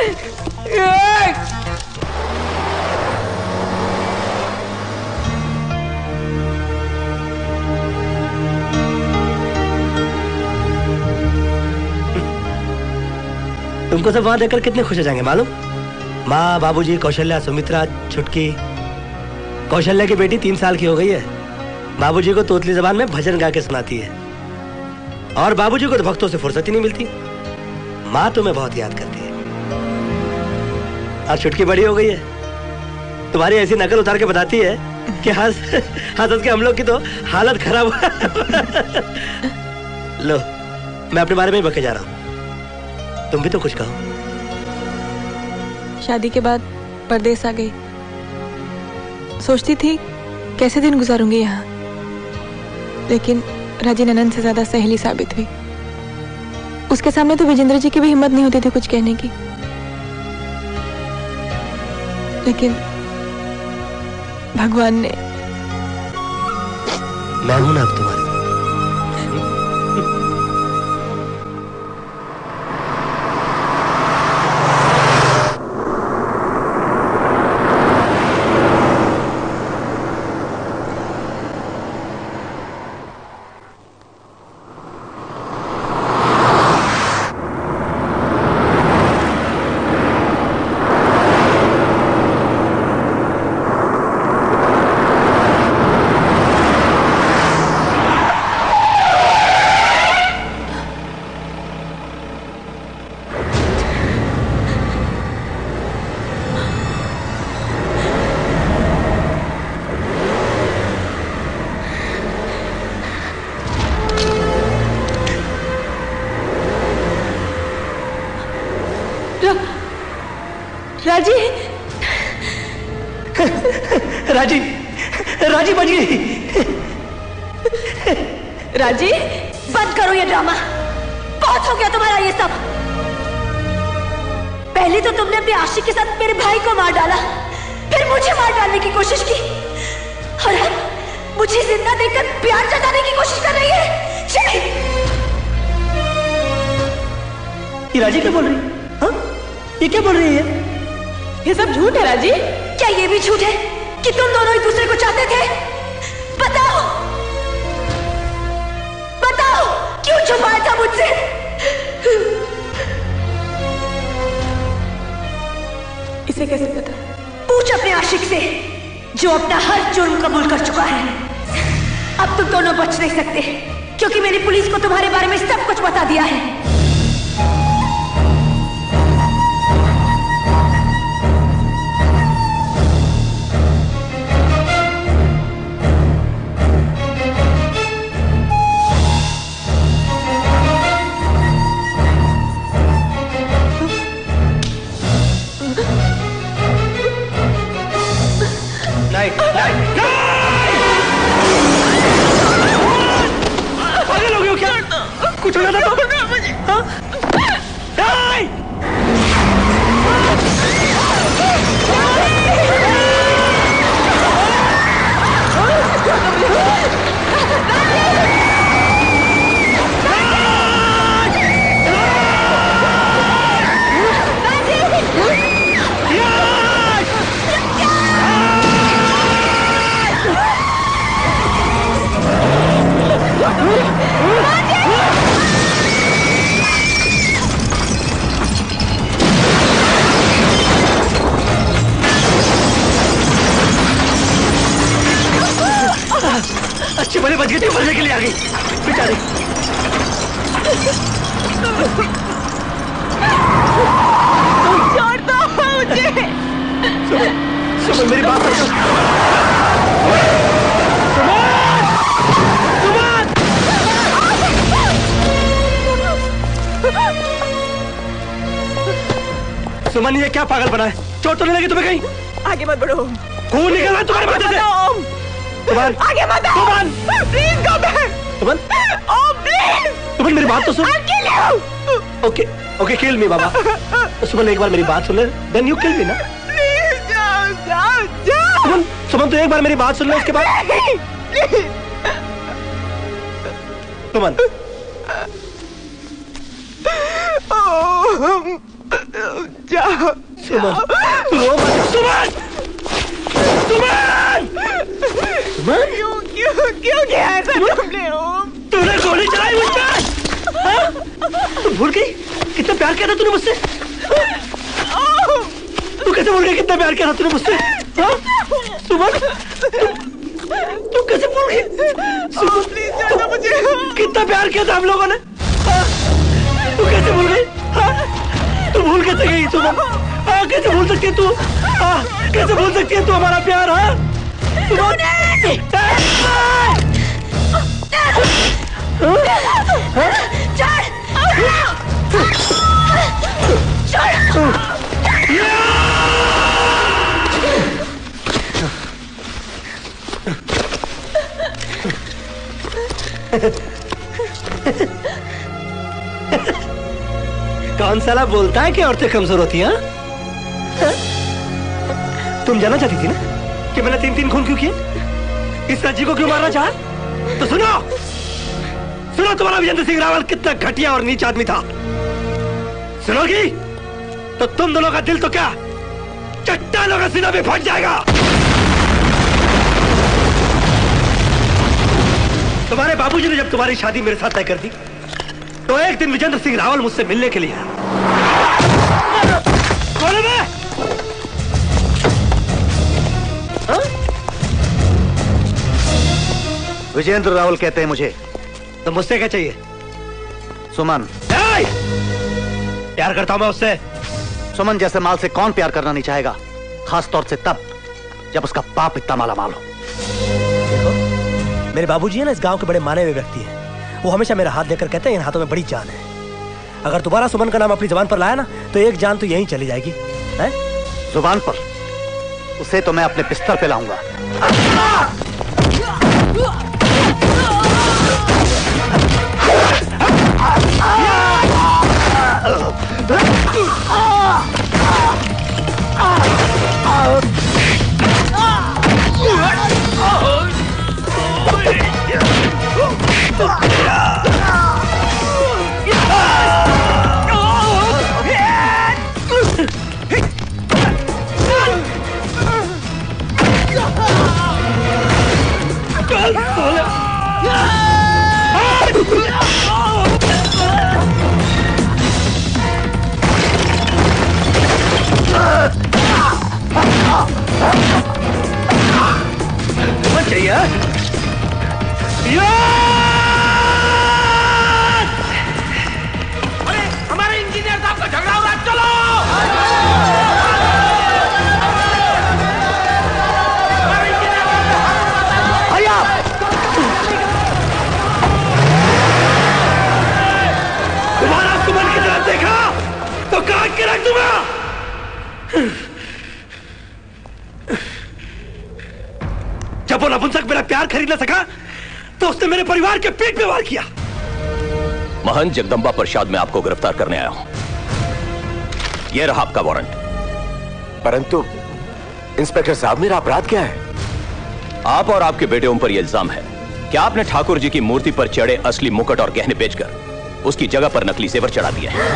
तुमको सब वहां देखकर कितने खुश हो जाएंगे मालूम? माँ, बाबूजी, कौशल्या, सुमित्रा, छुटकी। कौशल्या की बेटी तीन साल की हो गई है, बाबूजी को तोतली जबान में भजन गा के सुनाती है, और बाबूजी को तो भक्तों से फुर्सत ही नहीं मिलती। माँ तुम्हें बहुत याद करती है। और छुटकी बड़ी हो गई है, तुम्हारी ऐसी नकल उतार के बताती है कि हंस हंस के हम लोग की तो हालत खराब। लो, मैं अपने बारे में ही बके जा रहा हूँ, तुम भी तो कुछ कहो।
शादी के बाद परदेस आ गई, सोचती थी कैसे दिन गुजारूंगी यहाँ, लेकिन राजी ननन से ज्यादा सहेली साबित हुई। उसके सामने तो विजेंद्र जी की भी हिम्मत नहीं होती थी कुछ कहने की, लेकिन भगवान ने।
मैं हूं ना अब तुम्हारी।
राजी
राजी राजी बच गई।
राजी बंद करो ये ड्रामा, बहुत हो गया तुम्हारा ये सब। पहले तो तुमने अपने आशिक के साथ मेरे भाई को मार डाला, फिर मुझे मार डालने की कोशिश की, और अब मुझे जिंदा देखकर प्यार जताने की कोशिश कर रही है। छी!
ये राजी क्या बोल रही है? हाँ? ये क्या बोल रही है?
ये सब झूठ है राजी।
क्या ये भी झूठ है कि तुम दोनों एक दूसरे को चाहते थे? बताओ बताओ, क्यों छुपाया था मुझसे?
इसे कैसे पता?
पूछ अपने आशिक से, जो अपना हर जुर्म कबूल कर चुका है। अब तुम दोनों बच नहीं सकते। क्योंकि मैंने पुलिस को तुम्हारे बारे में सब कुछ बता दिया है।
नहीं, नहीं, पागल हो गए हो क्या? कुछ हो जाता तो? हाँ? नहीं! अच्छी भले बच गई थी, मरने के लिए आ गई बेचारी।
छोड़ दो मुझे।
सुमन, सुमन मेरी बात सुनो। सुमन, सुमन ये क्या पागल बना है? चोट तो नहीं लगी तुम्हें कहीं?
आगे मत बढ़ो।
खून निकल रहा है तुम्हारे माथे से। सुमन,
आगे मत आओ।
Suman,
please go back.
Suman,
oh please.
Suman मेरी बात तो सुन।
I'll kill you.
Okay, okay kill me बाबा। सुमन एक बार मेरी बात सुन ले, देन यू किल मी ना।
प्लीज जाओ, जाओ, जाओ।
सुमन, सुमन तो एक बार मेरी बात सुन ले, उसके बाद। सुमन।
जाओ।
सुमन, रो मत। सुमन, सुमन, सुमन।
क्यों, क्यों, क्यों किया ऐसा तुमने?
तूने गोली चलाई मुझ पर? हाँ? तू भूल गई कितना प्यार किया था तूने मुझसे? तू कैसे भूल गई कितना प्यार किया था तूने मुझसे? हाँ? सुमन, तू कैसे भूल गई? सुमन,
प्लीज छोड़ दो मुझे।
कितना प्यार किया था हम लोगों ने? हाँ? तू कैसे भूल गई? हाँ? तू भूल कैसे गई सुमन? हाँ, कैसे भूल सकती है तू? हाँ, कैसे भूल सकती है तू हमारा प्यार? हाँ? सुमन, कौन साला बोलता है कि औरतें कमजोर होती हैं? तुम जानना चाहती थी ना कि मैंने तीन तीन खून क्यों किए, इस रज्जी को क्यों मारना चाहा? तो सुनो, सुनो तुम्हारा विजेंद्र सिंह रावल कितना घटिया और नीच आदमी था। सुनोगी तो तुम दोनों का दिल तो क्या चट्टानों का सीना भी फट जाएगा। तुम्हारे बाबूजी ने जब तुम्हारी शादी मेरे साथ तय कर दी तो एक दिन विजेंद्र सिंह रावल मुझसे मिलने के लिए आया। कौन है मैं? हाँ?
विजेंद्र रावल कहते हैं मुझे।
तो मुझसे क्या चाहिए?
सुमन।
प्यार करता हूं मैं उससे।
सुमन जैसे माल से कौन प्यार करना नहीं चाहेगा, खास तौर से तब जब उसका बाप इतना माला माल हो।
देखो, मेरे बाबूजी है ना, इस गांव के बड़े माने हुए व्यक्ति हैं। वो हमेशा मेरा हाथ देकर कहते हैं इन हाथों में बड़ी जान है। अगर दोबारा सुमन का नाम अपनी जुबान पर लाया ना तो एक जान तो यहीं चली जाएगी। है?
जुबान पर? उसे तो मैं अपने बिस्तर पे लाऊंगा।
Oh! वो नपुंसक मेरा प्यार खरीद न सका तो उसने मेरे परिवार के पेट पे वार किया।
महंत जगदम्बा प्रसाद मैं आपको गिरफ्तार करने आया हूं। यह रहा आपका वारंट।
परंतु इंस्पेक्टर साहब, मेरा अपराध क्या है?
आप और आपके बेटे पर यह इल्जाम है कि आपने ठाकुर जी की मूर्ति पर चढ़े असली मुकुट और गहने बेचकर उसकी जगह पर नकली जेवर चढ़ा दिया है।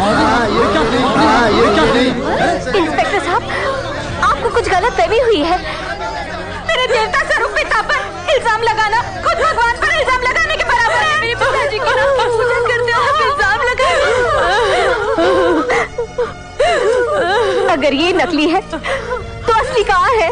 इंस्पेक्टर साहब, आपको कुछ गलत फहमी हुई है। मेरे देवता स्वरूप पिता पर इल्जाम लगाना खुद भगवान पर इल्जाम लगाने के बराबर है। मेरे पिताजी की नाम पर पूजा करते हो आप इल्जाम लगाए। अगर ये नकली है तो असली कहाँ है?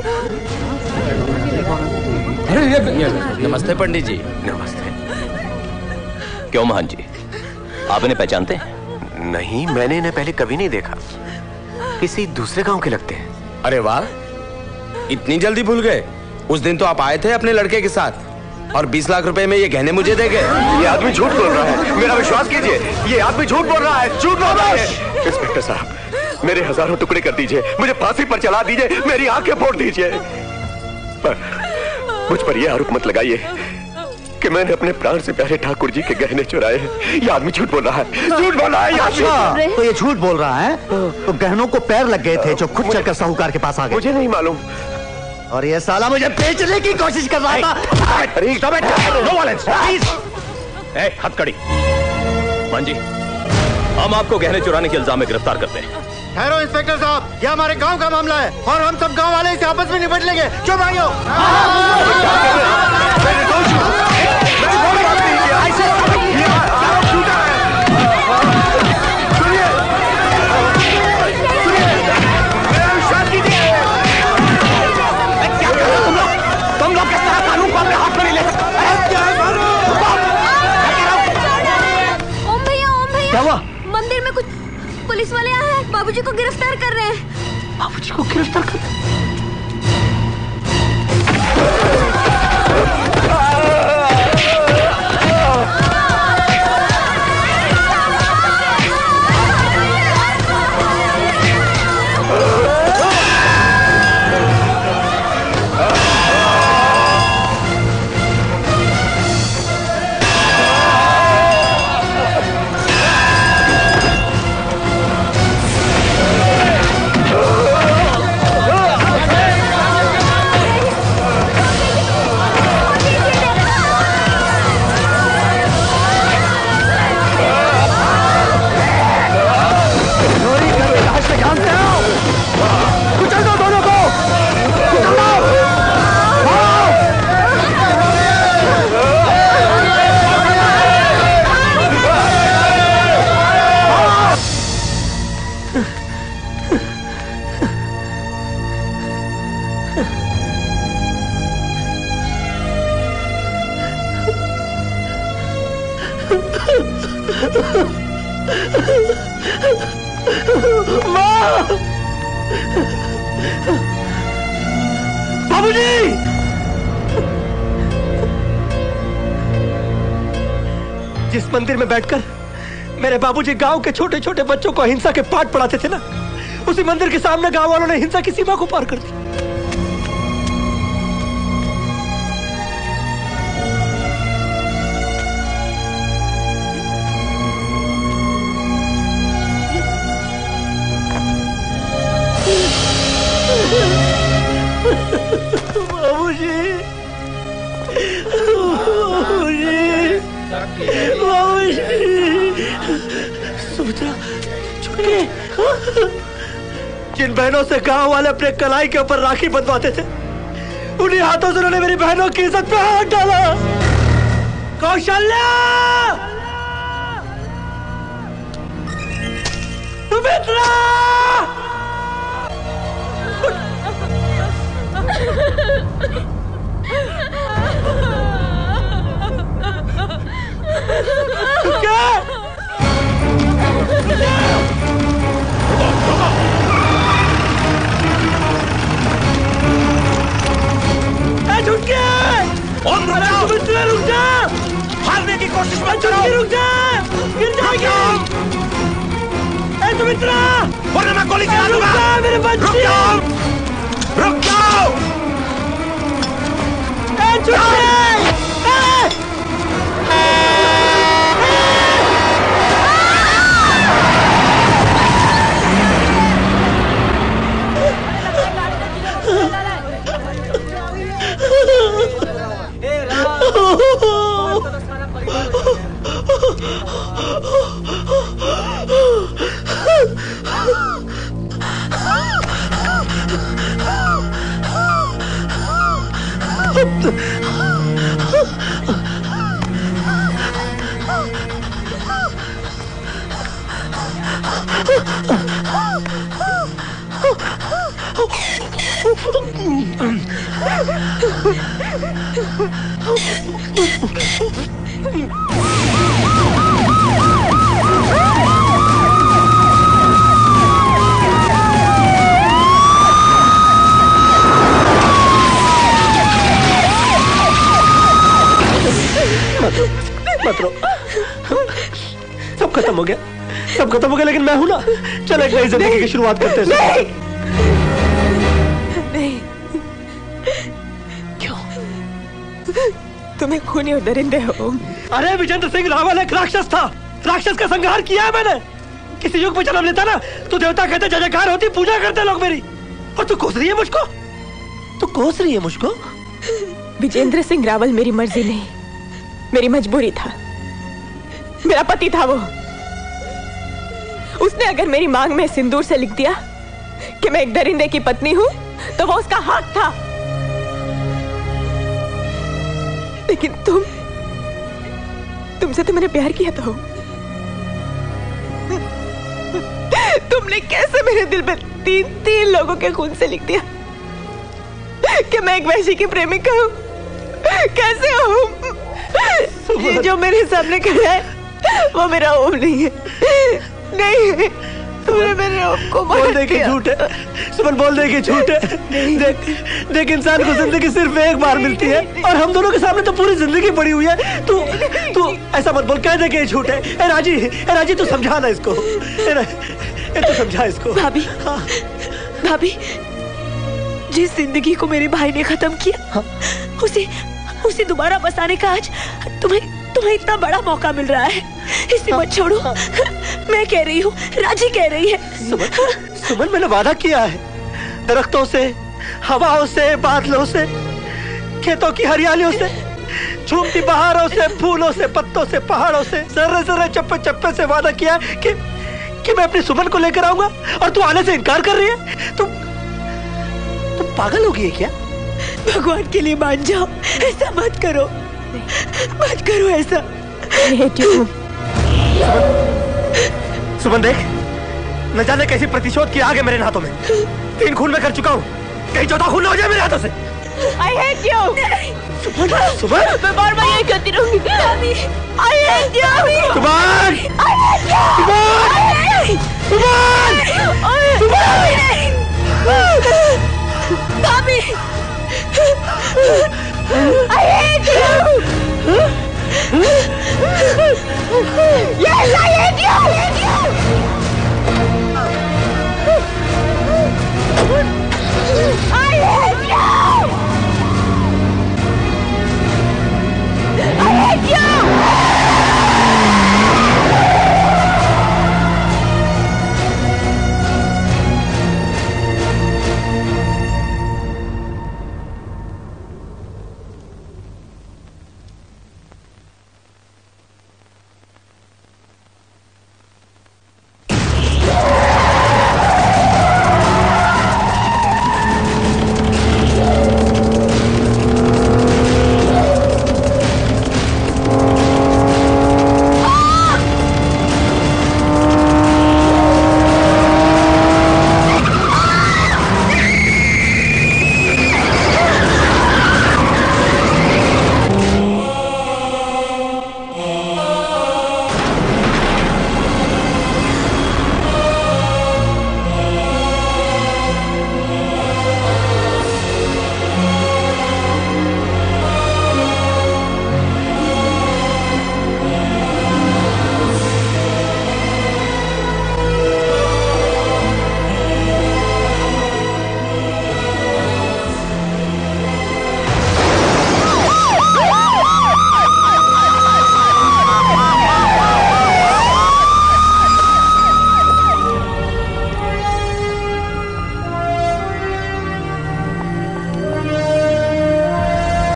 नमस्ते पंडित जी।
नमस्ते।
क्यों महंत जी, आप इन्हें पहचानते हैं?
नहीं, मैंने इन्हें पहले कभी नहीं देखा। किसी दूसरे गांव के लगते हैं।
अरे वाह, इतनी जल्दी भूल गए? उस दिन तो आप आए थे अपने लड़के के साथ और बीस लाख रुपए में ये गहने मुझे दे गए।
ये आदमी झूठ बोल रहा है, मेरा विश्वास कीजिए। ये आदमी झूठ बोल रहा है, झूठ बोल रहा है। इंस्पेक्टर साहब, मेरे हजारों टुकड़े कर दीजिए, मुझे फांसी पर चला दीजिए, मेरी आंखें फोड़ दीजिए, पर मुझ पर यह आरोप मत लगाइए कि मैंने अपने प्राण से प्यारे ठाकुर जी के गहने चुराए हैं। ये आदमी झूठ बोल रहा है, झूठ बोल रहा है ये आदमी।
अच्छा, तो ये झूठ बोल रहा है? तो गहनों को पैर लग गए थे जो खुद चलकर साहूकार के पास आ गए।
मुझे नहीं मालूम।
और ये साला मुझे बेचने की कोशिश कर रहा था।
No violence please. ए, हथकड़ी। मान जी, हम आपको गहने चुराने के इल्जाम में गिरफ्तार करते हैं।
ठहरो इंस्पेक्टर साहब, ये हमारे गांव का मामला है और हम सब गांव वाले इसे आपस में निपट लेंगे। क्यों भाइयों?
तुम लोग किस तरह कानून को अपने हाथ में नहीं ले सकते?
ओम भैया, ओम भैया,
क्या हुआ?
मंदिर में कुछ पुलिस वाले आए हैं, बाबूजी को गिरफ्तार कर रहे हैं।
बाबूजी को गिरफ्तार कर? बाबूजी! जिस मंदिर में बैठकर मेरे बाबूजी गांव के छोटे छोटे बच्चों को हिंसा के पाठ पढ़ाते थे ना, उसी मंदिर के सामने गांव वालों ने हिंसा की सीमा को पार कर दी। बाबूजी, बाबूजी, बाबूजी, सुमित्रा, छुटके। जिन बहनों से गांव वाले अपने कलाई के ऊपर राखी बंधवाते थे, उन्हीं हाथों से उन्होंने मेरी बहनों की इज्जत पे हाथ डाला। कौशल्या, सुमित्रा, क्या? रुक जा! सुमित्रा, रुक जा! भागने की कोशिश मत करो! रुक जा! गिर जाएगी! ए सुमित्रा! वरना मैं गोली चला दूंगा! रुक जा मेरे बच्चे! रुक जाओ! रुक जाओ! ए मत रो, सब खत्म हो गया, सब खत्म हो गया, लेकिन मैं हूं ना। चल एक नई जिंदगी की शुरुआत करते हैं।
नहीं, नहीं, क्यों? तुम्हें खूनी और दरिंदे हो।
अरे विजेंद्र सिंह रावल एक राक्षस था, राक्षस का संहार किया है मैंने। किसी युग में जन्म लेता ना तो देवता कहते जय जयकार होती, पूजा करते लोग मेरी, और तू कोस रही है मुझको, तू कोस रही है मुझको।
विजेंद्र सिंह रावल मेरी मर्जी नहीं, मेरी मजबूरी था। मेरा पति था वो। उसने अगर मेरी मांग में सिंदूर से लिख दिया कि मैं एक दरिंदे की पत्नी हूं, तो वो उसका हक था। लेकिन तुम तुमसे तो मैंने प्यार किया था। तुमने कैसे मेरे दिल में तीन तीन लोगों के खून से लिख दिया कि मैं एक वैशी की प्रेमिका हूं। कैसे हूं? ये जो मेरे सामने खड़ा है वो मेरा ओम नहीं है। नहीं, तुमने मेरे ओम को मार
बोल दे कि झूठ है, सुमन बोल दे कि झूठ है। देख देख इंसान को जिंदगी सिर्फ एक बार मिलती है, और हम दोनों के सामने तो पूरी जिंदगी पड़ी हुई है। तू तू ऐसा मत बोल, कह दे कि झूठ है। ए राजी, ए राजी तू समझा ना इसको, ए तू समझा इसको।
भाभी, भाभी, जिस जिंदगी को मेरे भाई ने खत्म किया, उसे उसे दोबारा बसाने का आज तुम्हें तुम्हें इतना बड़ा मौका मिल रहा है। इसे मत छोड़ो। मैं कह रही हूँ, राजी कह रही है।
सुमन, सुमन मैंने वादा किया है, दरख्तों से, हवाओं से, बादलों से, खेतों की हरियालियों से, झूमती बहारों से, फूलों से, पत्तों से, पहाड़ों से, जर्रे जर्रे चप्पे चप्पे से वादा किया कि कि मैं अपनी सुमन को लेकर आऊंगा, और तू आने से इनकार कर रही है। तू तू पागल हो गई है क्या?
भगवान के लिए मान जाओ, ऐसा मत करो, मत करो ऐसा।
सुमन देख, न जाने कैसी प्रतिशोध की आग है मेरे हाथों में। तीन खून में कर चुका हूँ, कहीं चौथा खून न हो जाए मेरे हाथों से।
I hate you।
सुमन, सुमन,
मैं बार बार यही कहती रहूंगी। I hate you।
Suman,
I hate you।
सुमन,
सुमन, भाभी, I hate you।